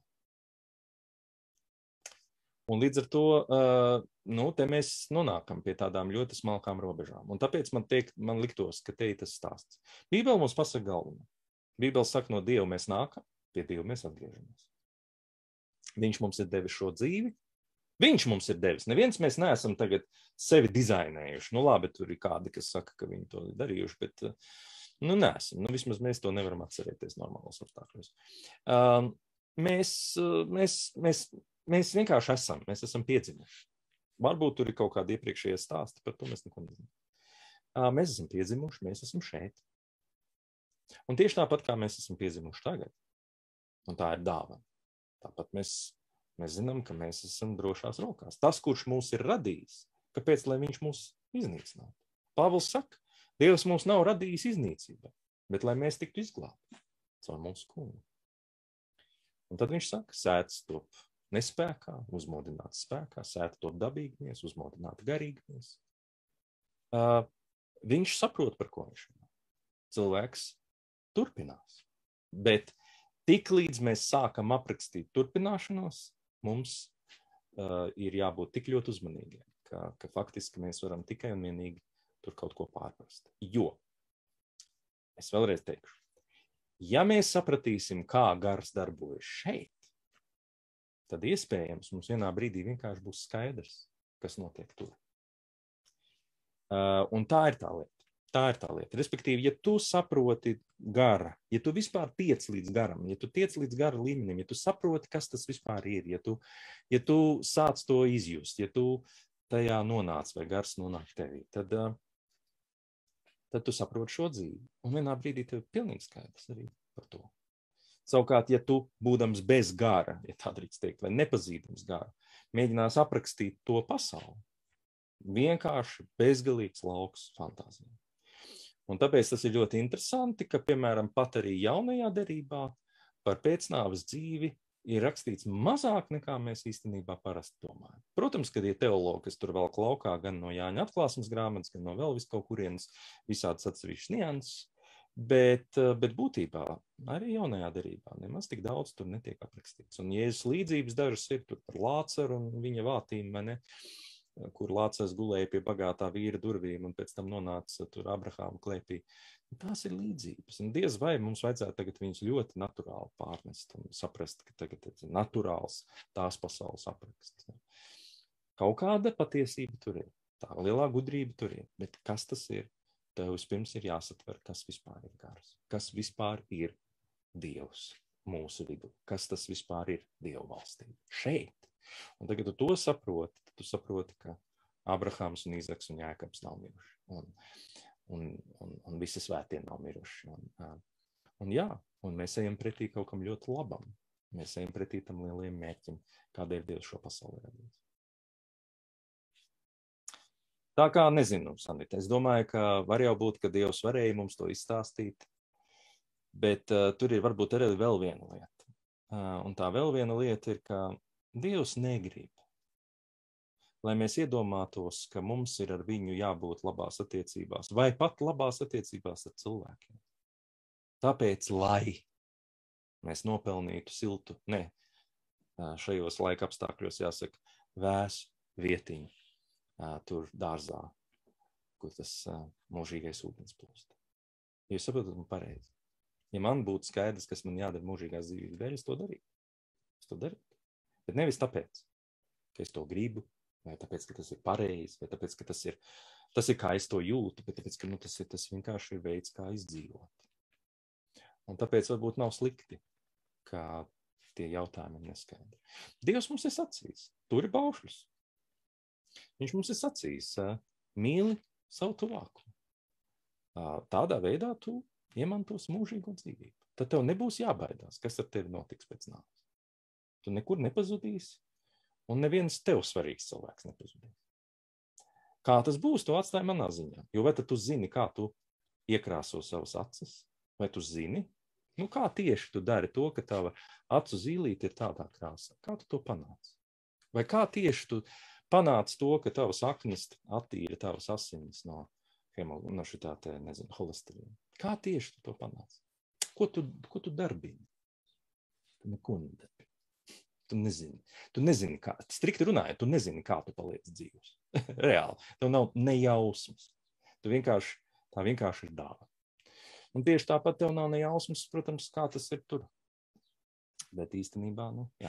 Un līdz ar to, uh, nu, te mēs nonākam pie tādām ļoti smalkām robežām. Un tāpēc man, teikt, man liktos, ka te ir tas stāsts. Bībele mums pasaka galveno. Bībele saka, no Dieva mēs nākam, pie Dieva mēs atgriežamies. Viņš mums ir devis šo dzīvi. Viņš mums ir devis. Neviens mēs neesam tagad sevi dizainējuši. Nu labi, tur ir kādi, kas saka, ka viņi to ir darījuši, bet nu neesam. Nu vismaz mēs to nevaram atcerēties normālos apstākļos. Uh, mēs, mēs, mēs Mēs vienkārši esam, mēs esam piedzimuši. Varbūt tur ir kaut kādi iepriekšējie stāsti, par to mēs neko nezinām. Mēs esam piedzimuši, mēs esam šeit. Un tieši tāpat, kā mēs esam piedzimuši tagad, un tā ir dāvana. Tāpat mēs, mēs zinām, ka mēs esam drošās rokās. Tas, kurš mūs ir radījis, kāpēc, lai viņš mūs iznīcinātu? Pāvils saka, Dievs mūs nav radījis iznīcībā, bet lai mēs tiktu izglābti caur mūsu kungu. Un tad viņš saka, sēts top nespēkā, uzmodināts spēkā, sēta top dabīgamies, uzmodināta garīgamies. Uh, viņš saprot, par ko viņš runā. Cilvēks turpinās. Bet tik līdz mēs sākam aprakstīt turpināšanos, mums uh, ir jābūt tik ļoti uzmanīgiem, ka, ka faktiski mēs varam tikai un vienīgi tur kaut ko pārprast. Jo, es vēlreiz teikšu, ja mēs sapratīsim, kā gars darbojas šeit, tad iespējams mums vienā brīdī vienkārši būs skaidrs, kas notiek tur. Uh, un tā ir tā lieta. Tā ir tā lieta. Respektīvi, ja tu saproti gara, ja tu vispār tiec līdz garam, ja tu tiec līdz gara līmenim, ja tu saproti, kas tas vispār ir, ja tu, ja tu sāc to izjust, ja tu tajā nonāc vai gars nonāk tevī, tad, uh, tad tu saproti šo dzīvi. Un vienā brīdī tev ir pilnīgi skaidrs arī par to. Savukārt, ja tu, būdams bez gara, ja tā drīkst teikt, vai nepazīdams gara, mēģinās aprakstīt to pasauli, Vienkārši bezgalīgs lauks fantāzijā. Un tāpēc tas ir ļoti interesanti, ka, piemēram, pat arī jaunajā derībā par pēcnāves dzīvi ir rakstīts mazāk nekā mēs īstenībā parasti domājam. Protams, kad ir teologi, kas tur vēl klaukā gan no Jāņa atklāsmes grāmatas, gan no vēl vis kaut kurienes visādas atsevišķas nianses, bet, bet būtībā arī jaunajā derībā nemaz tik daudz tur netiek aprakstīts. Un Jēzus līdzības dažas ir tur par Lācaru un viņa vātīm, vai ne, kur Lācars gulēja pie bagātā vīra durvīm un pēc tam nonāca tur Abrahāma klēpī. Tās ir līdzības. Un diez vai mums vajadzētu tagad viņus ļoti naturāli pārnest un saprast, ka tagad ir naturāls tās pasaules apraksts. Kaut kāda patiesība tur ir. Tā lielā gudrība tur ir. Bet kas tas ir? Tev vispirms ir jāsatver, kas vispār ir gars. Kas vispār ir Dievs mūsu vidū. Kas tas vispār ir Dievu valstība. Šeit. Un tagad tu to saproti, tu saproti, ka Abrahams un Īzaks un Jākabs nav miruši. Un, un, un, un visi svētie nav miruši. Un, un jā, un mēs ejam pretī kaut kam ļoti labam. Mēs ejam pretī tam lieliem mērķim, kādēļ Dievs šo pasauli radījis. Tā kā nezinu, Sanita, es domāju, ka var jau būt, ka Dievs varēja mums to izstāstīt, bet uh, tur ir varbūt arī vēl viena lieta. Uh, un tā vēl viena lieta ir, ka Dievs negrib, lai mēs iedomātos, ka mums ir ar viņu jābūt labās attiecībās, vai pat labās attiecībās ar cilvēkiem. Tāpēc, lai mēs nopelnītu siltu, ne, šajos laika apstākļos jāsaka, vēsu vietiņu tur dārzā, kur tas mūžīgais ūdens plūst. Ja jūs saprotat, man pareizi. Ja man būtu skaidrs, kas man jādara mūžīgās dzīvības dēļ, es to darītu. Es to darītu. Bet nevis tāpēc, ka es to gribu, vai tāpēc, ka tas ir pareizi, vai tāpēc, ka tas ir, tas ir kā es to jūtu, bet tāpēc, ka nu, tas, ir, tas vienkārši ir veids, kā izdzīvot. Un tāpēc varbūt nav slikti, ka tie jautājumi ir neskaidri. Dievs mums ir sacījis, tur ir baušļus. Viņš mums ir sacījis, mīli savu tuvāko. Tādā veidā tu iemantos mūžīgo dzīvību. Tad tev nebūs jābaidās, kas ar tevi notiks pēc nāves. Tu nekur nepazudīsi, un neviens tev svarīgs cilvēks nepazudīs. Kā tas būs, to atstāj manā ziņā. Jo vai tad tu zini, kā tu iekrāso savas acis? Vai tu zini? Nu, kā tieši tu dari to, ka tava acu zīlīte ir tādā krāsā? Kā tu to panāc? Vai kā tieši tu panāc to, ka tavas aknis attīra tavas asinis no, no šitā te, nezinu, holesterīna? Kā tieši tu to panāc? Ko tu, ko tu darbini? Tu neko nedarbini. Tu nezini. Tu nezini, kā, strikti runājot, tu nezini, kā tu paliec dzīvs. Reāli. Tev nav nejausmas. Tu vienkārši, tā vienkārši ir dāvana. Un tieši tāpat tev nav nejausmas, protams, kā tas ir tur. Bet īstenībā, nu, jā.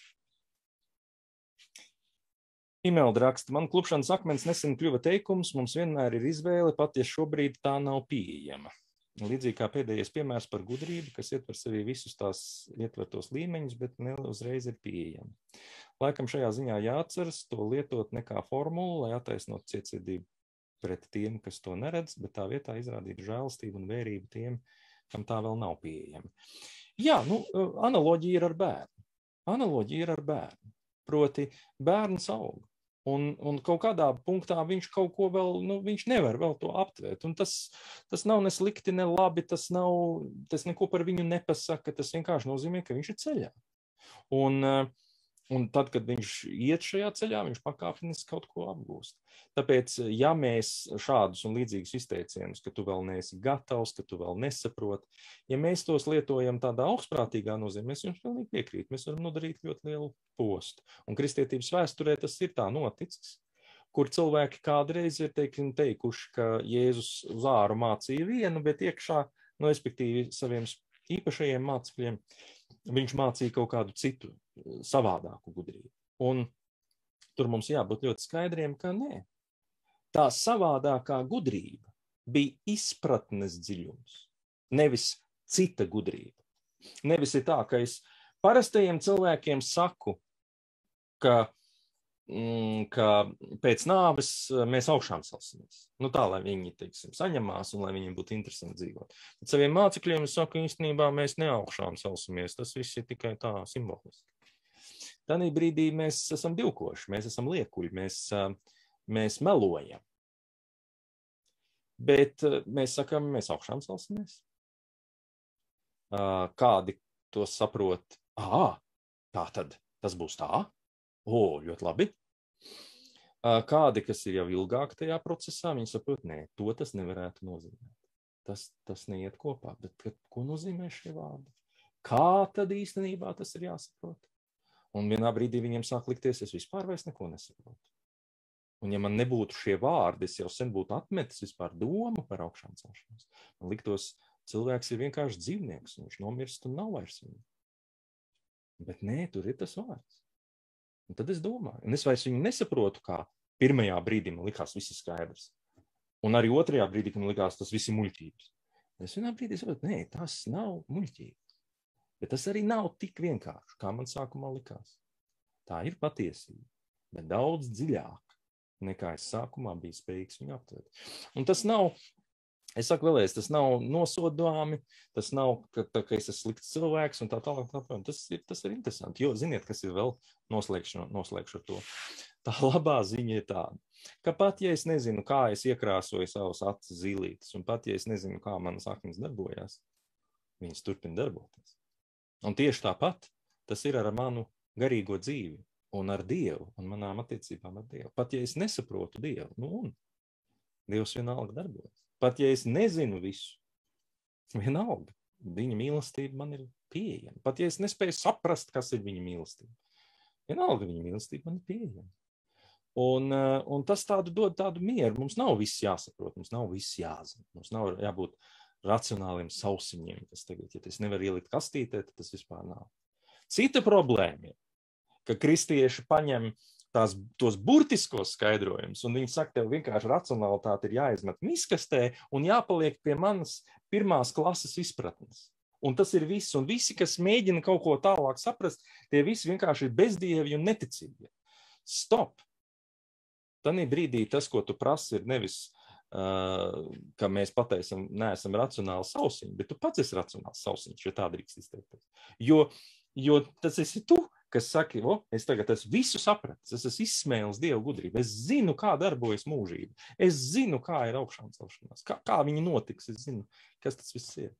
Imelda raksta, man klupšanas akmens nesen kļuva teikums, mums vienmēr ir izvēle, pat ja šobrīd tā nav pieejama. Līdzīgi kā pēdējais piemērs par gudrību, kas ietver sevī visus tās ietvertos līmeņus, bet ne uzreiz ir pieejami. Laikam šajā ziņā jāatceras to lietot ne kā formulu, lai attaisnot cietsirdību pret tiem, kas to neredz, bet tā vietā izrādīt žēlastību un vērību tiem, kam tā vēl nav pieejama. Jā, nu, analoģija ir ar bērnu. Analoģija ir ar bērnu. Proti, bērns aug. Un, un kaut kādā punktā viņš kaut ko vēl, nu, viņš nevar vēl to aptvērt. Un tas, tas nav ne slikti, ne labi, tas nav, tas neko par viņu nepasaka, tas vienkārši nozīmē, ka viņš ir ceļā. Un, un tad, kad viņš iet šajā ceļā, viņš pakāpeniski kaut ko apgūst. Tāpēc, ja mēs šādus un līdzīgus izteicienus, ka tu vēl neesi gatavs, ka tu vēl nesaproti, ja mēs tos lietojam tādā augstprātīgā nozīmē, mēs jums pilnīgi piekrīt, mēs varam nodarīt ļoti lielu postu. Un kristietības vēsturē tas ir tā noticis, kur cilvēki kādreiz ir teiksim, teikuši, ka Jēzus uz āru mācīja vienu, bet iekšā, no respektīvi saviem īpašajiem mācekļiem, viņš mācīja kaut kādu citu savādāku gudrību. Un tur mums jābūt ļoti skaidriem, ka nē. Tā savādākā gudrība bija izpratnes dziļums, nevis cita gudrība. Nevis ir tā, ka es parastajiem cilvēkiem saku, ka, mm, ka pēc nāves mēs augšām celsimies. Nu tā, lai viņi, teiksim, saņemās un lai viņiem būtu interesanti dzīvot. Bet saviem mācekļiem es saku, īstenībā mēs neaugšām celsimies, tas viss ir tikai tā simboliski. Tādā brīdī mēs esam divkoši, mēs esam liekuļi, mēs mēs melojam. Bet mēs sakam, mēs augšām celsimies. Kādi to saprot? Ā, tā tad tas būs tā? O, ļoti labi. Kādi, kas ir jau ilgāk tajā procesā, viņi saprot, nē, to tas nevarētu nozīmēt. Tas, tas neiet kopā. Bet ko nozīmē šie vārdi? Kā tad īstenībā tas ir jāsaprot? Un vienā brīdī viņiem sāk likties, es vispār vairs neko nesaprotu. Un ja man nebūtu šie vārdi, es jau sen būtu atmetis vispār domu par augšām celšanos. Man liktos, cilvēks ir vienkārši dzīvnieks, un viņš nomirst un nav vairs viņu. Bet nē, tur ir tas vārds. Un tad es domāju, un es vairs viņu nesaprotu, kā pirmajā brīdī man likās viss skaidrs. Un arī otrajā brīdī, kad man likās tas viss ir muļķības. Es vienā brīdī saprotu, nē, tas nav muļķības. Bet tas arī nav tik vienkārši, kā man sākumā likās. Tā ir patiesība, bet daudz dziļāk, nekā es sākumā biju spējīgs viņu aptvert. Un tas nav, es saku vēlreiz, tas nav nosodāmi, tas nav, ka, ka es esmu slikts cilvēks un tā tālāk. Tā, tā, tas, ir, tas ir interesanti, jo ziniet, kas ir vēl noslēgšu, noslēgšu ar to. Tā labā ziņa ir tāda, ka pat, ja es nezinu, kā es iekrāsoju savus acis zīlītes, un pat, ja es nezinu, kā manas aknis darbojās, viņas turpina darboties. Un tieši tāpat tas ir ar manu garīgo dzīvi un ar Dievu un manām attiecībām ar Dievu. Pat ja es nesaprotu Dievu, nu un Dievs vienalga darbojas. Pat ja es nezinu visu, vienalga, viņa mīlestība man ir pieejama. Pat ja es nespēju saprast, kas ir viņa mīlestība, vienalga viņa mīlestība man ir pieejama. Un, un tas tādu dod tādu mieru. Mums nav viss jāsaprot, mums nav viss jāzina. Mums nav jābūt racionāliem sausiņiem, kas tagad, ja tas nevar ielikt kastītē, tad tas vispār nav. Cita problēma ir, ka kristieši paņem tās, tos burtiskos skaidrojumus, un viņi saka, tev vienkārši racionalitāte ir jāizmet miskastē un jāpaliek pie manas pirmās klases izpratnes. Un tas ir viss, un visi, kas mēģina kaut ko tālāk saprast, tie visi vienkārši ir bezdievi un neticīgi. Stop! Tanī brīdī tas, ko tu prasi, ir nevis Uh, ka mēs pateicam, neesam racionāli sausiņi, bet tu pats esi racionāls sausiņš, ja tā drīkst izteikties. Jo, jo tas esi tu, kas saki, o, es tagad esmu visu sapratis, es esmu izsmēlis Dievu gudrību, es zinu, kā darbojas mūžība, es zinu, kā ir augšām celšanās, kā, kā viņi notiks, es zinu, kas tas viss ir.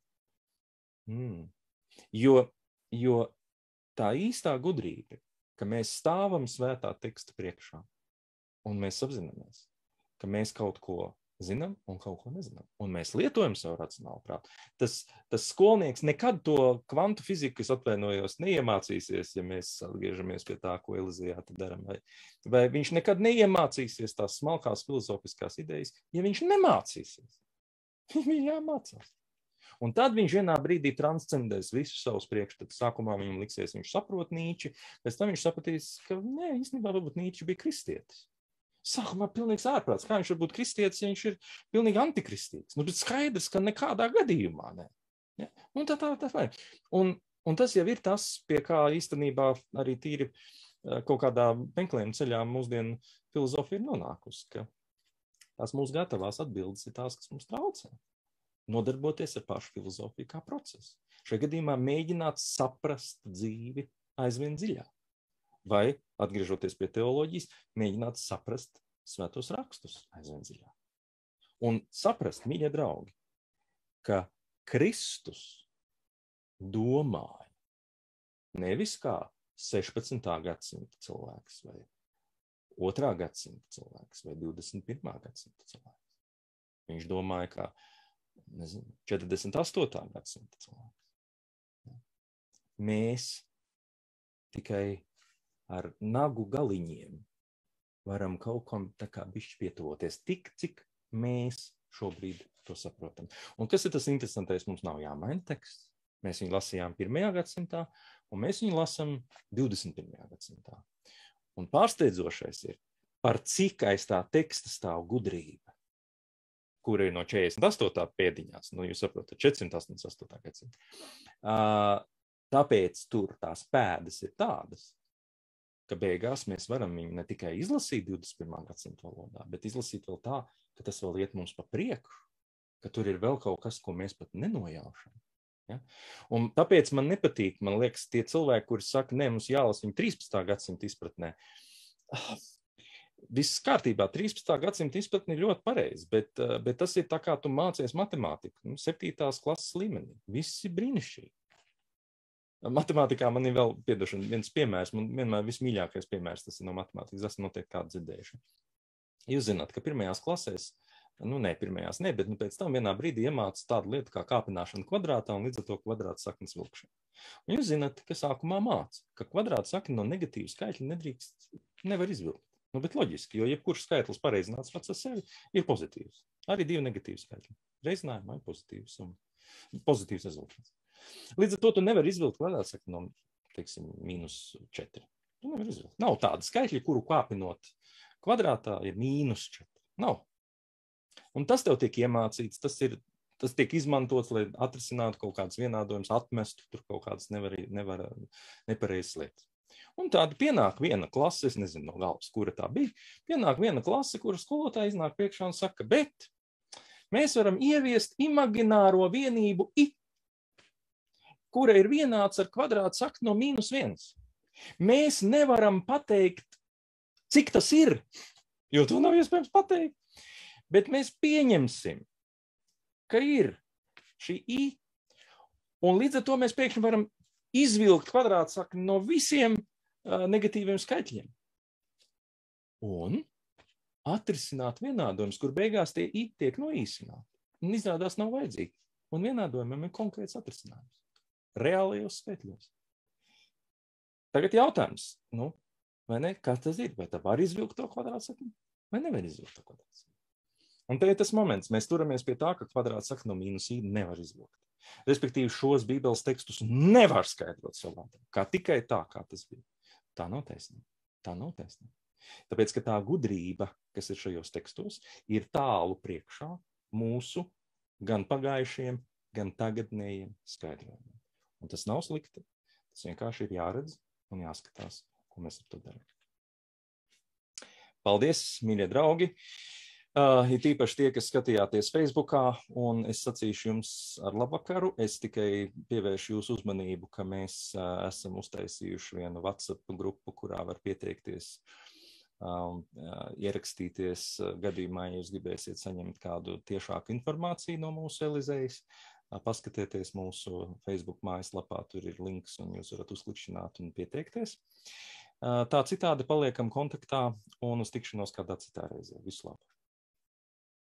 Mm. Jo, jo tā īstā gudrība, ka mēs stāvam svētā teksta priekšā, un mēs apzināmies, ka mēs kaut ko zinām un kaut ko nezinām. Un mēs lietojam savu racionālu prātu. Tas, tas skolnieks nekad to kvantu fiziku, es atvainojos, neiemācīsies, ja mēs atgriežamies pie tā, ko Elizajāte daram. Vai, vai viņš nekad neiemācīsies tās smalkās filozofiskās idejas, ja viņš nemācīsies. Viņam jāmācās. Un tad viņš vienā brīdī transcendēs visu savus priekšstatus. Sākumā viņam liksies, viņš saprot Nīči, pēc tam viņš sapratīs, ka nē, īstenībā varbūt Nīči bija kristietis. Sākumā pilnīgs ārprāts. Kā viņš var būt kristietis, ja viņš ir pilnīgi antikristīgs? Nu, bet skaidrs, ka nekādā gadījumā ne. Ja? Un, tā, tā, tā, tā. Un, un tas jau ir tas, pie kā īstenībā arī tīri kaut kādā meklējuma ceļā mūsdienu filozofija ir nonākusi, ka tās mūsu gatavās atbildes ir tās, kas mums traucē. Nodarboties ar pašu filozofiju kā procesu. Šajā gadījumā mēģināt saprast dzīvi aizvien dziļāk. Vai, atgriežoties pie teoloģijas, mēģināt saprast svētos rakstus aizvien dziļāk. Un saprast, mīļie draugi, ka Kristus domāja nevis kā sešpadsmitā gadsimta cilvēks, vai otrā gadsimta cilvēks, vai divdesmit pirmā gadsimta cilvēks. Viņš domāja kā, nezinu, četrdesmit astotā gadsimta cilvēks. Mēs tikai ar nagu galiņiem varam kaut kam tā kā bišķi pietuvoties, tik, cik mēs šobrīd to saprotam. Un kas ir tas interesantais? Mums nav jāmaina teksts. Mēs viņu lasījām pirmajā gadsimtā, un mēs viņu lasām divdesmit pirmajā gadsimtā. Un pārsteidzošais ir, par cik aiz tā teksta stāv gudrība, kura ir no četrdesmit astotā pēdiņās, nu jūs saprotat, četrsimt astoņdesmit astotā gadsimta. Tāpēc tur tās pēdas ir tādas, ka beigās mēs varam viņu ne tikai izlasīt divdesmit pirmā gadsimta valodā, bet izlasīt vēl tā, ka tas vēl iet mums pa priekšu, ka tur ir vēl kaut kas, ko mēs pat nenojaušam. Ja? Un tāpēc man nepatīk, man liekas, tie cilvēki, kuri saka, ne, mums jālas viņu trīspadsmitā gadsimta izpratnē. viss kārtībā, trīspadsmitā gadsimta izpratne ir ļoti pareizi, bet, bet tas ir tā kā tu mācies matemātiku, nu, septītās klases līmenī. Viss ir brīnišķīgi. Matemātikā man ir vēl, piedošana, viens piemērs, man vienmēr vismīļākais piemērs, tas ir no matemātikas, esmu noteikti kādu dzirdējuši. Jūs zināt, ka pirmajās klasēs, nu ne pirmajās, ne, bet nu, pēc tam vienā brīdī iemāca tādu lietu kā kāpināšana kvadrātā un līdz ar to kvadrāta saknes vilkšana. Un jūs zināt, ka sākumā māca, ka kvadrāta sakne no negatīvu skaitļa nedrīkst, nevar izvilkt. Nu, bet loģiski, jo jebkurš skaitlis pareizināts pats ar sevi ir pozitīvs. Arī divi negatīvi skaitļi. Reizinājumā ir pozitīvs un pozitīvs rezultāts. Līdz ar to tu nevar izvilkt kvadrāta sakni no, teiksim, mīnus četri. Tu nevar izvilkt. Nav tāda skaitļa, kuru kāpinot kvadrātā ir mīnus četri. Nav. Un tas tev tiek iemācīts, tas, ir, tas tiek izmantots, lai atrisinātu kaut kādas vienādojumus, atmestu tur kaut kādas nevar, nevar, nepareizas lietas. Un tāda pienāk viena klase, es nezinu no galvas, kura tā bija, pienāk viena klase, kura skolotāja iznāk priekšā un saka, bet mēs varam ieviest imagināro vienību i, kura ir vienāds ar kvadrāta sakni no mīnus viens. Mēs nevaram pateikt, cik tas ir, jo to nav iespējams pateikt. Bet mēs pieņemsim, ka ir šī i, un līdz ar to mēs pēkšņi varam izvilkt kvadrāta sakni no visiem uh, negatīviem skaitļiem. Un atrisināt vienādojumus, kur beigās tie i tiek noīsināti. Un izrādās nav vajadzīgi. Un vienādojumam ir konkrēts atrisinājums. Reālajos skaitļos. Tagad jautājums, nu, vai ne, kas tas ir? Vai tā var izvilkt to kvadrāta sakni? Vai nevar izvilkt to kvadrāta sakni? Un te ir tas moments, mēs turamies pie tā, ka kvadrāta sakni no mīnus i nevar izvilkt. Respektīvi šos bībeles tekstus nevar skaidrot savādāk, kā tikai tā, kā tas bija. Tā nav taisnība. Tā nav taisnība. Tāpēc, ka tā gudrība, kas ir šajos tekstos, ir tālu priekšā mūsu gan pagājušiem, gan tagadnējiem skaidrojumiem. Un tas nav slikti. Tas vienkārši ir jāredz un jāskatās, ko mēs ar to darām. Paldies, mīļie draugi! Uh, ir tīpaši tie, kas skatījāties Facebookā, un es sacīšu jums ar labvakaru. Es tikai pievēršu jūsu uzmanību, ka mēs uh, esam uztaisījuši vienu WhatsApp grupu, kurā var pieteikties, um, uh, ierakstīties uh, gadījumā, ja jūs gribēsiet saņemt kādu tiešāku informāciju no mūsu Elizejas. Uh, paskatieties mūsu Facebook mājaslapā, tur ir links, un jūs varat uzklikšķināt un pieteikties. Uh, tā citādi paliekam kontaktā un uz tikšanos kādā citā reizē. Visu labu!